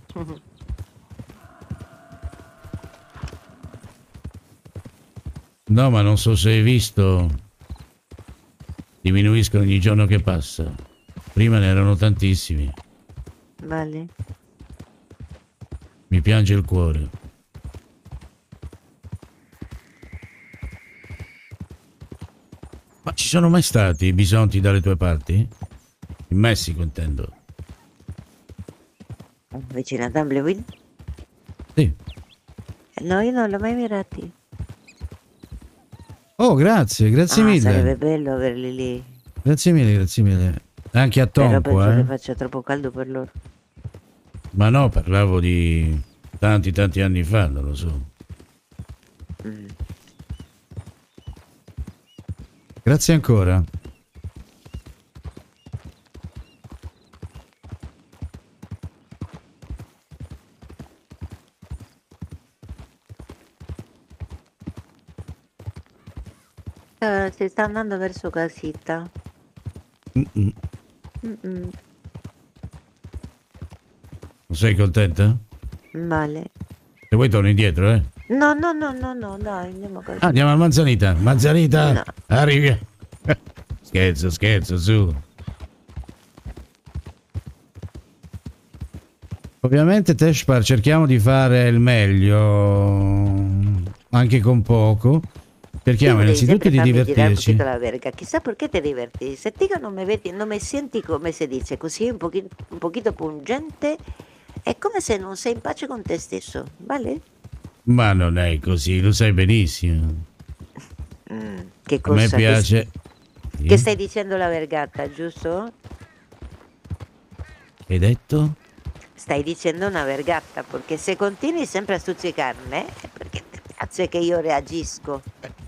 Speaker 3: No, ma non so se hai visto. Diminuiscono ogni giorno che passa. Prima ne erano tantissimi.
Speaker 4: Vale.
Speaker 3: Mi piange il cuore. Ma ci sono mai stati bisonti dalle tue parti? In Messico, intendo.
Speaker 4: Vicino a Tumbleweed?
Speaker 3: Sì.
Speaker 4: No, io non l'ho mai mirati.
Speaker 3: Oh, grazie mille.
Speaker 4: Sarebbe bello averli lì.
Speaker 3: Grazie mille. Anche a
Speaker 4: Però
Speaker 3: Tonco,
Speaker 4: penso che faccia troppo caldo per loro.
Speaker 3: Ma no, parlavo di tanti anni fa, non lo so. Grazie ancora.
Speaker 4: Si sta andando verso casita.
Speaker 3: Non
Speaker 4: Mm-mm.
Speaker 3: sei contenta?
Speaker 4: Vale.
Speaker 3: Se vuoi torni indietro, eh?
Speaker 4: No, dai, andiamo a casa.
Speaker 3: Andiamo a Manzanita. Manzanita,
Speaker 4: No.
Speaker 3: arrivi. Scherzo, su. Ovviamente, Teshpar, cerchiamo di fare il meglio, anche con poco. Cerchiamo innanzitutto di divertirci.
Speaker 4: Un poquito la verga. Chissà perché te diverti. Se te non me vedi, non mi senti, come si dice, così un pochino pungente, è come se non sei in pace con te stesso, vale?
Speaker 3: Ma non è così, lo sai benissimo.
Speaker 4: Che
Speaker 3: A
Speaker 4: cosa?
Speaker 3: me piace.
Speaker 4: Che stai dicendo la vergata, giusto?
Speaker 3: Hai detto?
Speaker 4: Stai dicendo una vergata, perché se continui sempre a stuzzicarmi, è perché ti piace che io reagisco.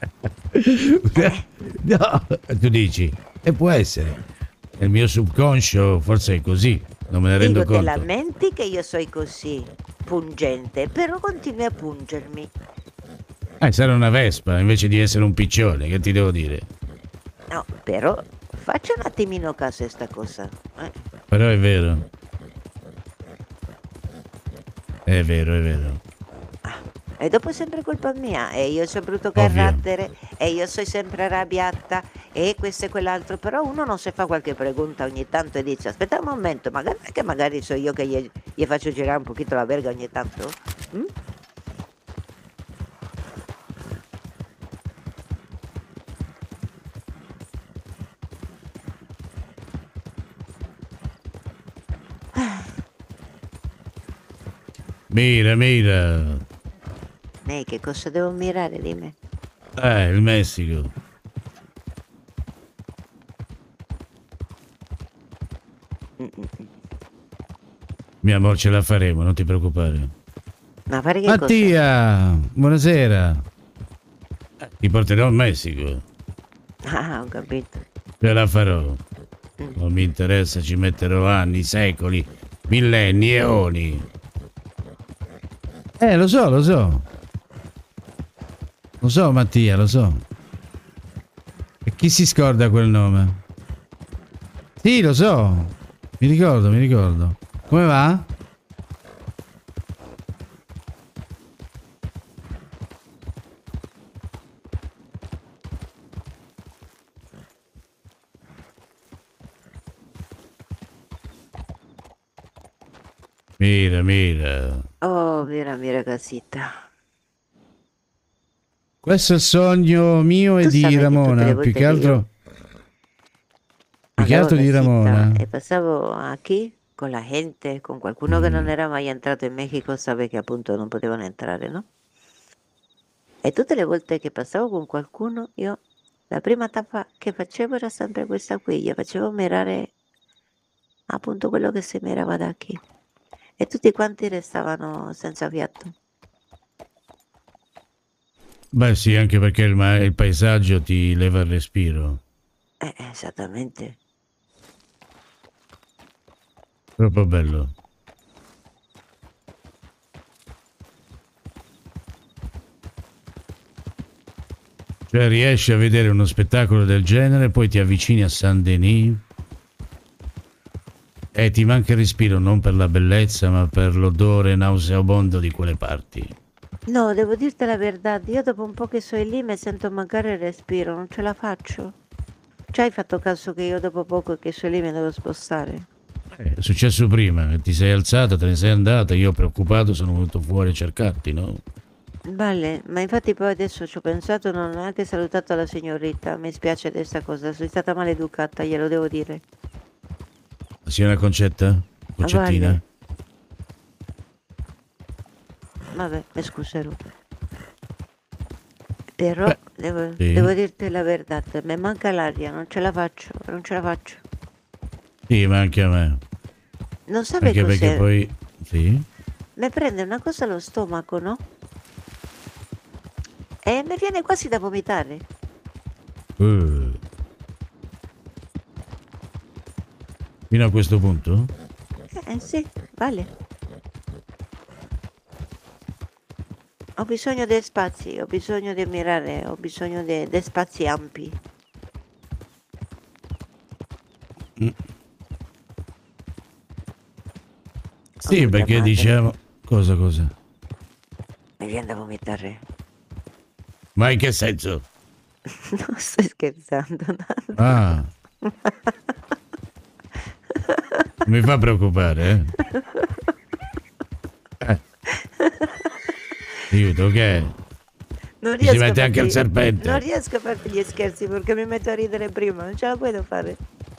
Speaker 3: No, tu dici, e può essere. Nel mio subconscio forse è così, non me ne rendo
Speaker 4: Dico, te
Speaker 3: conto.
Speaker 4: lamenti che io sono così, pungente, però continui a pungermi.
Speaker 3: Sarà una vespa invece di essere un piccione, che ti devo dire?
Speaker 4: No, però faccia un attimino caso a sta cosa.
Speaker 3: Però è vero. È vero.
Speaker 4: E dopo è sempre colpa mia, e io ho brutto
Speaker 3: Ovvio.
Speaker 4: carattere, e io sono sempre arrabbiata, e questo e quell'altro, però uno non si fa qualche pregunta ogni tanto e dice, aspetta un momento, magari so io che gli faccio girare un pochino la verga ogni tanto? Mm?
Speaker 3: Mira, mira.
Speaker 4: Che cosa devo mirare, dimmi?
Speaker 3: Il Messico. Mio amore, ce la faremo, non ti preoccupare.
Speaker 4: Ma fare che cosa?
Speaker 3: Mattia, buonasera. Ti porterò in Messico.
Speaker 4: Ah, ho capito.
Speaker 3: Ce la farò. Non mi interessa, ci metterò anni, secoli, millenni, eoni. Lo so, lo so. Lo so, Mattia, lo so. E chi si scorda quel nome? Sì, lo so. Mi ricordo, mi ricordo. Come va? Mira, mira.
Speaker 4: Oh, mira casita.
Speaker 3: Questo è il sogno mio e
Speaker 4: Tu
Speaker 3: di
Speaker 4: sabe che tutte
Speaker 3: Ramona,
Speaker 4: le
Speaker 3: più
Speaker 4: volte
Speaker 3: che
Speaker 4: che
Speaker 3: altro. Più che altro di
Speaker 4: Andavo
Speaker 3: Ramona.
Speaker 4: casita e passavo aquí con la gente, con qualcuno che non era mai entrato in Messico, sabe che appunto non potevano entrare, no? E tutte le volte che passavo con qualcuno, io la prima tappa che facevo era sempre questa qui, io facevo mirare appunto quello che si mirava da qui. E tutti quanti restavano senza fiato.
Speaker 3: Beh sì, anche perché il paesaggio ti leva il respiro.
Speaker 4: Esattamente.
Speaker 3: Troppo bello. Cioè riesci a vedere uno spettacolo del genere, poi ti avvicini a Saint-Denis e ti manca il respiro non per la bellezza, ma per l'odore nauseabondo di quelle parti.
Speaker 4: No, devo dirti la verità, io dopo un po' che sono lì mi sento mancare il respiro, non ce la faccio. Ci hai fatto caso che io dopo poco che sono lì mi devo spostare?
Speaker 3: È successo prima, che ti sei alzata, te ne sei andata, io preoccupato sono venuto fuori a cercarti, no?
Speaker 4: Vale, ma infatti poi adesso ci ho pensato, non ho neanche salutato la signorita, mi spiace di questa cosa, sono stata maleducata, glielo devo dire.
Speaker 3: La signora Concetta? Concettina?
Speaker 4: Vale. Vabbè, mi scuserò. Però
Speaker 3: sì.
Speaker 4: devo dirti la verità, mi manca l'aria, non ce la faccio, non ce la faccio.
Speaker 3: Sì, ma anche a me.
Speaker 4: Non sape
Speaker 3: Anche
Speaker 4: cos'è?
Speaker 3: perché poi... Sì?
Speaker 4: Mi prende una cosa allo stomaco, no? E mi viene quasi da vomitare.
Speaker 3: Fino a questo punto?
Speaker 4: Sì, vale. Ho bisogno di spazi, ho bisogno di mirare, ho bisogno di spazi ampi.
Speaker 3: Sì, perché diciamo... Cosa?
Speaker 4: Mi viene da vomitare.
Speaker 3: Ma in che senso?
Speaker 4: Non sto scherzando, Nando.
Speaker 3: Ah. Mi fa preoccupare, Aiuto, che?
Speaker 4: Non
Speaker 3: Si mette anche il serpente.
Speaker 4: Non riesco a farti gli scherzi perché mi metto a ridere prima, non ce la puedo fare.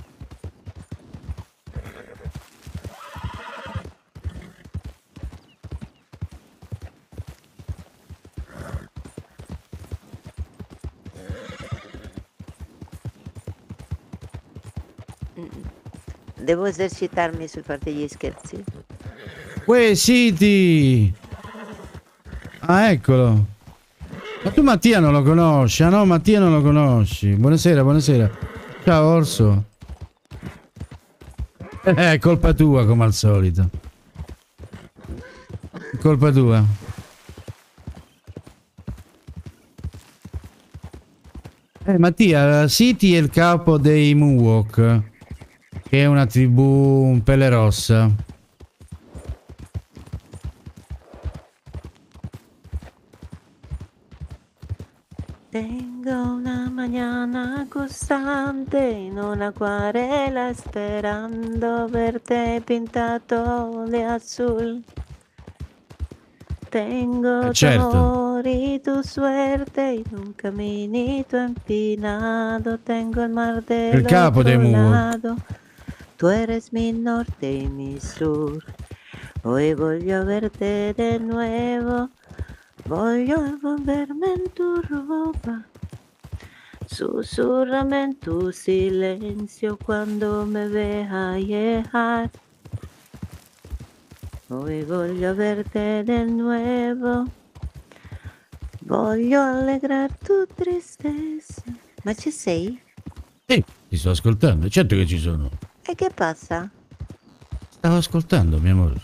Speaker 4: Devo esercitarmi sul farti gli scherzi.
Speaker 3: Uè, Siti! Ah, eccolo. Ma tu Mattia non lo conosci? Ah no, Mattia non lo conosci. Buonasera, buonasera. Ciao Orso. È colpa tua come al solito. Colpa tua. Mattia, Siti è il capo dei Moonwalk, che è una tribù pelle rossa.
Speaker 4: Tengo una mañana costante in una acuarela esperando verte pintato de azul. Tengo
Speaker 3: certo.
Speaker 4: tu amor y tu suerte in un caminito empinado. Tengo el mar del
Speaker 3: Il capo dei
Speaker 4: otro
Speaker 3: Moonwalk.
Speaker 4: lado. Tu eres mi norte y mi sur. Hoy voglio verte de nuevo, voglio envolverme en tu ropa. Susúrrame en tu silencio cuando me veas llegar. Hoy voglio verte de nuevo, voglio allegrar tu tristezza. Ma ci sei?
Speaker 3: Sì, ti sto ascoltando, certo che ci sono.
Speaker 4: E che passa?
Speaker 3: Stavo ascoltando, mio amore.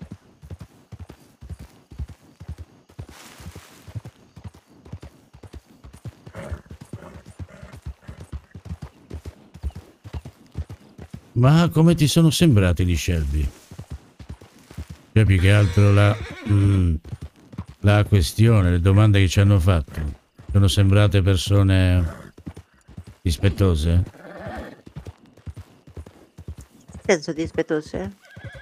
Speaker 3: Ma come ti sono sembrati gli Shelby? Cioè, più che altro la questione, le domande che ci hanno fatto. Sono sembrate persone rispettose?
Speaker 4: Senso dispettose?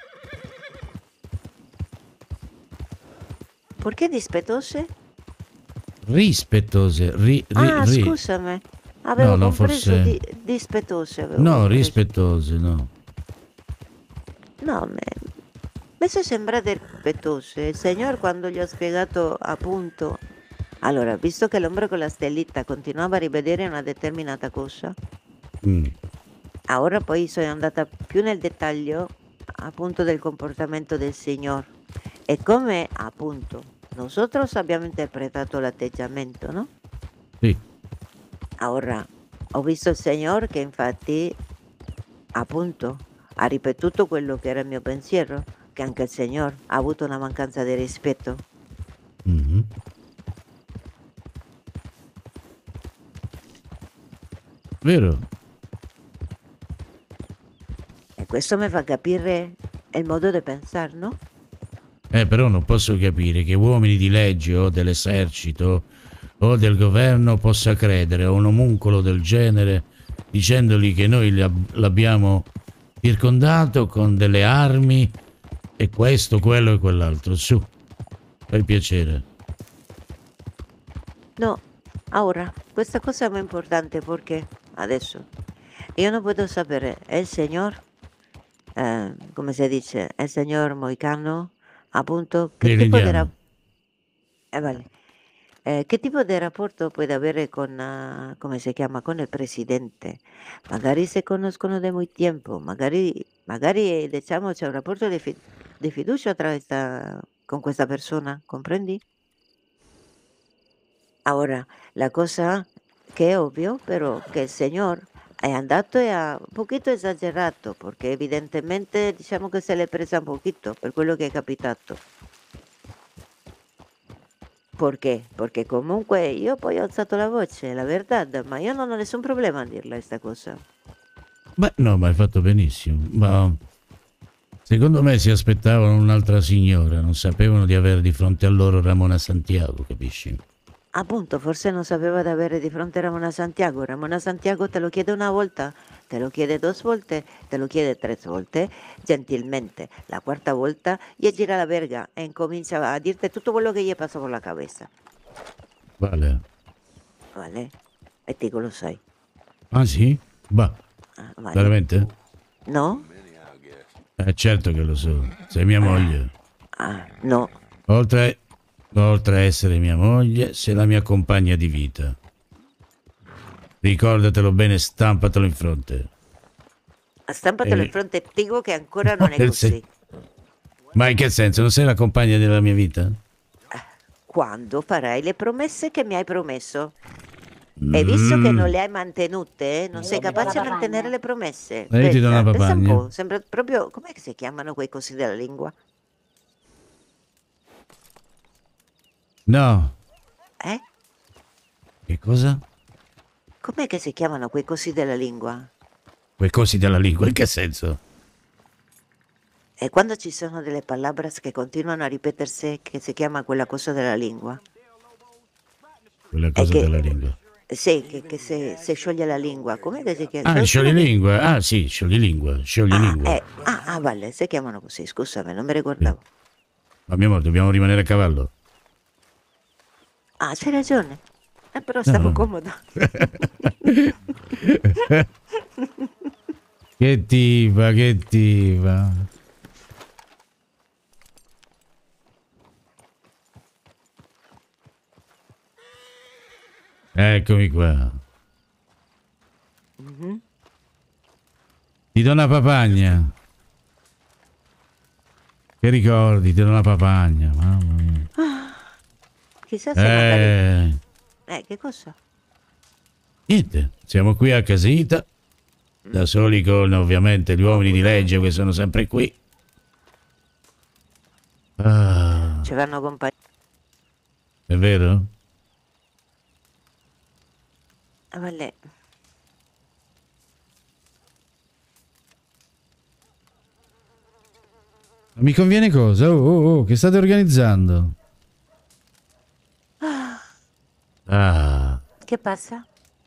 Speaker 4: Perché dispettose?
Speaker 3: Rispettose,
Speaker 4: Scusami, avevo
Speaker 3: no,
Speaker 4: compreso
Speaker 3: forse...
Speaker 4: dispettose.
Speaker 3: No, rispettose, no.
Speaker 4: No, mi sono sembrate rispettose. Il signor quando gli ho spiegato appunto... Allora, visto che l'ombra con la stellita continuava a rivedere una determinata cosa, ora poi sono andata più nel dettaglio appunto del comportamento del signor e come appunto nosotros abbiamo interpretato l'atteggiamento, no?
Speaker 3: Sì.
Speaker 4: Ora ho visto il signor che infatti appunto ha ripetuto quello che era il mio pensiero, che anche il signor ha avuto una mancanza di rispetto.
Speaker 3: Vero?
Speaker 4: E questo mi fa capire il modo di pensare, no?
Speaker 3: Però non posso capire che uomini di legge o dell'esercito o del governo possa credere a un omuncolo del genere dicendogli che noi l'abbiamo circondato con delle armi e questo, quello e quell'altro. Su, per piacere.
Speaker 4: No, ora, questa cosa è importante perché adesso io non posso sapere, il signor, come si dice, il signor Moicano, appunto, che tipo di vale. Che tipo di rapporto può avere con, come si chiama, con il presidente? Magari si conoscono da molto tempo, magari diciamo c'è un rapporto di fiducia con questa persona, comprendi? Ora, la cosa che è ovvio però che il signor è andato e ha un pochino esagerato, perché evidentemente diciamo che se l'è presa un pochino per quello che è capitato. Perché? Perché comunque io poi ho alzato la voce, la verità, ma io non ho nessun problema a dirla questa cosa.
Speaker 3: Beh, no, ma hai fatto benissimo. Ma secondo me si aspettavano un'altra signora, non sapevano di avere di fronte a loro Ramona Santiago, capisci?
Speaker 4: Appunto, forse non sapeva di avere di fronte Ramona Santiago. Ramona Santiago te lo chiede una volta, te lo chiede 2 volte, te lo chiede 3 volte, gentilmente. La quarta volta gli gira la verga e incomincia a dirti tutto quello che gli passa per la cabeza.
Speaker 3: Vale.
Speaker 4: Vale? E te lo sai.
Speaker 3: Ah sì? Bah.
Speaker 4: Vale.
Speaker 3: Veramente?
Speaker 4: No?
Speaker 3: Certo che lo so. Sei mia moglie.
Speaker 4: No.
Speaker 3: Oltre a essere mia moglie, sei la mia compagna di vita. Ricordatelo bene, stampatelo in fronte.
Speaker 4: Stampatelo in fronte, dico che ancora non è così.
Speaker 3: Ma in che senso? Non sei la compagna della mia vita?
Speaker 4: Quando farai le promesse che mi hai promesso. E visto che non le hai mantenute, non sei capace a mantenere le promesse.
Speaker 3: Io ti do una
Speaker 4: Pensa un
Speaker 3: papagna.
Speaker 4: po', sembra proprio... Com'è che si chiamano quei cosi della lingua?
Speaker 3: No. Che cosa?
Speaker 4: Com'è che si chiamano quei cosi della lingua?
Speaker 3: Quei cosi della lingua, in che senso?
Speaker 4: E quando ci sono delle palabras che continuano a ripetersi, che si chiama quella cosa della lingua?
Speaker 3: Quella cosa della lingua.
Speaker 4: Sì, che se scioglie la lingua, com'è che si chiama?
Speaker 3: Ah, scioglilingua. Ah, sì, scioglilingua.
Speaker 4: Vale, si chiamano così, scusami, non mi ricordavo.
Speaker 3: Ma mio amore, dobbiamo rimanere a cavallo.
Speaker 4: Ah, c'hai ragione. Però stavo comodo.
Speaker 3: Che diva. Eccomi qua. Ti do una papagna. Che ricordi? Ti do una papagna, mamma mia.
Speaker 4: Chissà se magari... che cosa?
Speaker 3: Niente, siamo qui a casita, da soli con ovviamente gli uomini di legge che sono sempre qui. Ah,
Speaker 4: Ci fanno compagnia.
Speaker 3: è vero?
Speaker 4: Vale.
Speaker 3: Mi conviene cosa? Oh, che state organizzando? Ah,
Speaker 4: Che passa?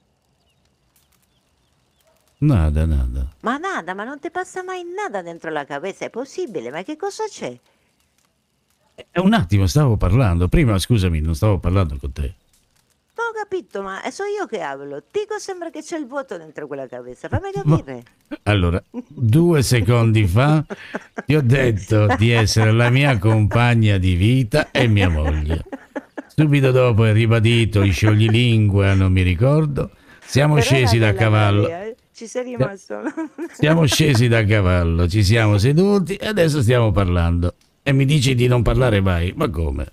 Speaker 3: nada.
Speaker 4: Ma nada, ma non ti passa mai nada dentro la cabeza, è possibile? Ma che cosa c'è?
Speaker 3: Un attimo, stavo parlando. Prima, scusami, non stavo parlando con te.
Speaker 4: Ma ho capito, ma so io che hablo. Tico sembra che c'è il vuoto dentro quella cabeza, fammi capire.
Speaker 3: Allora, 2 secondi fa ti ho detto di essere la mia compagna di vita e mia moglie. Subito dopo hai ribadito i scioglilingue, non mi ricordo. Siamo
Speaker 4: Però
Speaker 3: scesi
Speaker 4: era
Speaker 3: da
Speaker 4: bella
Speaker 3: cavallo.
Speaker 4: Maria, ci sei rimasto.
Speaker 3: Siamo scesi da cavallo, ci siamo seduti e adesso stiamo parlando. E mi dici di non parlare mai? Ma come?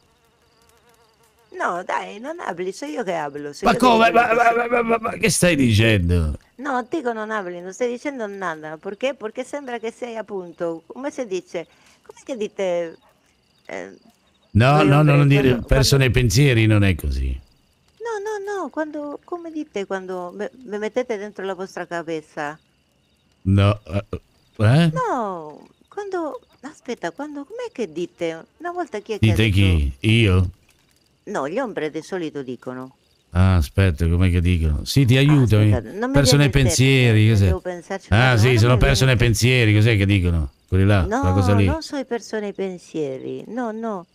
Speaker 4: No, dai, non habli, so io che hablo. so
Speaker 3: Ma
Speaker 4: io
Speaker 3: come?
Speaker 4: che-
Speaker 3: Ma che stai dicendo?
Speaker 4: No, dico non habli, non stai dicendo nada. Perché? Perché sembra che sei appunto, come si dice? Come che dite?
Speaker 3: No,
Speaker 4: Voi
Speaker 3: no,
Speaker 4: ombre,
Speaker 3: non dire
Speaker 4: quando-
Speaker 3: perso nei pensieri, non è così.
Speaker 4: No, quando, come dite quando me mettete dentro la vostra cabeza?
Speaker 3: No,
Speaker 4: No, quando, aspetta, quando, com'è che dite? Una volta chi è che ha
Speaker 3: Dite
Speaker 4: detto?
Speaker 3: chi? Io?
Speaker 4: No, gli ombre di solito dicono.
Speaker 3: Ah, aspetta, com'è che dicono? Sì, ti aiuto.
Speaker 4: Aspetta, non mi
Speaker 3: Perso nei
Speaker 4: viene il
Speaker 3: pensieri,
Speaker 4: termine,
Speaker 3: cos'è?
Speaker 4: devo pensarci un
Speaker 3: Ah,
Speaker 4: attimo,
Speaker 3: sì,
Speaker 4: non
Speaker 3: sono
Speaker 4: mi
Speaker 3: perso
Speaker 4: viene
Speaker 3: nei
Speaker 4: il
Speaker 3: pensieri, cos'è che dicono? Quelli là, quella
Speaker 4: No,
Speaker 3: cosa lì.
Speaker 4: non sono persone ai pensieri, no.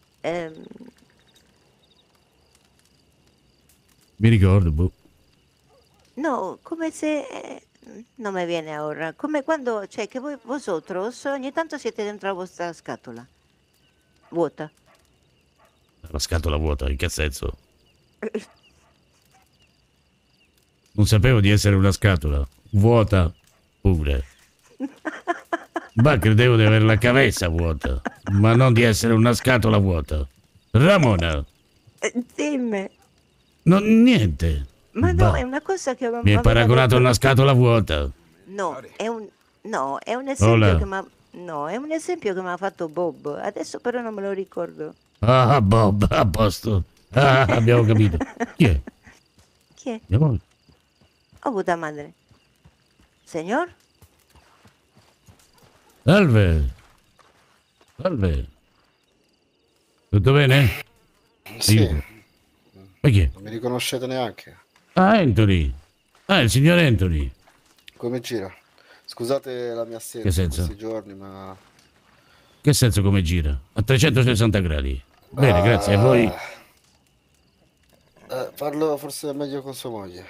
Speaker 3: Mi ricordo, boh.
Speaker 4: No, come se... non mi viene ora. Come quando, cioè, che voi, vosotros ogni tanto siete dentro la vostra scatola. Vuota.
Speaker 3: La scatola vuota, in che senso? Non sapevo di essere una scatola. Vuota pure. Ma credevo di avere la cabeza vuota, ma non di essere una scatola vuota. Ramona,
Speaker 4: Dimmi.
Speaker 3: niente.
Speaker 4: Ma no,
Speaker 3: Bah,
Speaker 4: è una cosa che...
Speaker 3: mi hai paragonato a una scatola vuota.
Speaker 4: No, è un esempio
Speaker 3: Hola.
Speaker 4: che No, è un esempio che mi ha fatto Bob. Adesso però non me lo ricordo.
Speaker 3: Ah, Bob, a posto. Ah, abbiamo capito. Chi è?
Speaker 4: Chi è?
Speaker 3: Mia moglie.
Speaker 4: Oh, puta madre. Signor?
Speaker 3: Salve. Salve. Tutto bene?
Speaker 11: Sì,
Speaker 3: Aiuto. Ma chi è?
Speaker 11: non mi riconoscete neanche.
Speaker 3: Ah, Anthony. Ah, il signor Anthony.
Speaker 11: Come gira? Scusate la mia assenza
Speaker 3: Che senso?
Speaker 11: questi giorni, ma...
Speaker 3: Che senso come gira? A 360 gradi. Bene, grazie. E voi?
Speaker 11: Parlo forse meglio con sua moglie.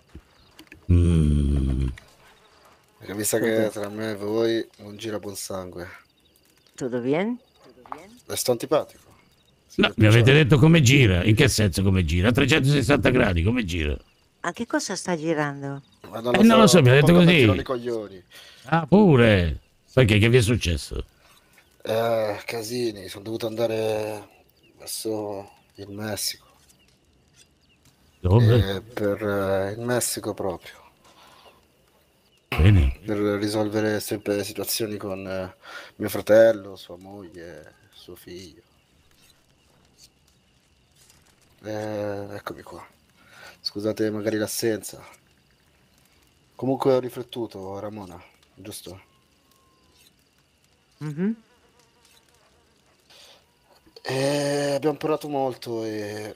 Speaker 11: Perché mi sa che tra me e voi non gira buon sangue.
Speaker 4: Tutto bene?
Speaker 11: Le sto antipatico.
Speaker 3: No, mi avete detto come gira. In che senso come gira? A 360 gradi, come gira?
Speaker 4: A che cosa sta girando?
Speaker 11: Ma
Speaker 3: non lo so, mi ha detto
Speaker 11: un po'
Speaker 3: così.
Speaker 11: come tirano i coglioni.
Speaker 3: Ah, pure. Perché? Che vi è successo?
Speaker 11: Casini, sono dovuto andare verso il Messico.
Speaker 3: Dove?
Speaker 11: Per il Messico proprio.
Speaker 3: Bene.
Speaker 11: Per risolvere sempre situazioni con mio fratello, sua moglie, suo figlio. Eccomi qua. Scusate magari l'assenza. Comunque ho riflettuto, Ramona, giusto? Abbiamo parlato molto e...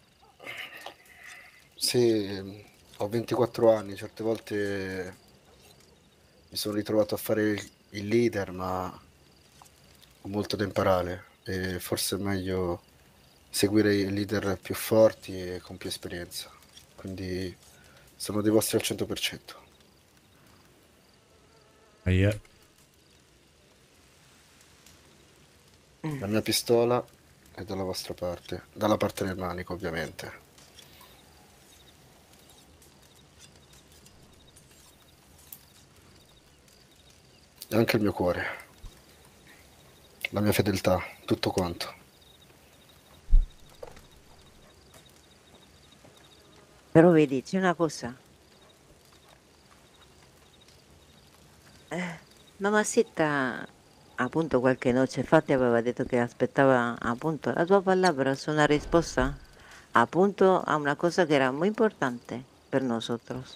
Speaker 11: Sì, ho 24 anni, certe volte mi sono ritrovato a fare il leader, ma ho molto da imparare e forse è meglio seguire i leader più forti e con più esperienza. Quindi sono dei vostri al 100%.
Speaker 3: Aia.
Speaker 11: La mia pistola è dalla vostra parte, dalla parte del manico ovviamente. e anche il mio cuore, la mia fedeltà, tutto quanto.
Speaker 4: Però vedi, c'è una cosa. Mamacita, appunto qualche noce fa ti aveva detto che aspettava appunto la tua palabra su una risposta appunto a una cosa que era muy importante per nosotros.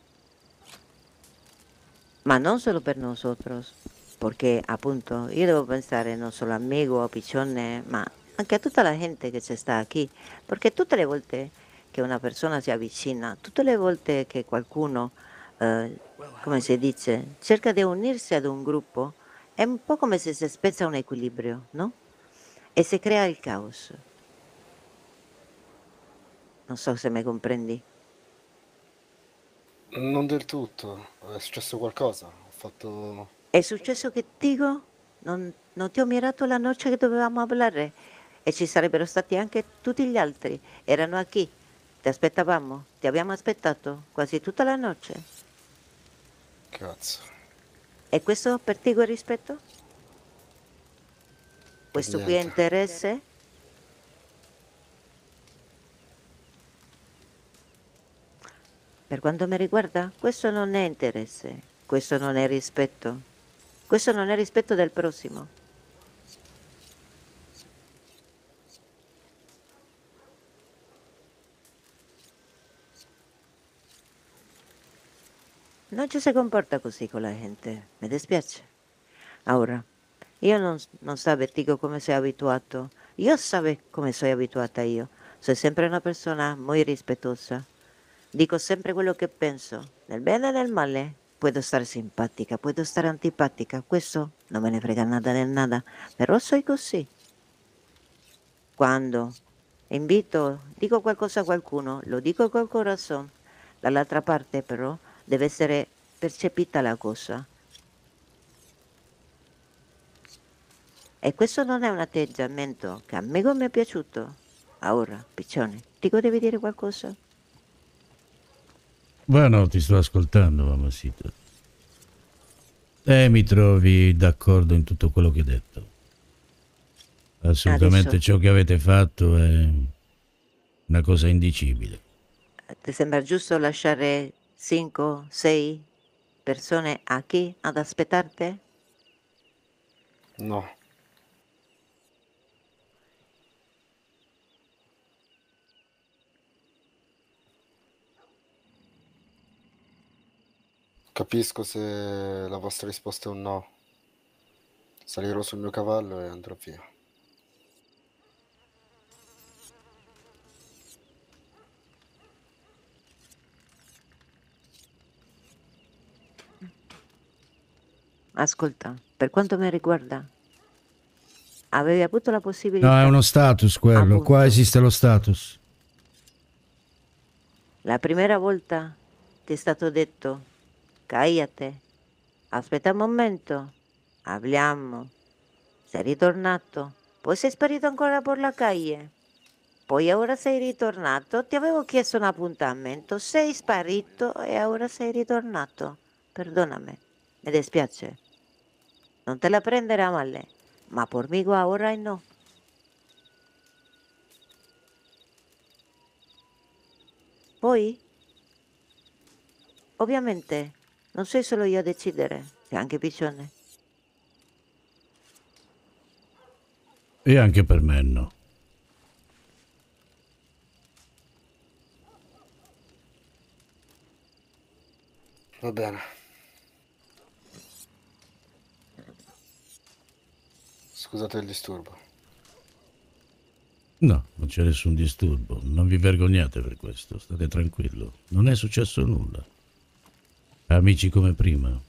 Speaker 4: Ma non solo per nosotros, porque appunto io devo pensare non solo a Migo, a Piccione, ma anche a tutta la gente che c'è sta qui, perché tutte le volte che una persona si avvicina, tutte le volte che qualcuno, come si dice, cerca di unirsi ad un gruppo, è un po' come se si spezza un equilibrio, no? E si crea il caos. Non so se mi comprendi.
Speaker 11: Non del tutto, è successo qualcosa. Ho fatto...
Speaker 4: È successo che dico, non ti ho mirato la noce che dovevamo parlare e ci sarebbero stati anche tutti gli altri. Erano qui, ti aspettavamo, ti abbiamo aspettato quasi tutta la noce.
Speaker 11: Cazzo.
Speaker 4: E questo per te è rispetto?
Speaker 11: Per
Speaker 4: Questo qui è
Speaker 11: niente.
Speaker 4: interesse? Per quanto mi riguarda, questo non è interesse, questo non è rispetto, questo non è rispetto del prossimo. Non ci si comporta così con la gente, mi dispiace. Ora, io non so, dico come sei abituato, io so come sono abituata io, sono sempre una persona molto rispettosa. Dico sempre quello che penso, nel bene e nel male. Puedo stare simpatica, puedo stare antipatica, questo non me ne frega nada nel nada, però sono così. Quando invito, dico qualcosa a qualcuno, lo dico col corazon, dall'altra parte però deve essere percepita la cosa. E questo non è un atteggiamento che a me mi è piaciuto. Ora, Piccione, dico devi dire qualcosa?
Speaker 3: Bueno, ti sto ascoltando, mamacita. Mi trovi d'accordo in tutto quello che hai detto. Assolutamente
Speaker 4: Adesso,
Speaker 3: ciò che avete fatto è una cosa indicibile.
Speaker 4: ti sembra giusto lasciare 5, 6 persone qui ad aspettarti?
Speaker 11: No. Capisco se la vostra risposta è un no. Salirò sul mio cavallo e andrò via.
Speaker 4: Ascolta, per quanto mi riguarda, avevi avuto la
Speaker 3: No, è
Speaker 4: possibilità,
Speaker 3: uno status quello. Qua
Speaker 4: appunto,
Speaker 3: esiste lo status.
Speaker 4: la prima volta ti è stato detto, cállate, aspetta un momento, parliamo, sei ritornato, poi sei sparito ancora per la calle, poi ora sei ritornato, ti avevo chiesto un appuntamento, sei sparito e ora sei ritornato. Perdonami, mi dispiace, non te la prendere a male, ma por mí ora no. Poi, ovviamente, non sei solo io a decidere, c'è anche Piccione.
Speaker 3: E anche per me no.
Speaker 11: Va bene. Scusate il disturbo.
Speaker 3: No, non c'è nessun disturbo. Non vi vergognate per questo. State tranquillo. Non è successo nulla. Amici come prima.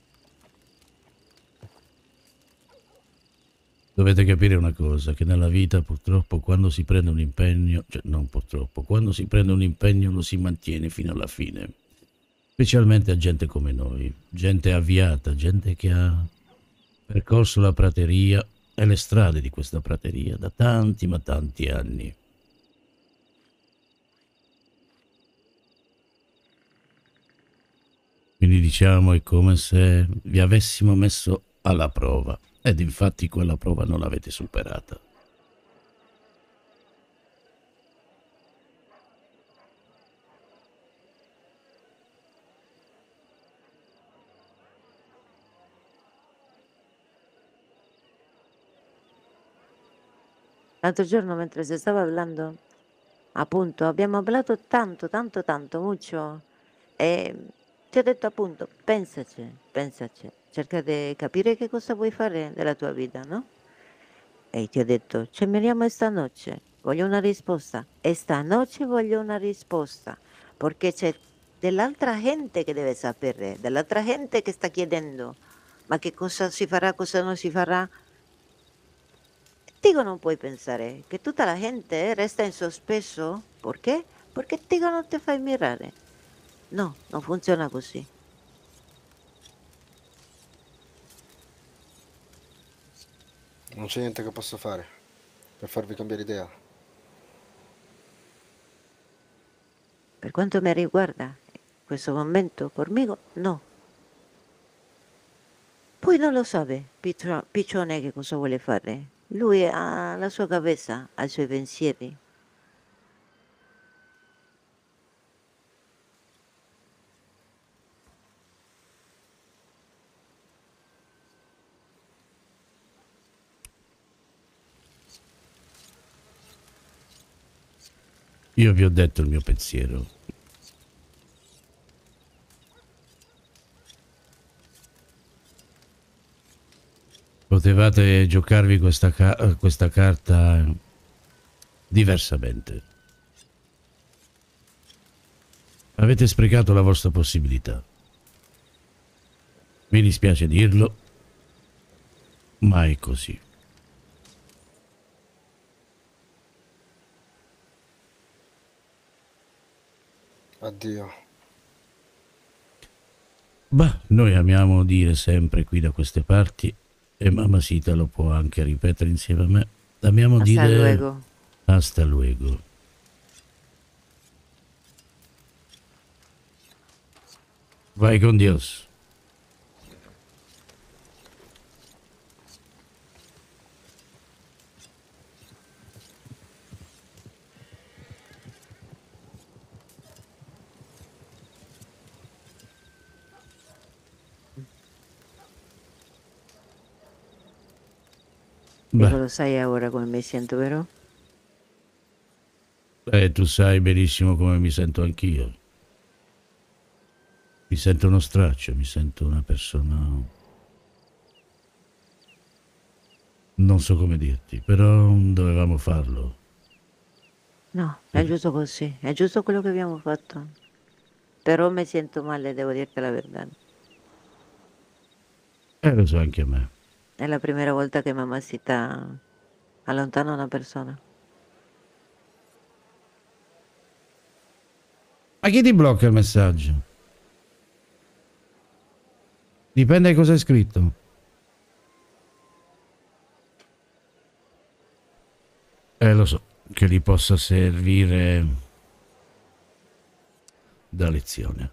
Speaker 3: Dovete capire una cosa, che nella vita purtroppo quando si prende un impegno, cioè non purtroppo, quando si prende un impegno lo si mantiene fino alla fine. Specialmente a gente come noi, gente avviata, gente che ha percorso la prateria e le strade di questa prateria da tanti ma tanti anni. Quindi diciamo è come se vi avessimo messo alla prova ed infatti quella prova non l'avete superata.
Speaker 4: L'altro giorno mentre si stava parlando, appunto, abbiamo parlato tanto, mucho, e ti ho detto appunto, pensaci, cerca di capire che cosa vuoi fare della tua vita, no? E ti ho detto, ci miriamo esta noche, voglio una risposta, esta noche voglio una risposta, perché c'è dell'altra gente che deve sapere, dell'altra gente che sta chiedendo, ma che cosa si farà, cosa non si farà. Dico, non puoi pensare che tutta la gente resta in sospeso? Perché? Perché dico non ti fai mirare. No, non funziona così.
Speaker 11: Non c'è niente che posso fare per farvi cambiare idea.
Speaker 4: Per quanto mi riguarda, in questo momento, conmigo, no. Poi non lo sa, Piccione che cosa vuole fare. Lui ha la sua cabeza, ha i suoi pensieri.
Speaker 3: Io vi ho detto il mio pensiero. Potevate giocarvi questa carta diversamente. Avete sprecato la vostra possibilità. Mi dispiace dirlo, ma è così.
Speaker 11: Addio.
Speaker 3: Bah, noi amiamo dire sempre qui da queste parti, e Mamacita lo può anche ripetere insieme a me, amiamo
Speaker 4: Hasta
Speaker 3: dire
Speaker 4: luego.
Speaker 3: hasta luego. Vai con Dios.
Speaker 4: Dico, lo sai ora come mi sento, vero?
Speaker 3: Tu sai benissimo come mi sento anch'io. Mi sento uno straccio, mi sento una persona... Non so come dirti, però dovevamo farlo.
Speaker 4: No, è giusto così, è giusto quello che abbiamo fatto. Però mi sento male, devo dirti la verità.
Speaker 3: Lo so anche a me.
Speaker 4: È la prima volta che Mamacita allontana una persona.
Speaker 3: Ma chi ti blocca il messaggio? Dipende da cosa è scritto. Lo so, che gli possa servire da lezione.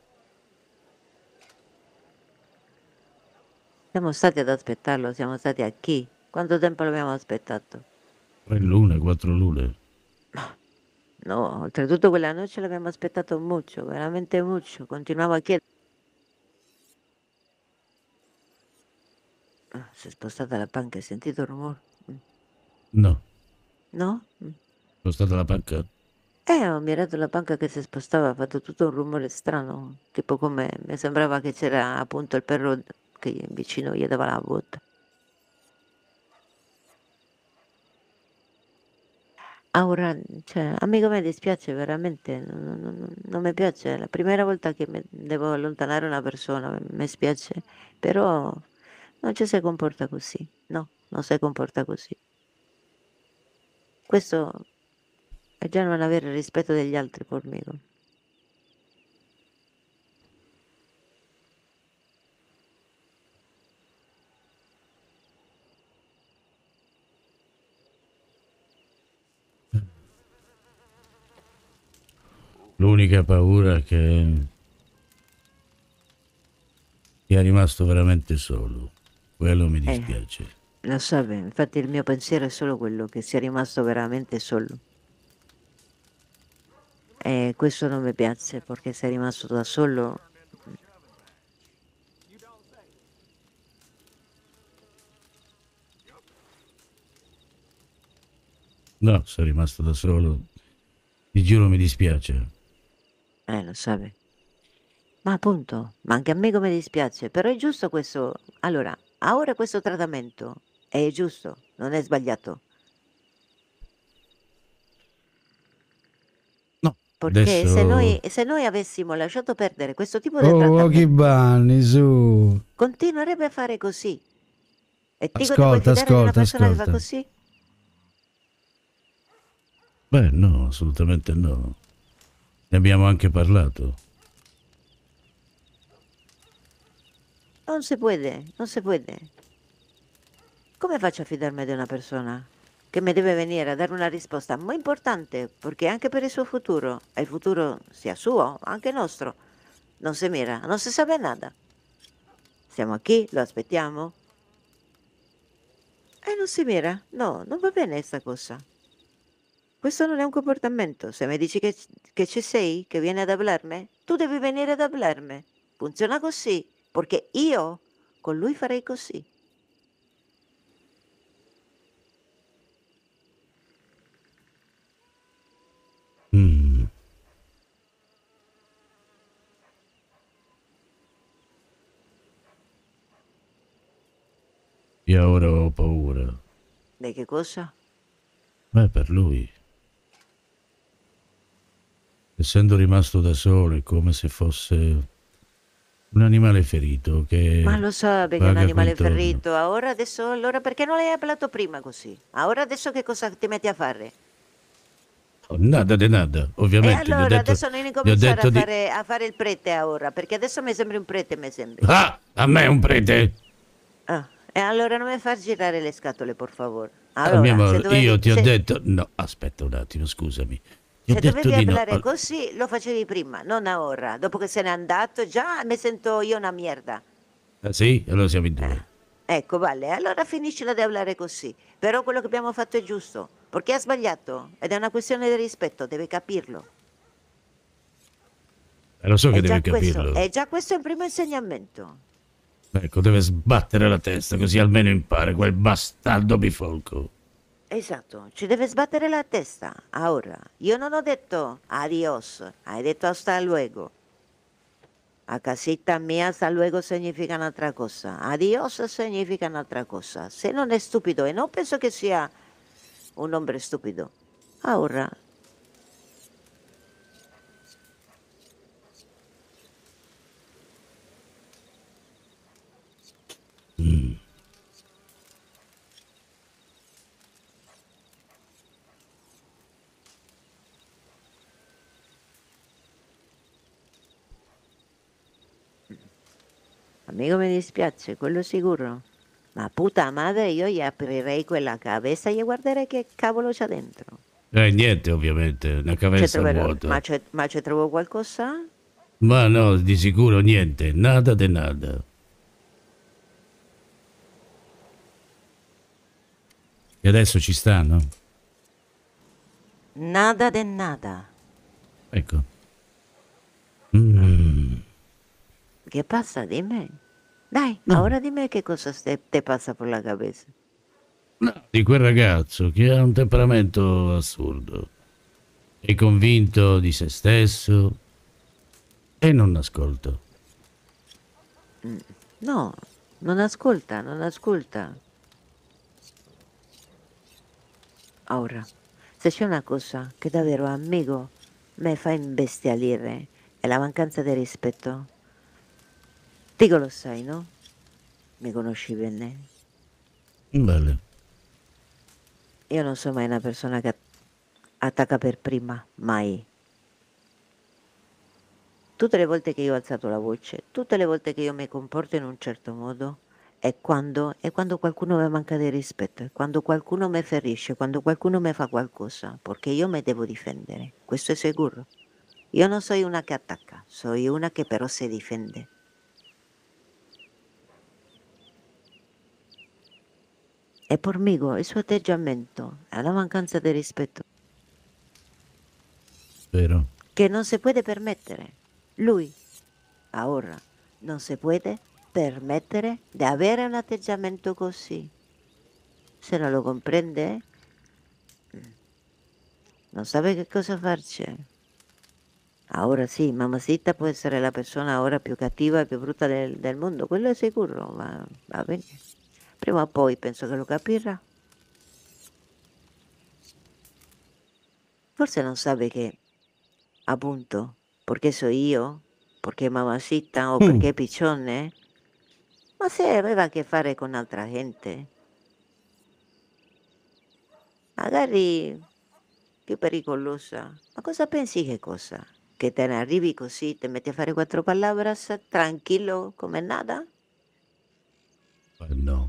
Speaker 4: Siamo stati ad aspettarlo, siamo stati a chi? Quanto tempo l'abbiamo aspettato?
Speaker 3: 3 lune, 4 lune.
Speaker 4: No, oltretutto quella notte l'abbiamo aspettato molto, veramente molto. Continuavo a chiedere. Si è spostata la panca, hai sentito il rumore?
Speaker 3: No.
Speaker 4: No?
Speaker 3: Spostata la panca?
Speaker 4: Ho mirato la panca che si spostava, ha fatto tutto un rumore strano, tipo come mi sembrava che c'era appunto il perro che vicino gli dava la botta. Ora, cioè, amico, mi dispiace veramente, non mi piace, è la prima volta che devo allontanare una persona, mi spiace, però non ci si comporta così, no, non si comporta così. Questo è già non avere rispetto degli altri por me.
Speaker 3: L'unica paura è che che è rimasto veramente solo. Quello mi dispiace.
Speaker 4: Lo so, infatti il mio pensiero è solo quello, che sia rimasto veramente solo. E questo non mi piace, perché sei rimasto da solo.
Speaker 3: No, sei rimasto da solo. Ti giuro mi dispiace.
Speaker 4: Lo so. Ma appunto, ma anche a me come dispiace, però è giusto questo. Allora, ora questo trattamento è giusto, non è sbagliato.
Speaker 3: No,
Speaker 4: Perché
Speaker 3: adesso...
Speaker 4: se noi avessimo lasciato perdere questo tipo di
Speaker 3: Oh,
Speaker 4: trattamento,
Speaker 3: Oki Bunny, su.
Speaker 4: continuerebbe a fare così. E Tigo, ti puoi
Speaker 3: Ascolta,
Speaker 4: fidare di una
Speaker 3: ascolta,
Speaker 4: persona che fa
Speaker 3: ascolta.
Speaker 4: così?
Speaker 3: Beh, no, assolutamente no. Ne abbiamo anche parlato.
Speaker 4: Non si può, non si può. Come faccio a fidarmi di una persona che mi deve venire a dare una risposta molto importante, perché anche per il suo futuro, e il futuro sia suo, anche nostro, non si mira, non si sa nada. Siamo qui, lo aspettiamo. E non si mira. No, non va bene questa cosa. Questo non è un comportamento. Se mi dici che ci sei, che vieni ad hablarmi, tu devi venire ad hablarmi. Funziona così, perché io con lui farei così.
Speaker 3: Mm. Io ora ho paura.
Speaker 4: Di che cosa?
Speaker 3: Beh, per lui. Essendo rimasto da solo, è come se fosse un animale ferito che
Speaker 4: Ma lo so che è un
Speaker 3: vaga
Speaker 4: animale
Speaker 3: contorno.
Speaker 4: ferito. Ora adesso, allora perché non l'hai parlato prima così? Ora adesso che cosa ti metti a fare?
Speaker 3: Nada de nada, ovviamente.
Speaker 4: E allora
Speaker 3: gli ho detto,
Speaker 4: adesso non
Speaker 3: gli ho
Speaker 4: incominciare
Speaker 3: detto di...
Speaker 4: a fare il prete ora, perché adesso mi sembri un prete, mi sembri.
Speaker 3: Ah, a me è un prete.
Speaker 4: E allora non mi far girare le scatole, per favore.
Speaker 3: Ah, mio
Speaker 4: Allora,
Speaker 3: amore, io ti ho detto... No, aspetta un attimo, scusami. Ti ho
Speaker 4: se
Speaker 3: detto
Speaker 4: dovevi
Speaker 3: di no.
Speaker 4: parlare così, lo facevi prima, non ora. Dopo che se n'è andato, già mi sento io una merda.
Speaker 3: Ah, sì? Allora siamo in due.
Speaker 4: Ecco, vale, allora finiscila di parlare così. Però quello che abbiamo fatto è giusto, perché ha sbagliato ed è una questione di rispetto, deve capirlo.
Speaker 3: Lo so che
Speaker 4: È già
Speaker 3: devi capirlo.
Speaker 4: questo, è già questo il primo insegnamento.
Speaker 3: Ecco, deve sbattere la testa, così almeno impara quel bastardo bifolco.
Speaker 4: Esatto, ci deve sbattere la testa. Ora, io non ho detto adios, hai detto hasta luego. A casita mia hasta luego significa un'altra cosa, adios significa un'altra cosa. Se non è stupido, e non penso che sia un hombre stupido. Ora, amico, mi dispiace, quello sicuro. Ma puta madre, io gli aprirei quella cabeza e guarderei che cavolo c'è dentro.
Speaker 3: Niente, ovviamente, una cabeza vuota.
Speaker 4: Ma ci trovo qualcosa?
Speaker 3: Ma no, di sicuro niente, nada de nada. E adesso ci stanno?
Speaker 4: Nada de nada.
Speaker 3: Ecco.
Speaker 4: Che passa? Dimmi. Dai, ora dimmi che cosa te passa per la cabeza.
Speaker 3: Di quel ragazzo che ha un temperamento assurdo. È convinto di se stesso e non ascolta.
Speaker 4: No, non ascolta, non ascolta. Ora, se c'è una cosa che davvero, amico, mi fa imbestialire è la mancanza di rispetto. Dico, lo sai, no? Mi conosci bene.
Speaker 3: Bene.
Speaker 4: Io non sono mai una persona che attacca per prima, mai. Tutte le volte che io ho alzato la voce, tutte le volte che io mi comporto in un certo modo, è quando qualcuno mi manca di rispetto, è quando qualcuno mi ferisce, quando qualcuno mi fa qualcosa, perché io mi devo difendere, questo è sicuro. Io non sono una che attacca, sono una che però si difende. E Pormigo, il suo atteggiamento è una mancanza di rispetto
Speaker 3: Vero.
Speaker 4: che non si può permettere. Lui, ora, non si può permettere di avere un atteggiamento così. Se non lo comprende, non sa che cosa farci. Ora sì, Mamacita può essere la persona ora più cattiva e più brutta del mondo, quello è sicuro, ma va bene. Prima o poi penso che lo capirà. Forse non sa che, appunto, perché so io, perché Mamacita o perché è piccione, ma se aveva a che fare con altra gente, magari più pericolosa. Ma cosa pensi che cosa? Che te ne arrivi così, te metti a fare 4 palabras tranquillo come nada?
Speaker 3: No.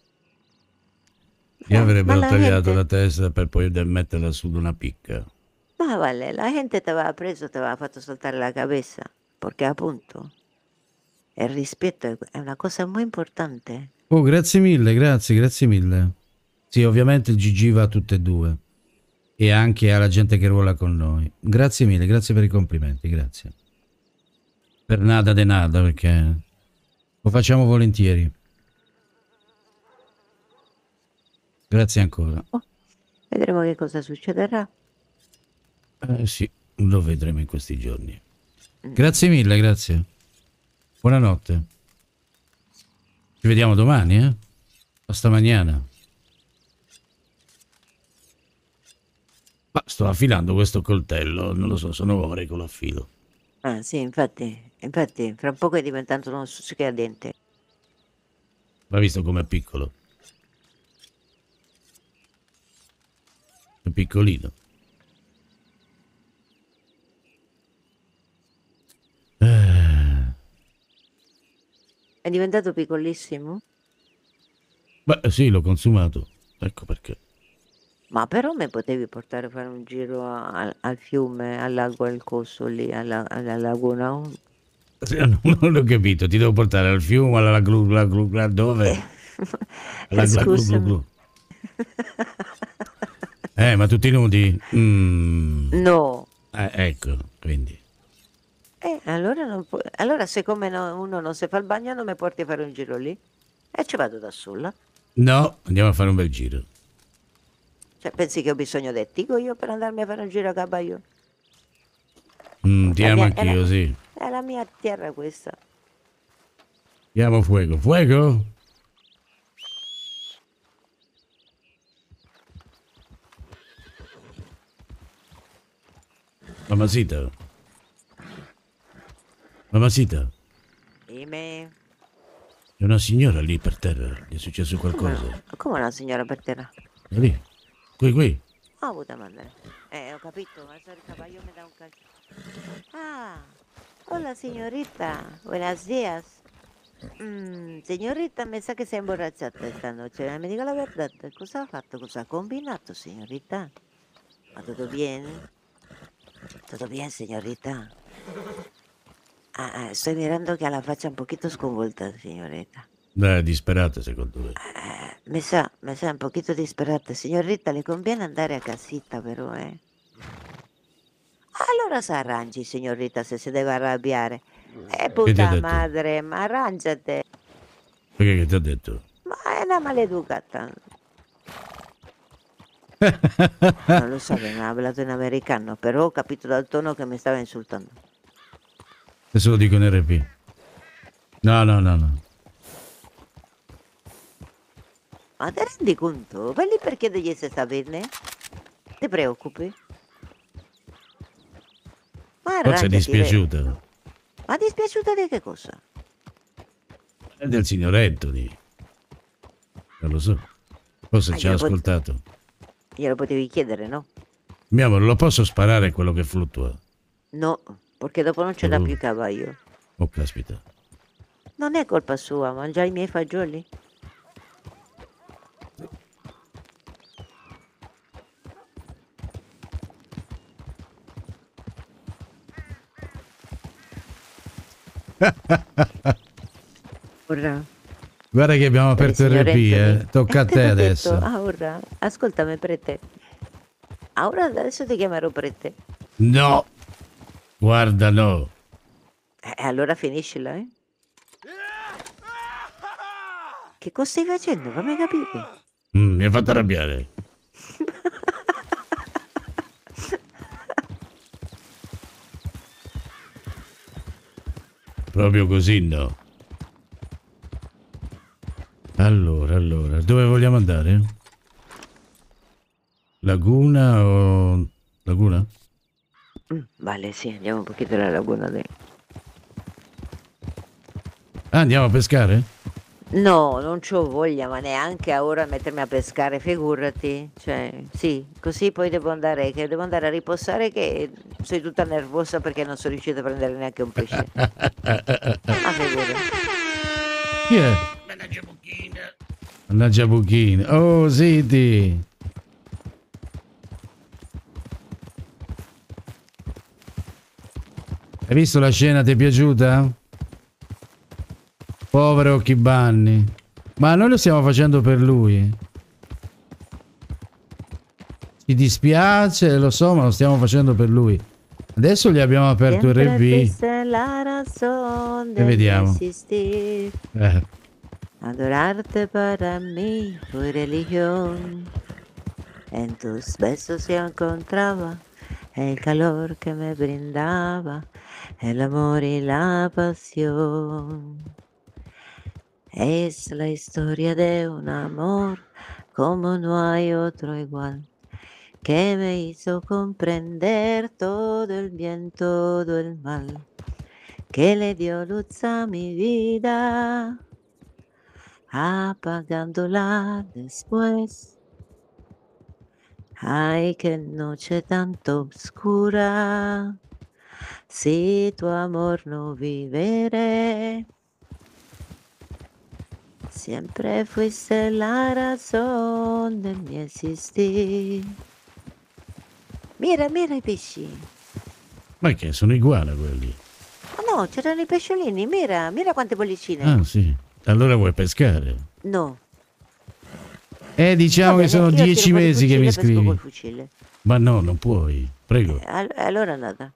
Speaker 3: Io avrebbero
Speaker 4: la
Speaker 3: tagliato
Speaker 4: gente-
Speaker 3: la testa per poi metterla su di una picca.
Speaker 4: Ma vale, la gente te aveva preso, te aveva fatto saltare la cabeza, perché appunto il rispetto è una cosa molto importante.
Speaker 3: Oh, grazie mille, grazie mille. Sì, ovviamente il GG va a tutte e due. E anche alla gente che ruola con noi. Grazie mille, grazie per i complimenti, grazie. Per nada de nada, perché lo facciamo volentieri. Grazie ancora.
Speaker 4: Vedremo che cosa succederà.
Speaker 3: Sì, lo vedremo in questi giorni. Grazie mille, grazie. Buonanotte. Ci vediamo domani, eh? O stamattina. Ma sto affilando questo coltello, non lo so, sono ore che lo affilo.
Speaker 4: Ah sì, infatti, fra poco è diventato uno stuzzico a dente.
Speaker 3: Ma visto com'è piccolo? È piccolino.
Speaker 4: È diventato piccolissimo?
Speaker 3: Beh, sì, l'ho consumato. Ecco perché.
Speaker 4: Ma però mi potevi portare a fare un giro al fiume, al lago, al coso lì, alla laguna.
Speaker 3: Non l'ho capito, ti devo portare al fiume, alla glu dove? Alla glu glu
Speaker 4: Scusami.
Speaker 3: glu. Ma tutti nudi?
Speaker 4: No.
Speaker 3: Ecco, quindi.
Speaker 4: Allora, allora siccome uno non si fa il bagno, non mi porti a fare un giro lì? E ci vado da sola.
Speaker 3: No, andiamo a fare un bel giro.
Speaker 4: Cioè, pensi che ho bisogno del tico io per andarmi a fare un giro a cavallo?
Speaker 3: Ti amo anch'io, sì.
Speaker 4: È la mia terra questa.
Speaker 3: Chiamo fuego. Fuego? Mamacita. Mamacita.
Speaker 4: Dime.
Speaker 3: C'è una signora lì per terra. Gli è successo qualcosa?
Speaker 4: Come una signora per terra?
Speaker 3: È lì. Qui.
Speaker 4: Oh, puta madre. Ho capito, ma se il cavallo mi dà un calcio. Ah, hola signorita, buenos días. Signorita, mi sa che sei imborracciata stanotte, mi dica la verità, cosa ha fatto, cosa ha combinato, signorita? Ma tutto bene? Tutto bene, signorita? Sto mirando che ha la faccia un pochino sconvolta, signorita.
Speaker 3: Beh, disperata secondo me.
Speaker 4: Mi sa un pochino disperata, signorita, le conviene andare a casita però, Allora si arrangi, signorita, se si deve arrabbiare.
Speaker 3: Che ti ha
Speaker 4: Puta
Speaker 3: detto?
Speaker 4: madre, ma arrangiate.
Speaker 3: Perché che ti ha detto?
Speaker 4: Ma è una maleducata. Non lo so, mi ha parlato in americano, però ho capito dal tono che mi stava insultando.
Speaker 3: Adesso lo dico in RP. No.
Speaker 4: Ma ti rendi conto? Vai lì per chiedergli se sta bene? Ti preoccupi? Ma
Speaker 3: Forse è
Speaker 4: arrangiati,
Speaker 3: dispiaciuta.
Speaker 4: Ma dispiaciuta di che cosa?
Speaker 3: È del signor Anthony. Non lo so. Forse
Speaker 4: Ma
Speaker 3: ci ha
Speaker 4: glielo pot-
Speaker 3: ascoltato.
Speaker 4: Glielo potevi chiedere, no?
Speaker 3: Mio amore, lo posso sparare quello che fluttua?
Speaker 4: No, perché dopo non ce l'ha più il cavallo.
Speaker 3: Oh, caspita.
Speaker 4: Non è colpa sua, mangia i miei fagioli. Ora,
Speaker 3: Guarda che abbiamo aperto il
Speaker 4: signor
Speaker 3: RP,
Speaker 4: Anthony.
Speaker 3: tocca a
Speaker 4: Te
Speaker 3: te
Speaker 4: l'ho detto.
Speaker 3: adesso.
Speaker 4: Ah, ora, ascoltami, prete. Ora adesso ti chiamerò prete.
Speaker 3: No, guarda no.
Speaker 4: Allora finiscila, eh? Che cosa stai facendo? Fammi capire.
Speaker 3: Mi hai fatto arrabbiare. Proprio così no. Allora, dove vogliamo andare? Laguna o... Laguna?
Speaker 4: Vale, sì, andiamo un pochino alla laguna.
Speaker 3: Ah, andiamo a pescare?
Speaker 4: No, non c'ho voglia, ma neanche a ora mettermi a pescare, figurati. Cioè, sì, così poi devo andare a riposare che sono tutta nervosa perché non sono riuscita a prendere neanche un pesce. Ah, figurati.
Speaker 3: Chi è? Mannaggia Buchina. Oh, Siti. Hai visto la scena? Ti è piaciuta? Povero Occhibanni. Ma noi lo stiamo facendo per lui. Ci dispiace, lo so, ma lo stiamo facendo per lui. Adesso gli abbiamo aperto il RP. E vediamo.
Speaker 4: Adorarte para mí fue religión. En tus besos se encontraba el calor que me brindaba, el amor y la pasión. Es la historia de un amor como no hay otro igual, que me hizo comprender todo el bien, todo el mal, que le dio luz a mi vida, apagándola después. Ay, qué noche tanto oscura, si tu amor no viviré. Siempre fuiste la razón de mi existir. Mira, mira i pesci.
Speaker 3: Ma che sono uguali quelli?
Speaker 4: Oh no, c'erano i pesciolini, mira, mira quante bollicine.
Speaker 3: Ah, sì. Allora vuoi pescare?
Speaker 4: No.
Speaker 3: Diciamo
Speaker 4: Va
Speaker 3: che sono
Speaker 4: bene, io
Speaker 3: 10
Speaker 4: tiro fuori il
Speaker 3: mesi che mi
Speaker 4: fucile, pesco
Speaker 3: scrivi.
Speaker 4: col fucile.
Speaker 3: Ma no, non puoi. Prego.
Speaker 4: Allora nada.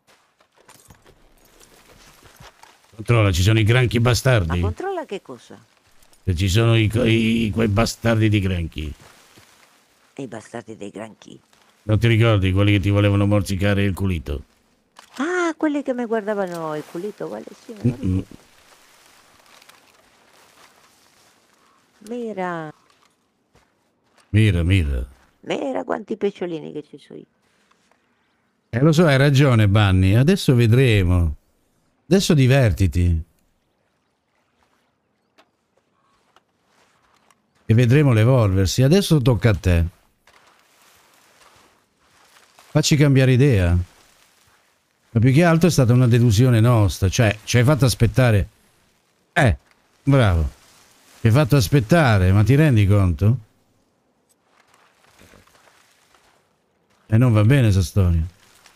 Speaker 3: Controlla, ci sono i granchi
Speaker 4: Ma
Speaker 3: bastardi.
Speaker 4: controlla che cosa?
Speaker 3: Se ci sono quei bastardi di granchi.
Speaker 4: I bastardi dei granchi.
Speaker 3: Non ti ricordi quelli che ti volevano morsicare il culito?
Speaker 4: Ah, quelli che mi guardavano il culito, quale sì. Mira. Mira quanti pesciolini che ci sono.
Speaker 3: Lo so, hai ragione, Bunny. Adesso vedremo. Adesso divertiti. E vedremo l'evolversi. Adesso tocca a te. Facci cambiare idea. Ma più che altro è stata una delusione nostra. Cioè, ci hai fatto aspettare. Bravo. Ci hai fatto aspettare, ma ti rendi conto? E non va bene sta storia.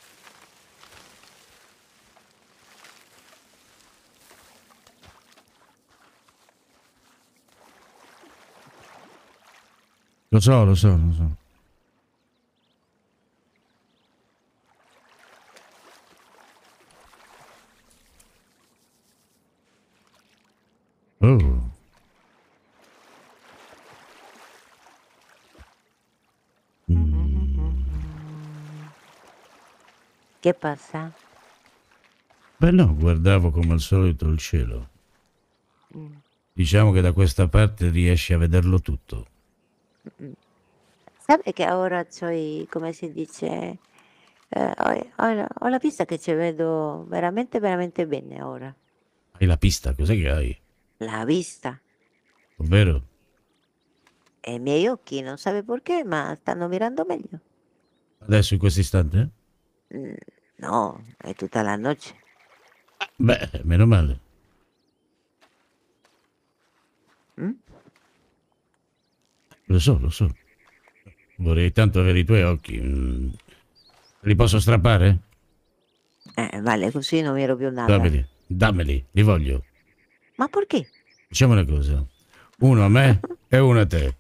Speaker 3: Lo so. Oh.
Speaker 4: Che passa?
Speaker 3: Beh no, guardavo come al solito il cielo. Diciamo che da questa parte riesci a vederlo tutto.
Speaker 4: Sai che ora come si dice, ho la vista che ci vedo veramente, veramente bene ora.
Speaker 3: Hai la pista, cos'è che hai?
Speaker 4: La vista.
Speaker 3: Ovvero?
Speaker 4: E i miei occhi, non sape perché, ma stanno mirando meglio.
Speaker 3: Adesso in questo istante?
Speaker 4: No, è tutta la noce.
Speaker 3: Beh, meno male. Lo so. Vorrei tanto avere i tuoi occhi. Li posso strappare?
Speaker 4: Vale, così non mi ero più nada.
Speaker 3: Dammeli, li voglio.
Speaker 4: Ma perché?
Speaker 3: Diciamo una cosa. Uno a me e uno a te.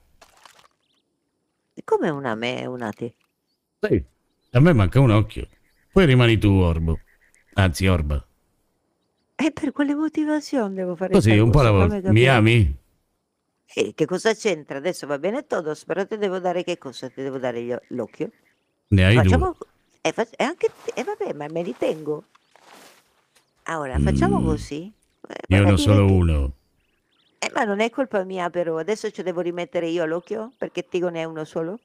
Speaker 4: Come una me e una te?
Speaker 3: Sì. A me manca un occhio. Poi rimani tu, Orbo. Anzi, Orba.
Speaker 4: E per quale motivazione devo fare
Speaker 3: Così,
Speaker 4: sta
Speaker 3: un po'
Speaker 4: cosa?
Speaker 3: alla
Speaker 4: Fammi
Speaker 3: volta. Mi
Speaker 4: capire.
Speaker 3: ami?
Speaker 4: Che cosa c'entra? Adesso va bene todos, però ti devo dare che cosa? Ti devo dare l'occhio?
Speaker 3: Ne hai
Speaker 4: Facciamo...
Speaker 3: due.
Speaker 4: E anche... E vabbè, ma me li tengo. Ora, facciamo così.
Speaker 3: Io
Speaker 4: Vai
Speaker 3: ne
Speaker 4: a
Speaker 3: ho
Speaker 4: dire
Speaker 3: solo
Speaker 4: che...
Speaker 3: uno.
Speaker 4: Ma non è colpa mia però, adesso ci devo rimettere io l'occhio? Perché Tigo ne ha uno solo?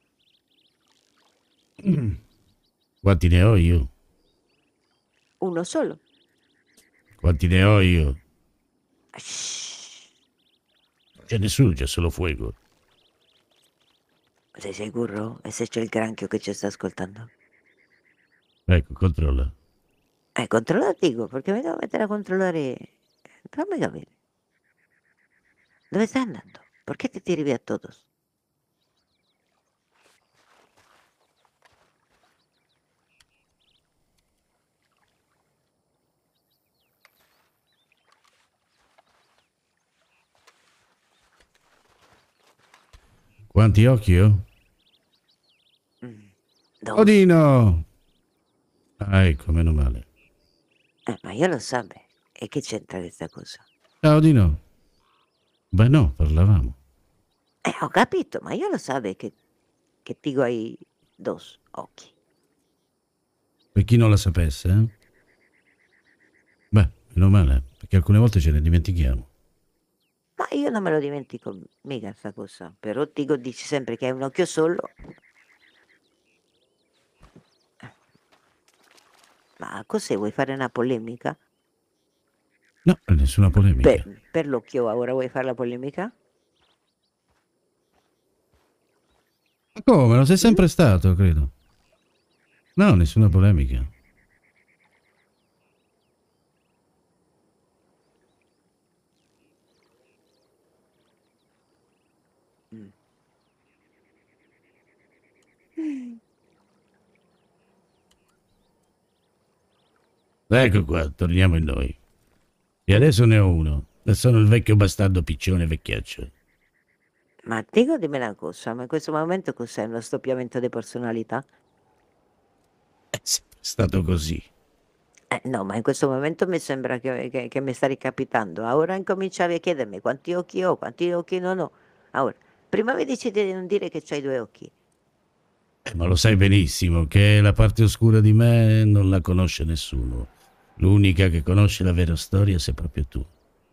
Speaker 3: Quanti ne ho io?
Speaker 4: Uno solo?
Speaker 3: Quanti ne ho io? C'è nessuno, c'è solo fuoco.
Speaker 4: Sei sicuro? E se c'è il granchio che ci sta ascoltando?
Speaker 3: Ecco, controlla.
Speaker 4: Controlla Tigo, perché mi devo mettere a controllare... Fammi capire. Dove stai andando? Perché ti tiri via todos?
Speaker 3: Quanti occhi ho?
Speaker 4: Dove?
Speaker 3: Odino! Ah, ecco, meno male.
Speaker 4: Ma io lo so, beh. E che c'entra questa cosa?
Speaker 3: Ciao, Odino. Beh, no, parlavamo.
Speaker 4: Ho capito, ma io lo so beh, che Tigo hai dos occhi.
Speaker 3: Per chi non la sapesse, eh? Beh, meno male, perché alcune volte ce ne dimentichiamo.
Speaker 4: Ma io non me lo dimentico mica sta cosa. Però Tigo dici sempre che hai un occhio solo. Ma cos'è? Vuoi fare una polemica?
Speaker 3: No, nessuna polemica.
Speaker 4: Per l'occhio ora vuoi fare la polemica?
Speaker 3: Ma come? Lo sei sempre stato, credo. No, nessuna polemica. Ecco qua, torniamo in noi. E adesso ne ho uno. E sono il vecchio bastardo piccione vecchiaccio.
Speaker 4: Ma Tigo dimmi una cosa, ma in questo momento cos'è uno stoppiamento di personalità?
Speaker 3: È sempre stato così.
Speaker 4: No, ma in questo momento mi sembra che mi sta ricapitando. Ora incominciavi a chiedermi quanti occhi ho, quanti occhi non ho. Ora, prima mi dici di non dire che c'hai due occhi.
Speaker 3: Ma lo sai benissimo che la parte oscura di me non la conosce nessuno. L'unica che conosce la vera storia sei proprio tu.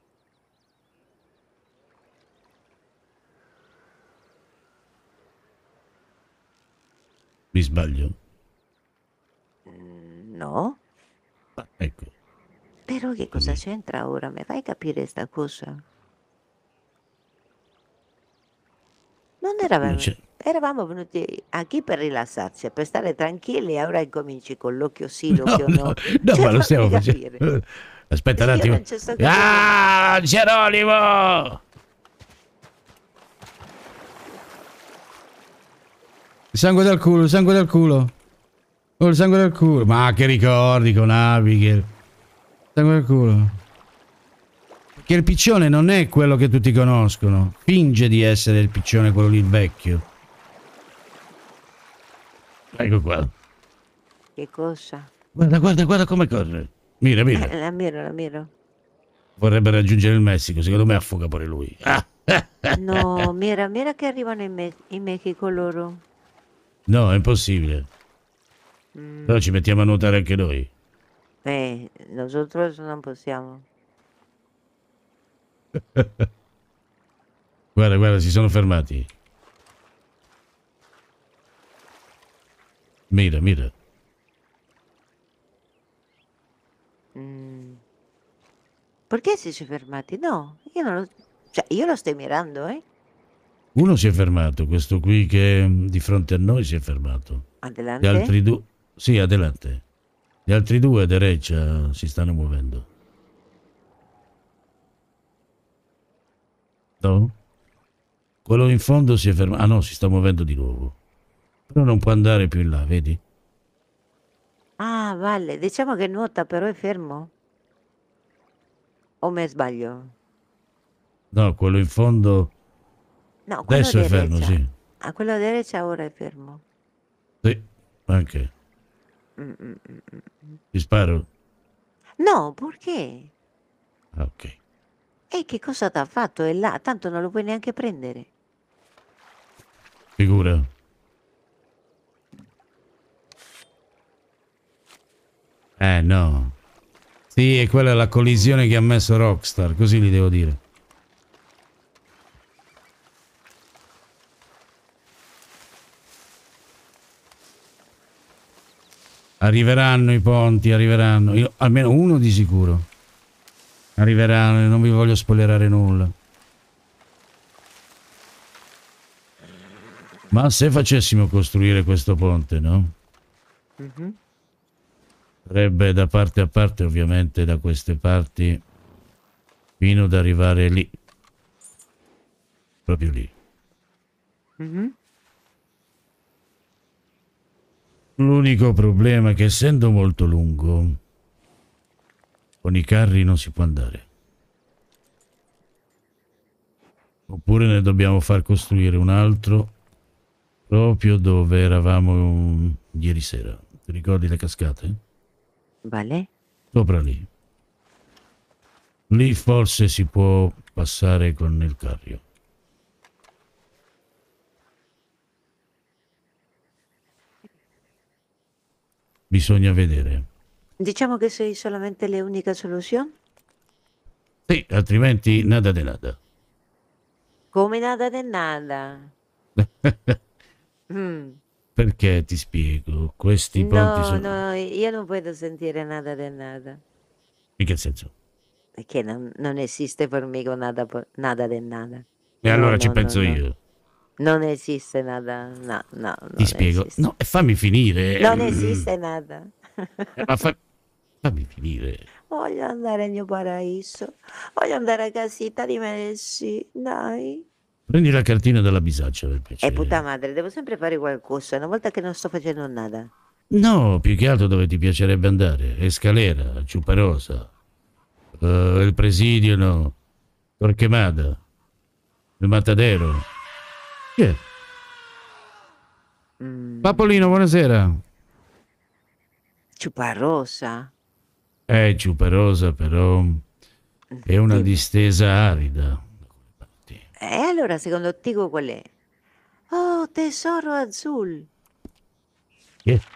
Speaker 3: Mi sbaglio?
Speaker 4: No?
Speaker 3: Ah, ecco.
Speaker 4: Però che cosa c'entra ora? Mi fai capire sta cosa? Non eravamo, eravamo venuti qui per rilassarci, per stare tranquilli e ora incominci con l'occhio sì, l'occhio no.
Speaker 3: No,
Speaker 4: Cioè,
Speaker 3: ma lo stiamo
Speaker 4: fammi
Speaker 3: facendo.
Speaker 4: capire.
Speaker 3: Aspetta un
Speaker 4: Io
Speaker 3: attimo.
Speaker 4: non ci sto capendo.
Speaker 3: Ah, Geronimo! Il sangue dal culo, il sangue dal culo. Oh, il sangue dal culo. Ma che ricordi con Abigail. Il sangue dal culo. Che il piccione non è quello che tutti conoscono. Finge di essere il piccione, quello lì, il vecchio. Ecco qua.
Speaker 4: Che cosa?
Speaker 3: Guarda, guarda, guarda come corre. Mira, mira.
Speaker 4: La miro, la miro.
Speaker 3: Vorrebbe raggiungere il Messico. Secondo me affoga pure lui. Ah.
Speaker 4: No, mira, mira che arrivano in Mexico loro.
Speaker 3: No, è impossibile. Però ci mettiamo a nuotare anche noi.
Speaker 4: Nosotros non possiamo.
Speaker 3: Guarda, guarda, si sono fermati. Mira, mira.
Speaker 4: Perché si sono fermati? No, io non lo... Cioè, io lo sto mirando,
Speaker 3: Uno si è fermato, questo qui che è di fronte a noi si è fermato.
Speaker 4: Adelante.
Speaker 3: Gli altri due... Sì, adelante. Gli altri due a derecha si stanno muovendo. No? Quello in fondo si è fermato. Ah no, si sta muovendo di nuovo. Però non può andare più in là, vedi?
Speaker 4: Ah, vale, diciamo che nuota, però è fermo. O me sbaglio?
Speaker 3: No, quello in fondo
Speaker 4: No, quello
Speaker 3: Adesso è fermo,
Speaker 4: derecha.
Speaker 3: sì.
Speaker 4: A quello derecha ora è fermo.
Speaker 3: Sì, anche.
Speaker 4: Mm, mm, mm, mm.
Speaker 3: Ti sparo?
Speaker 4: No, perché?
Speaker 3: Ah, ok.
Speaker 4: E che cosa ti ha fatto? È là, tanto non lo puoi neanche prendere.
Speaker 3: Figura. No. Sì, è quella la collisione che ha messo Rockstar, così gli devo dire. Arriveranno i ponti, arriveranno. Almeno uno di sicuro. Arriveranno, non vi voglio spoilerare nulla. Ma se facessimo costruire questo ponte, no?
Speaker 4: Mhm.
Speaker 3: Sarebbe da parte a parte, ovviamente, da queste parti, fino ad arrivare lì. Proprio lì.
Speaker 4: Mhm.
Speaker 3: L'unico problema è che essendo molto lungo, con i carri non si può andare. Oppure ne dobbiamo far costruire un altro proprio dove eravamo ieri sera. Ti ricordi le cascate?
Speaker 4: Vale?
Speaker 3: Sopra lì. Lì forse si può passare con il carro. Bisogna vedere.
Speaker 4: Diciamo che sei solamente l'unica soluzione?
Speaker 3: Sì, altrimenti nada de nada.
Speaker 4: Come nada de nada. Mm.
Speaker 3: Perché ti spiego, questi ponti
Speaker 4: No,
Speaker 3: sono...
Speaker 4: no, io non posso sentire nada de nada.
Speaker 3: In che senso?
Speaker 4: Perché non esiste per me con nada de nada.
Speaker 3: E
Speaker 4: No,
Speaker 3: allora ci
Speaker 4: no,
Speaker 3: penso
Speaker 4: no.
Speaker 3: io.
Speaker 4: Non esiste nada, no, no,
Speaker 3: Ti
Speaker 4: non
Speaker 3: spiego.
Speaker 4: esiste.
Speaker 3: No, fammi finire.
Speaker 4: Non esiste nada.
Speaker 3: Ma fammi finire.
Speaker 4: Voglio andare al mio paradiso. Voglio andare a casita di Messi, dai.
Speaker 3: Prendi la cartina dalla bisaccia, per
Speaker 4: E
Speaker 3: piacere.
Speaker 4: puttana madre, devo sempre fare qualcosa, una volta che non sto facendo nada.
Speaker 3: No, più che altro dove ti piacerebbe andare. Escalera, Ciuparosa, il Presidio, no. Torquemada, il Matadero. Chi è? Papolino, buonasera.
Speaker 4: Ciuparosa.
Speaker 3: Ciuparosa però è una distesa arida.
Speaker 4: E allora, secondo te qual è? Oh, tesoro azul.
Speaker 3: Chi è?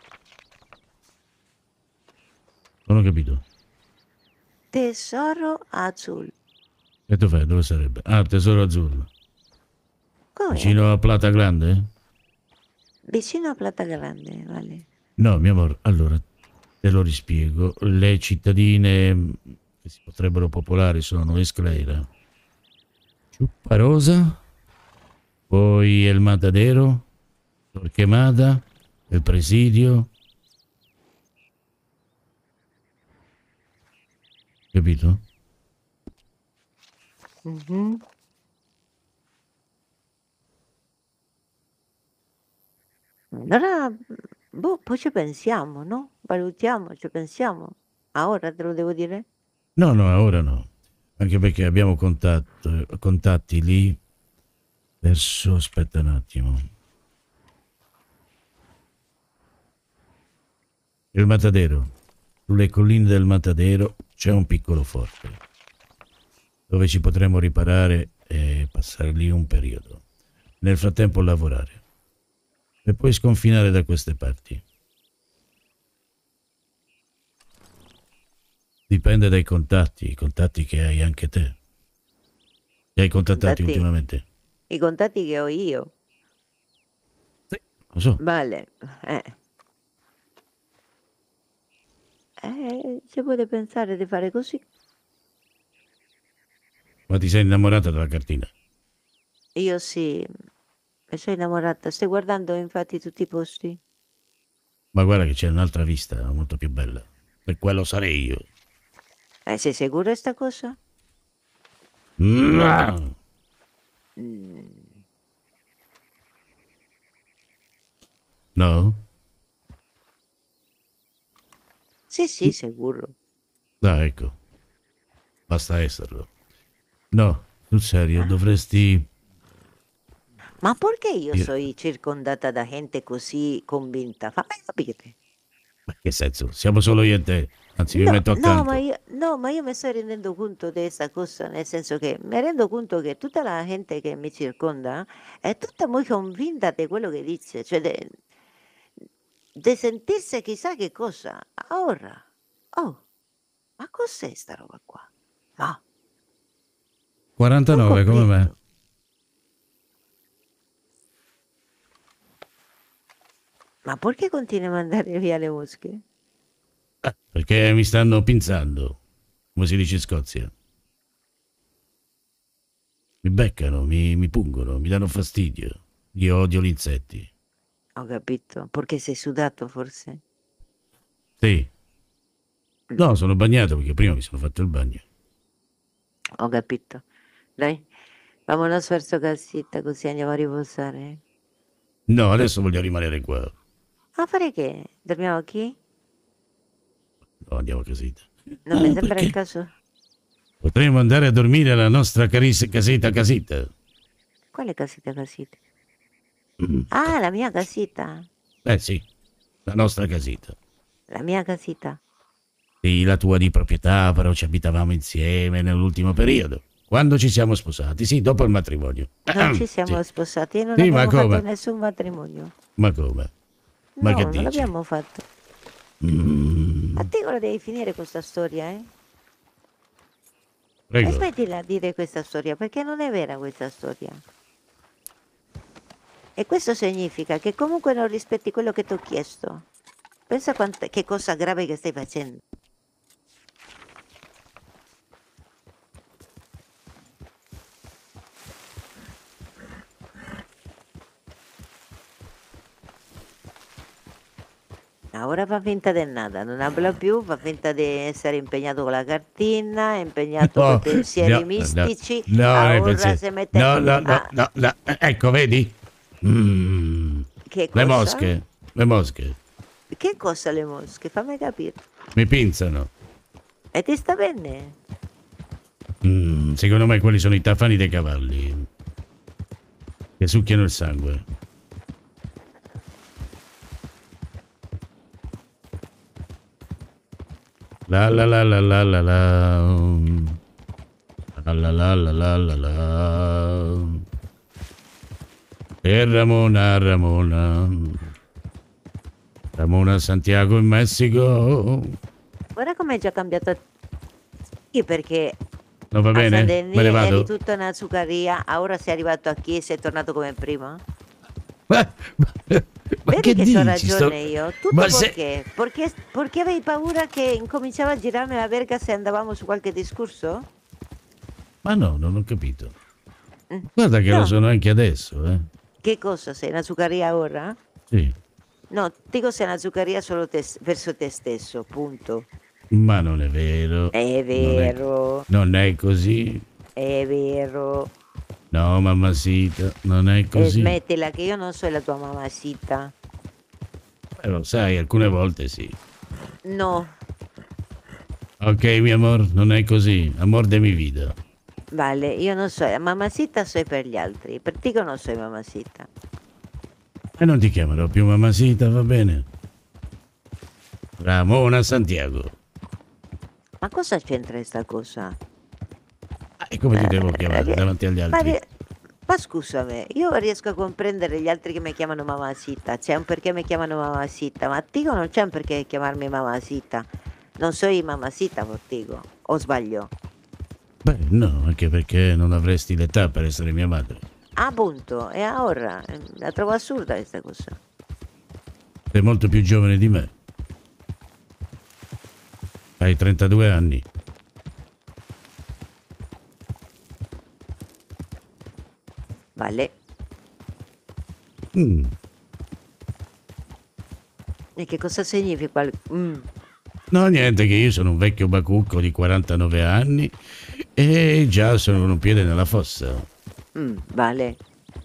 Speaker 3: Non ho capito.
Speaker 4: Tesoro azul.
Speaker 3: Che tu fai? Dove sarebbe? Ah, Tesoro Azzurro.
Speaker 4: Come?
Speaker 3: Vicino a Plata Grande?
Speaker 4: Vicino a Plata Grande, vale.
Speaker 3: No, mio amore, allora te lo rispiego. Le cittadine che si potrebbero popolare sono Esclera, Ciuparosa, poi El Matadero, Torquemada, El Presidio. Capito?
Speaker 4: Mhm. Allora, boh, poi ci pensiamo, no? Valutiamo, ci pensiamo. Ah, ora te lo devo dire?
Speaker 3: No, ora no. Anche perché abbiamo contatti lì verso... Aspetta un attimo. Il Matadero. Sulle colline del Matadero c'è un piccolo forte dove ci potremo riparare e passare lì un periodo. Nel frattempo lavorare. E poi sconfinare da queste parti. Dipende dai contatti, i contatti che hai anche te. Li hai contattati
Speaker 4: Contatti?
Speaker 3: ultimamente?
Speaker 4: I contatti che ho io.
Speaker 3: Lo so.
Speaker 4: Vale, ci potete pensare di fare così?
Speaker 3: Ma ti sei innamorata della cartina?
Speaker 4: Io sì, mi sono innamorata. Stai guardando infatti tutti i posti?
Speaker 3: Ma guarda che c'è un'altra vista molto più bella. Per quello sarei io.
Speaker 4: Sei sicuro di sta cosa?
Speaker 3: No. No?
Speaker 4: Sì, sicuro.
Speaker 3: Dai, ecco. Basta esserlo. No, sul serio, dovresti
Speaker 4: Ma perché io sono circondata da gente così convinta? Fammi capire.
Speaker 3: Ma che senso? Siamo solo io e te. Anzi, mi metto accanto.
Speaker 4: No, ma io mi sto rendendo conto di questa cosa, nel senso che mi rendo conto che tutta la gente che mi circonda è tutta molto convinta di quello che dice, cioè di sentirsi chissà che cosa. Ora, ma cos'è sta roba qua? Ma
Speaker 3: 49 come me.
Speaker 4: Ma perché continui a mandare via le mosche?
Speaker 3: Perché mi stanno pinzando, come si dice in Scozia. Mi beccano, mi pungono, mi danno fastidio. Io odio gli insetti.
Speaker 4: Ho capito. Perché sei sudato forse?
Speaker 3: Sì. No, sono bagnato perché prima mi sono fatto il bagno.
Speaker 4: Ho capito. Dai, vamonos verso casetta così andiamo a riposare.
Speaker 3: No, adesso voglio rimanere qua.
Speaker 4: A fare che? Dormiamo qui?
Speaker 3: No, andiamo a casita.
Speaker 4: Non mi sembra il caso.
Speaker 3: Potremmo andare a dormire alla nostra carissima casita.
Speaker 4: Quale casita? Ah, la mia casita.
Speaker 3: Sì, la nostra casita.
Speaker 4: La mia casita.
Speaker 3: Sì, la tua di proprietà, però ci abitavamo insieme nell'ultimo periodo. Quando ci siamo sposati, sì, dopo il matrimonio.
Speaker 4: Non ci siamo sposati e non
Speaker 3: Sì, ma
Speaker 4: abbiamo
Speaker 3: come?
Speaker 4: fatto nessun matrimonio.
Speaker 3: Ma come? Ma
Speaker 4: No,
Speaker 3: che
Speaker 4: non
Speaker 3: dici?
Speaker 4: l'abbiamo fatto. A te ora devi finire questa storia, eh?
Speaker 3: Prego.
Speaker 4: E smettila di dire questa storia, perché non è vera questa storia. E questo significa che comunque non rispetti quello che ti ho chiesto. Pensa che cosa grave che stai facendo. Ora fa finta di nada, non habla più, fa finta di essere impegnato con la cartina, impegnato con pensieri mistici. Ora si mette
Speaker 3: No, ecco, vedi?
Speaker 4: Che
Speaker 3: Le
Speaker 4: cosa?
Speaker 3: mosche.
Speaker 4: Che cosa le mosche? Fammi capire.
Speaker 3: Mi pinzano.
Speaker 4: E ti sta bene?
Speaker 3: Secondo me quelli sono i tafani dei cavalli. Che succhiano il sangue. La la la la la la la. La la la la la la la. E Ramona Santiago in Messico.
Speaker 4: Guarda come è già cambiato. Sì, perché
Speaker 3: Non va
Speaker 4: a
Speaker 3: bene?
Speaker 4: San Denis
Speaker 3: Me ne vado?
Speaker 4: eri tutta una zuccaria, ora sei arrivato qui e sei tornato come prima?
Speaker 3: Ma
Speaker 4: Vedi
Speaker 3: che
Speaker 4: che
Speaker 3: dici?
Speaker 4: c'ho ragione io? Tutto
Speaker 3: Ma
Speaker 4: perché? Perché avevi paura che incominciava a girarmi la verga se andavamo su qualche discorso?
Speaker 3: Ma no, non ho capito. Guarda che lo sono anche adesso, eh.
Speaker 4: Che cosa? Sei una zuccaria ora?
Speaker 3: Sì,
Speaker 4: No, dico sei una zuccaria solo verso te stesso, punto.
Speaker 3: ma non è vero.
Speaker 4: È vero,
Speaker 3: Non è così.
Speaker 4: è vero.
Speaker 3: No, mamacita, non è
Speaker 4: E
Speaker 3: così.
Speaker 4: smettila che io non sono la tua mamacita.
Speaker 3: Lo sai, alcune volte sì.
Speaker 4: No,
Speaker 3: Ok, mio amor, non è così. Amor de mi vida.
Speaker 4: vale, io non so, la mamacita sono per gli altri, per te che non sono mamacita.
Speaker 3: E non ti chiamerò più mamacita, va bene? Ramona Santiago.
Speaker 4: Ma cosa c'entra questa cosa?
Speaker 3: E come ti devo chiamare davanti agli altri?
Speaker 4: Ma scusami, io riesco a comprendere gli altri che mi chiamano mamacita, c'è un perché mi chiamano mamacita, ma Tigo non c'è un perché chiamarmi mamacita. Non sono mamacita per Tigo, o sbaglio?
Speaker 3: Beh, no, anche perché non avresti l'età per essere mia madre.
Speaker 4: Ah, punto, e ora? La trovo assurda questa cosa.
Speaker 3: Sei molto più giovane di me. Hai 32 anni.
Speaker 4: Vale. E che cosa significa?
Speaker 3: No, niente, che io sono un vecchio bacucco di 49 anni e già sono con un piede nella fossa.
Speaker 4: Vale.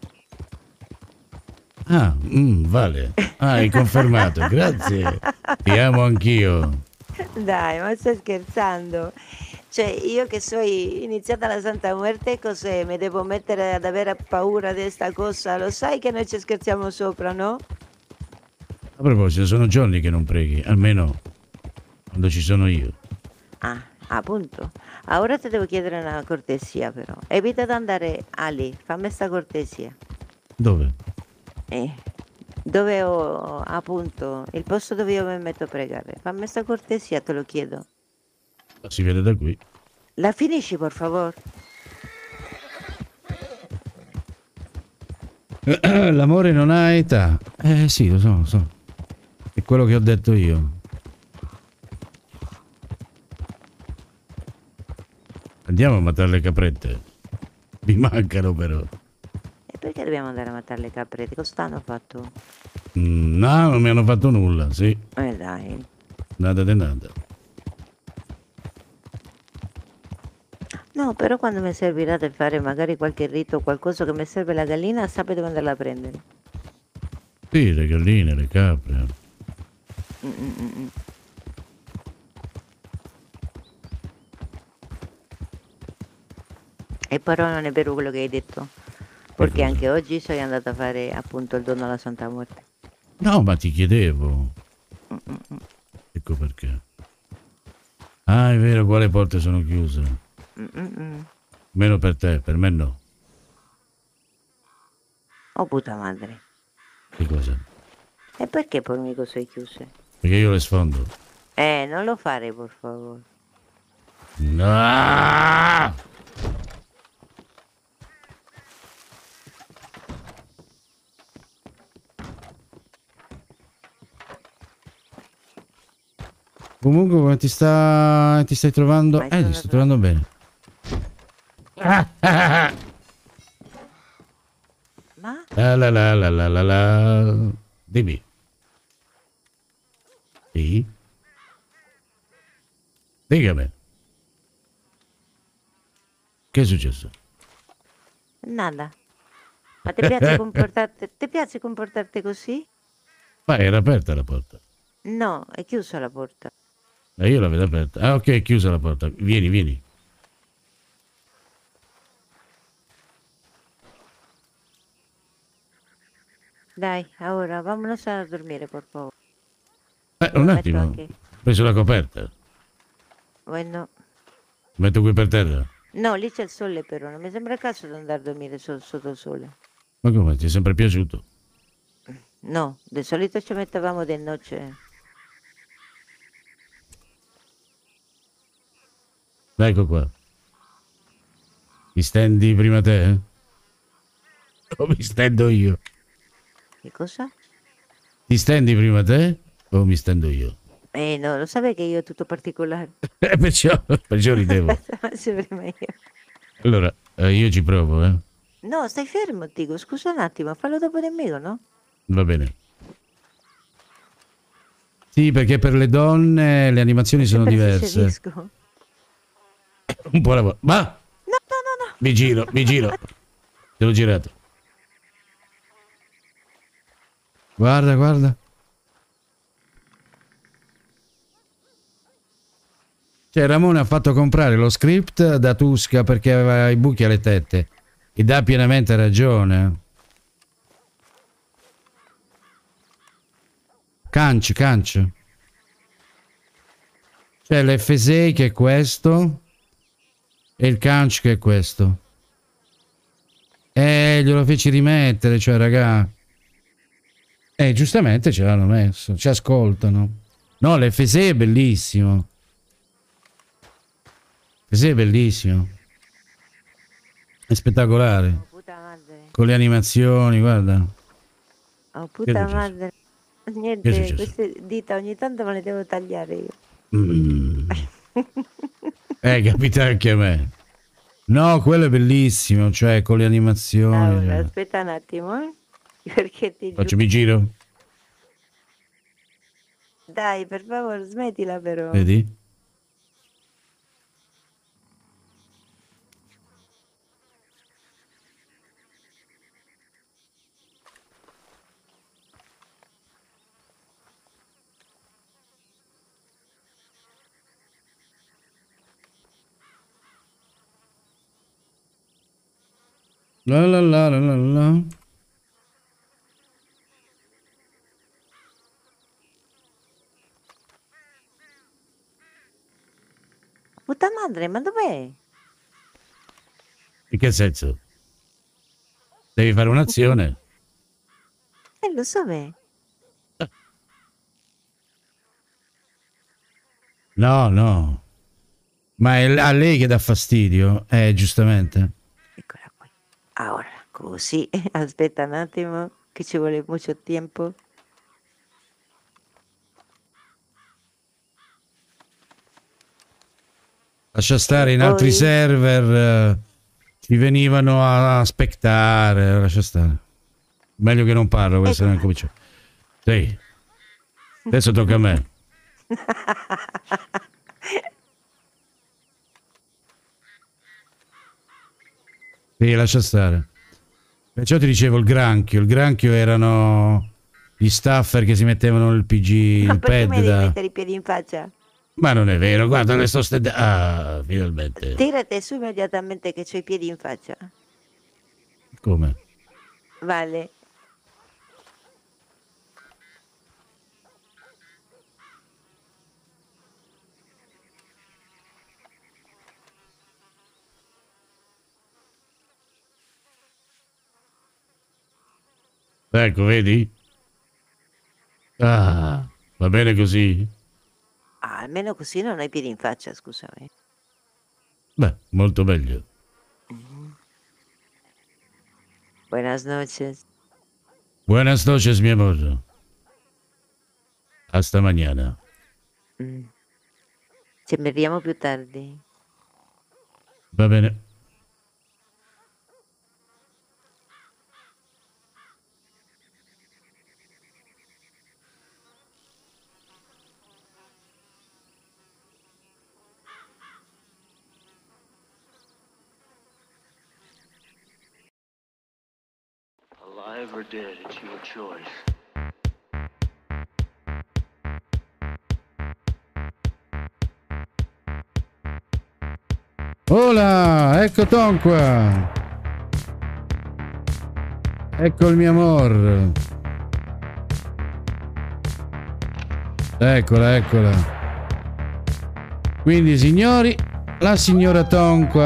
Speaker 3: Ah, vale. Ah, hai confermato, grazie. Ti amo anch'io.
Speaker 4: Dai, ma stai scherzando? Cioè, io che sono iniziata la Santa Muerte, cos'è? Mi devo mettere ad avere paura di sta cosa? Lo sai che noi ci scherziamo sopra, no?
Speaker 3: A proposito, sono giorni che non preghi, almeno quando ci sono io.
Speaker 4: Ah, appunto. Ora ti devo chiedere una cortesia, però. Evita di andare a lì, fammi sta cortesia.
Speaker 3: Dove?
Speaker 4: Dove ho, appunto, il posto dove io mi metto a pregare. Fammi sta cortesia, te lo chiedo.
Speaker 3: Si vede da qui.
Speaker 4: La finisci, per favore?
Speaker 3: L'amore non ha età. Sì, lo so. È quello che ho detto io. Andiamo a matare le caprette. Mi mancano però.
Speaker 4: E perché dobbiamo andare a matare le caprette? Cosa hanno fatto?
Speaker 3: No, non mi hanno fatto nulla, sì.
Speaker 4: Dai.
Speaker 3: Nada de nada.
Speaker 4: No, però quando mi servirà di fare magari qualche rito o qualcosa che mi serve la gallina, sapete dove andarla a prendere.
Speaker 3: Sì, le galline, le capre.
Speaker 4: Mm. E però non è vero quello che hai detto, perché anche oggi sono andata a fare appunto il dono alla Santa Muerte.
Speaker 3: No, ma ti chiedevo. Ecco perché. Ah, è vero, quale porte sono chiuse? Meno per te, per me no.
Speaker 4: Oh puta madre.
Speaker 3: Che cosa?
Speaker 4: E perché poi mica sei chiuse?
Speaker 3: Perché io le sfondo.
Speaker 4: Non lo fare, per favore.
Speaker 3: No! Comunque come ti stai trovando? Ti sto trovando bene.
Speaker 4: Ma?
Speaker 3: La. Dimmi. Sì? Dígame. Che è successo?
Speaker 4: Nada. Ma ti piace comportarti così?
Speaker 3: Ma era aperta la porta.
Speaker 4: No, è chiusa la porta.
Speaker 3: E io la vedo aperta. Ah, ok, è chiusa la porta. Vieni.
Speaker 4: Dai, ora vamonos a dormire, per favore.
Speaker 3: Un attimo. Ho preso la coperta.
Speaker 4: Bueno.
Speaker 3: Metto qui per terra.
Speaker 4: No, lì c'è il sole però, non mi sembra il caso di andare a dormire sotto il sole.
Speaker 3: Ma come? Ti è sempre piaciuto?
Speaker 4: No, di solito ci mettevamo di noce.
Speaker 3: Ecco qua. Mi stendi prima te? O mi stendo io?
Speaker 4: Che cosa?
Speaker 3: Ti stendi prima te o mi stendo io?
Speaker 4: No, lo sapevi che io è tutto particolare.
Speaker 3: Perciò ridevo.
Speaker 4: Sì, prima io.
Speaker 3: Allora, io ci provo, eh.
Speaker 4: No, stai fermo, dico, scusa un attimo, fallo dopo nemmeno, no?
Speaker 3: Va bene. Sì, perché per le donne le animazioni sono diverse.
Speaker 4: Riesco.
Speaker 3: Un po' lavoro. Ma!
Speaker 4: No.
Speaker 3: Mi giro. Te l'ho girato. Guarda. Cioè, Ramone ha fatto comprare lo script da Tusca perché aveva i buchi alle tette. E dà pienamente ragione. Canc. C'è l'F6 che è questo. E il canc che è questo. Glielo feci rimettere, cioè, raga. Giustamente ce l'hanno messo. Ci ascoltano. No, l'F6 è bellissimo. L'F6 è bellissimo. È spettacolare.
Speaker 4: Puta madre.
Speaker 3: Con le animazioni, guarda.
Speaker 4: Oh, puta madre. Niente, queste dita ogni tanto me le devo tagliare io.
Speaker 3: Capita anche a me. No, quello è bellissimo, cioè con le animazioni.
Speaker 4: Allora, aspetta un attimo, perché ti
Speaker 3: Mi giro.
Speaker 4: Dai, per favore, smettila però.
Speaker 3: Vedi? La la la la la la.
Speaker 4: Puta madre, ma dov'è?
Speaker 3: In che senso? Devi fare un'azione.
Speaker 4: Lo so me.
Speaker 3: No, no. Ma è a lei che dà fastidio, giustamente.
Speaker 4: Eccola qui. Ora, così. Aspetta un attimo, che ci vuole molto tempo.
Speaker 3: Lascia stare, in altri
Speaker 4: Poi-
Speaker 3: server ci venivano a aspettare. Lascia stare. Meglio che non parlo, questo non comincia. Sì. Adesso tocca a me. Sì, lascia stare. Perciò ti dicevo il granchio erano gli staffer che si mettevano il PG,
Speaker 4: Ma
Speaker 3: il
Speaker 4: perché mi
Speaker 3: pad
Speaker 4: devi
Speaker 3: da...
Speaker 4: mettere i piedi in faccia?
Speaker 3: Ma non è vero, guarda, le sto ah, finalmente.
Speaker 4: Tirate su immediatamente che c'ho i piedi in faccia.
Speaker 3: Come?
Speaker 4: Vale.
Speaker 3: Ecco, vedi? Ah, va bene così?
Speaker 4: Ah, almeno così non ho i piedi in faccia, scusami.
Speaker 3: Beh, molto meglio.
Speaker 4: Buenas noches.
Speaker 3: Buenas noches, mi amor. Hasta mañana.
Speaker 4: Ci vediamo più tardi.
Speaker 3: Va bene.
Speaker 12: Alive or dead, it's your choice.
Speaker 3: Hola, ecco Tonqua. Ecco il mio amor. Eccola, eccola. Quindi, signori, la signora Tonqua.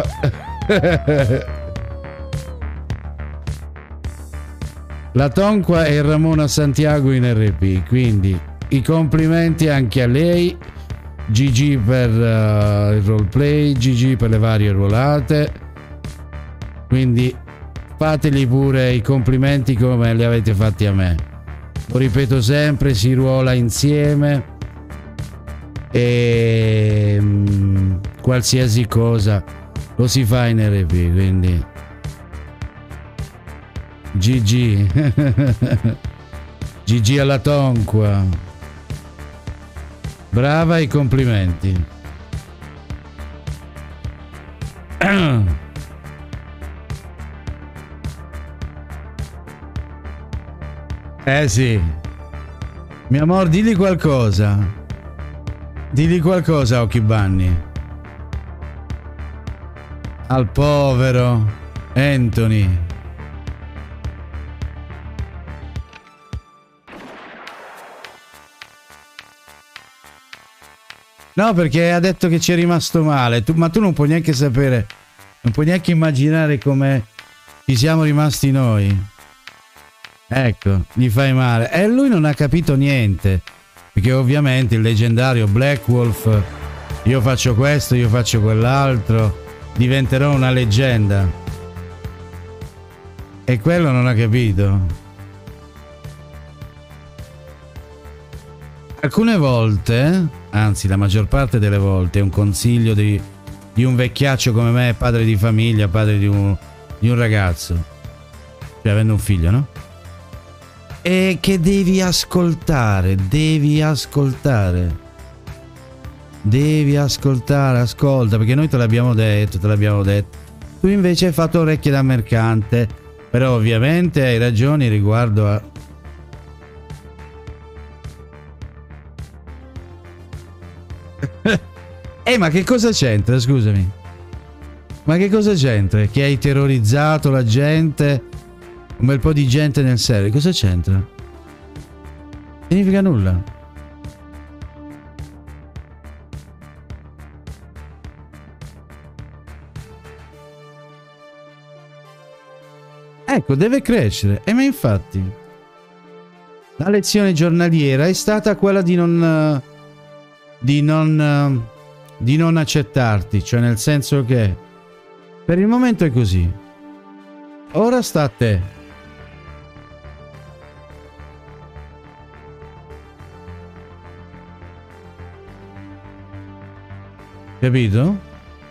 Speaker 3: La Tonqua e Ramona Santiago in RP, quindi i complimenti anche a lei. GG per il roleplay, GG per le varie ruolate, quindi fateli pure i complimenti come li avete fatti a me. Lo ripeto sempre, si ruola insieme e qualsiasi cosa lo si fa in RP, quindi GG. GG alla Tonqua. Brava e complimenti. Sì. Mio amor, digli qualcosa. Digli qualcosa, Occhibanni. Al povero Anthony. No, perché ha detto che ci è rimasto male. Ma tu non puoi neanche sapere, non puoi neanche immaginare come ci siamo rimasti noi. Ecco, gli fai male. E lui non ha capito niente. Perché ovviamente il leggendario Black Wolf, io faccio questo, io faccio quell'altro, diventerò una leggenda. E quello non ha capito. Alcune volte, anzi la maggior parte delle volte, un consiglio di un vecchiaccio come me, padre di famiglia, padre di un ragazzo, cioè avendo un figlio, no? E che devi ascoltare, ascolta, perché noi te l'abbiamo detto. Tu invece hai fatto orecchie da mercante, però ovviamente hai ragioni riguardo a... ma che cosa c'entra, scusami? Ma che cosa c'entra? Che hai terrorizzato la gente? Un bel po' di gente nel serio. Cosa c'entra? Significa nulla. Ecco, deve crescere. Ma infatti la lezione giornaliera è stata quella di non accettarti, cioè nel senso che per il momento è così. Ora sta a te. Capito?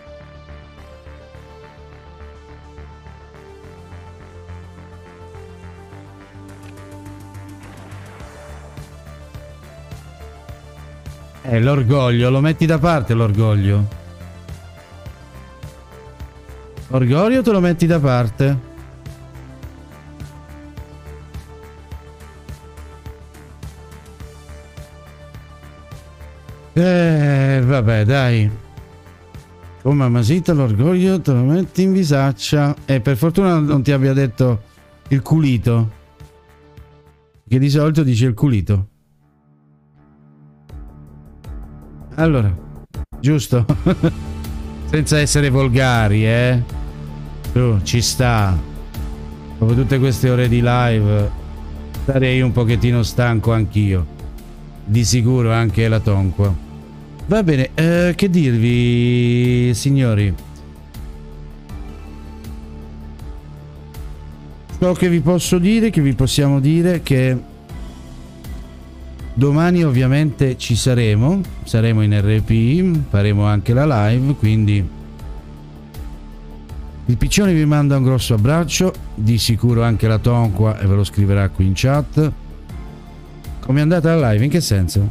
Speaker 3: L'orgoglio, lo metti da parte l'orgoglio. L'orgoglio te lo metti da parte. Vabbè, dai. Oh mammasita, l'orgoglio te lo metti in visaccia. Per fortuna non ti abbia detto il culito. Che di solito dice il culito. Allora, giusto? Senza essere volgari, Tu, ci sta. Dopo tutte queste ore di live sarei un pochettino stanco anch'io. Di sicuro anche la Tonqua. Va bene, che dirvi, signori? Ciò che vi posso dire, che vi possiamo dire, che domani ovviamente ci saremo in RP, faremo anche la live, quindi il Piccione vi manda un grosso abbraccio, di sicuro anche la Tonqua e ve lo scriverà qui in chat. Come è andata la live? In che senso?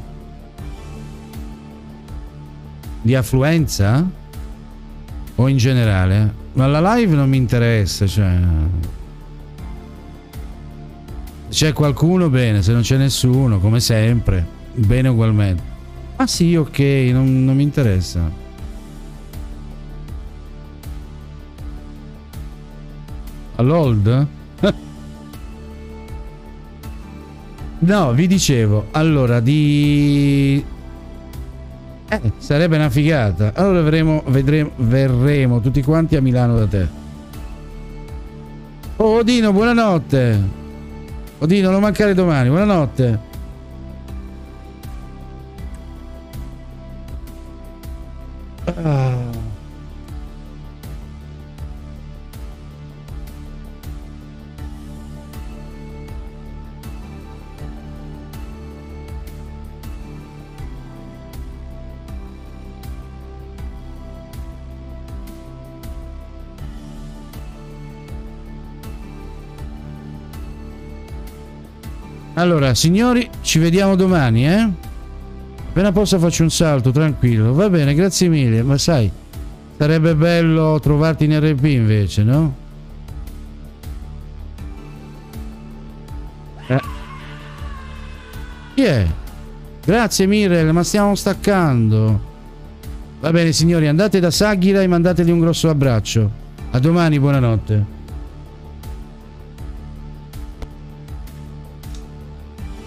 Speaker 3: Di affluenza? O in generale? Ma la live non mi interessa, cioè... C'è qualcuno, bene, se non c'è nessuno, come sempre, bene ugualmente. Ah sì, ok, non mi interessa. All'old? No, vi dicevo, allora sarebbe una figata. Allora verremo tutti quanti a Milano da te. Oh, Odino, buonanotte. Odino, non mancare domani, buonanotte. Allora, signori, ci vediamo domani, Appena posso faccio un salto, tranquillo. Va bene, grazie mille. Ma sai, sarebbe bello trovarti in RP invece, no? Chi è? Grazie Mirel, ma stiamo staccando. Va bene signori, andate da Saghira e mandategli un grosso abbraccio. A domani, buonanotte.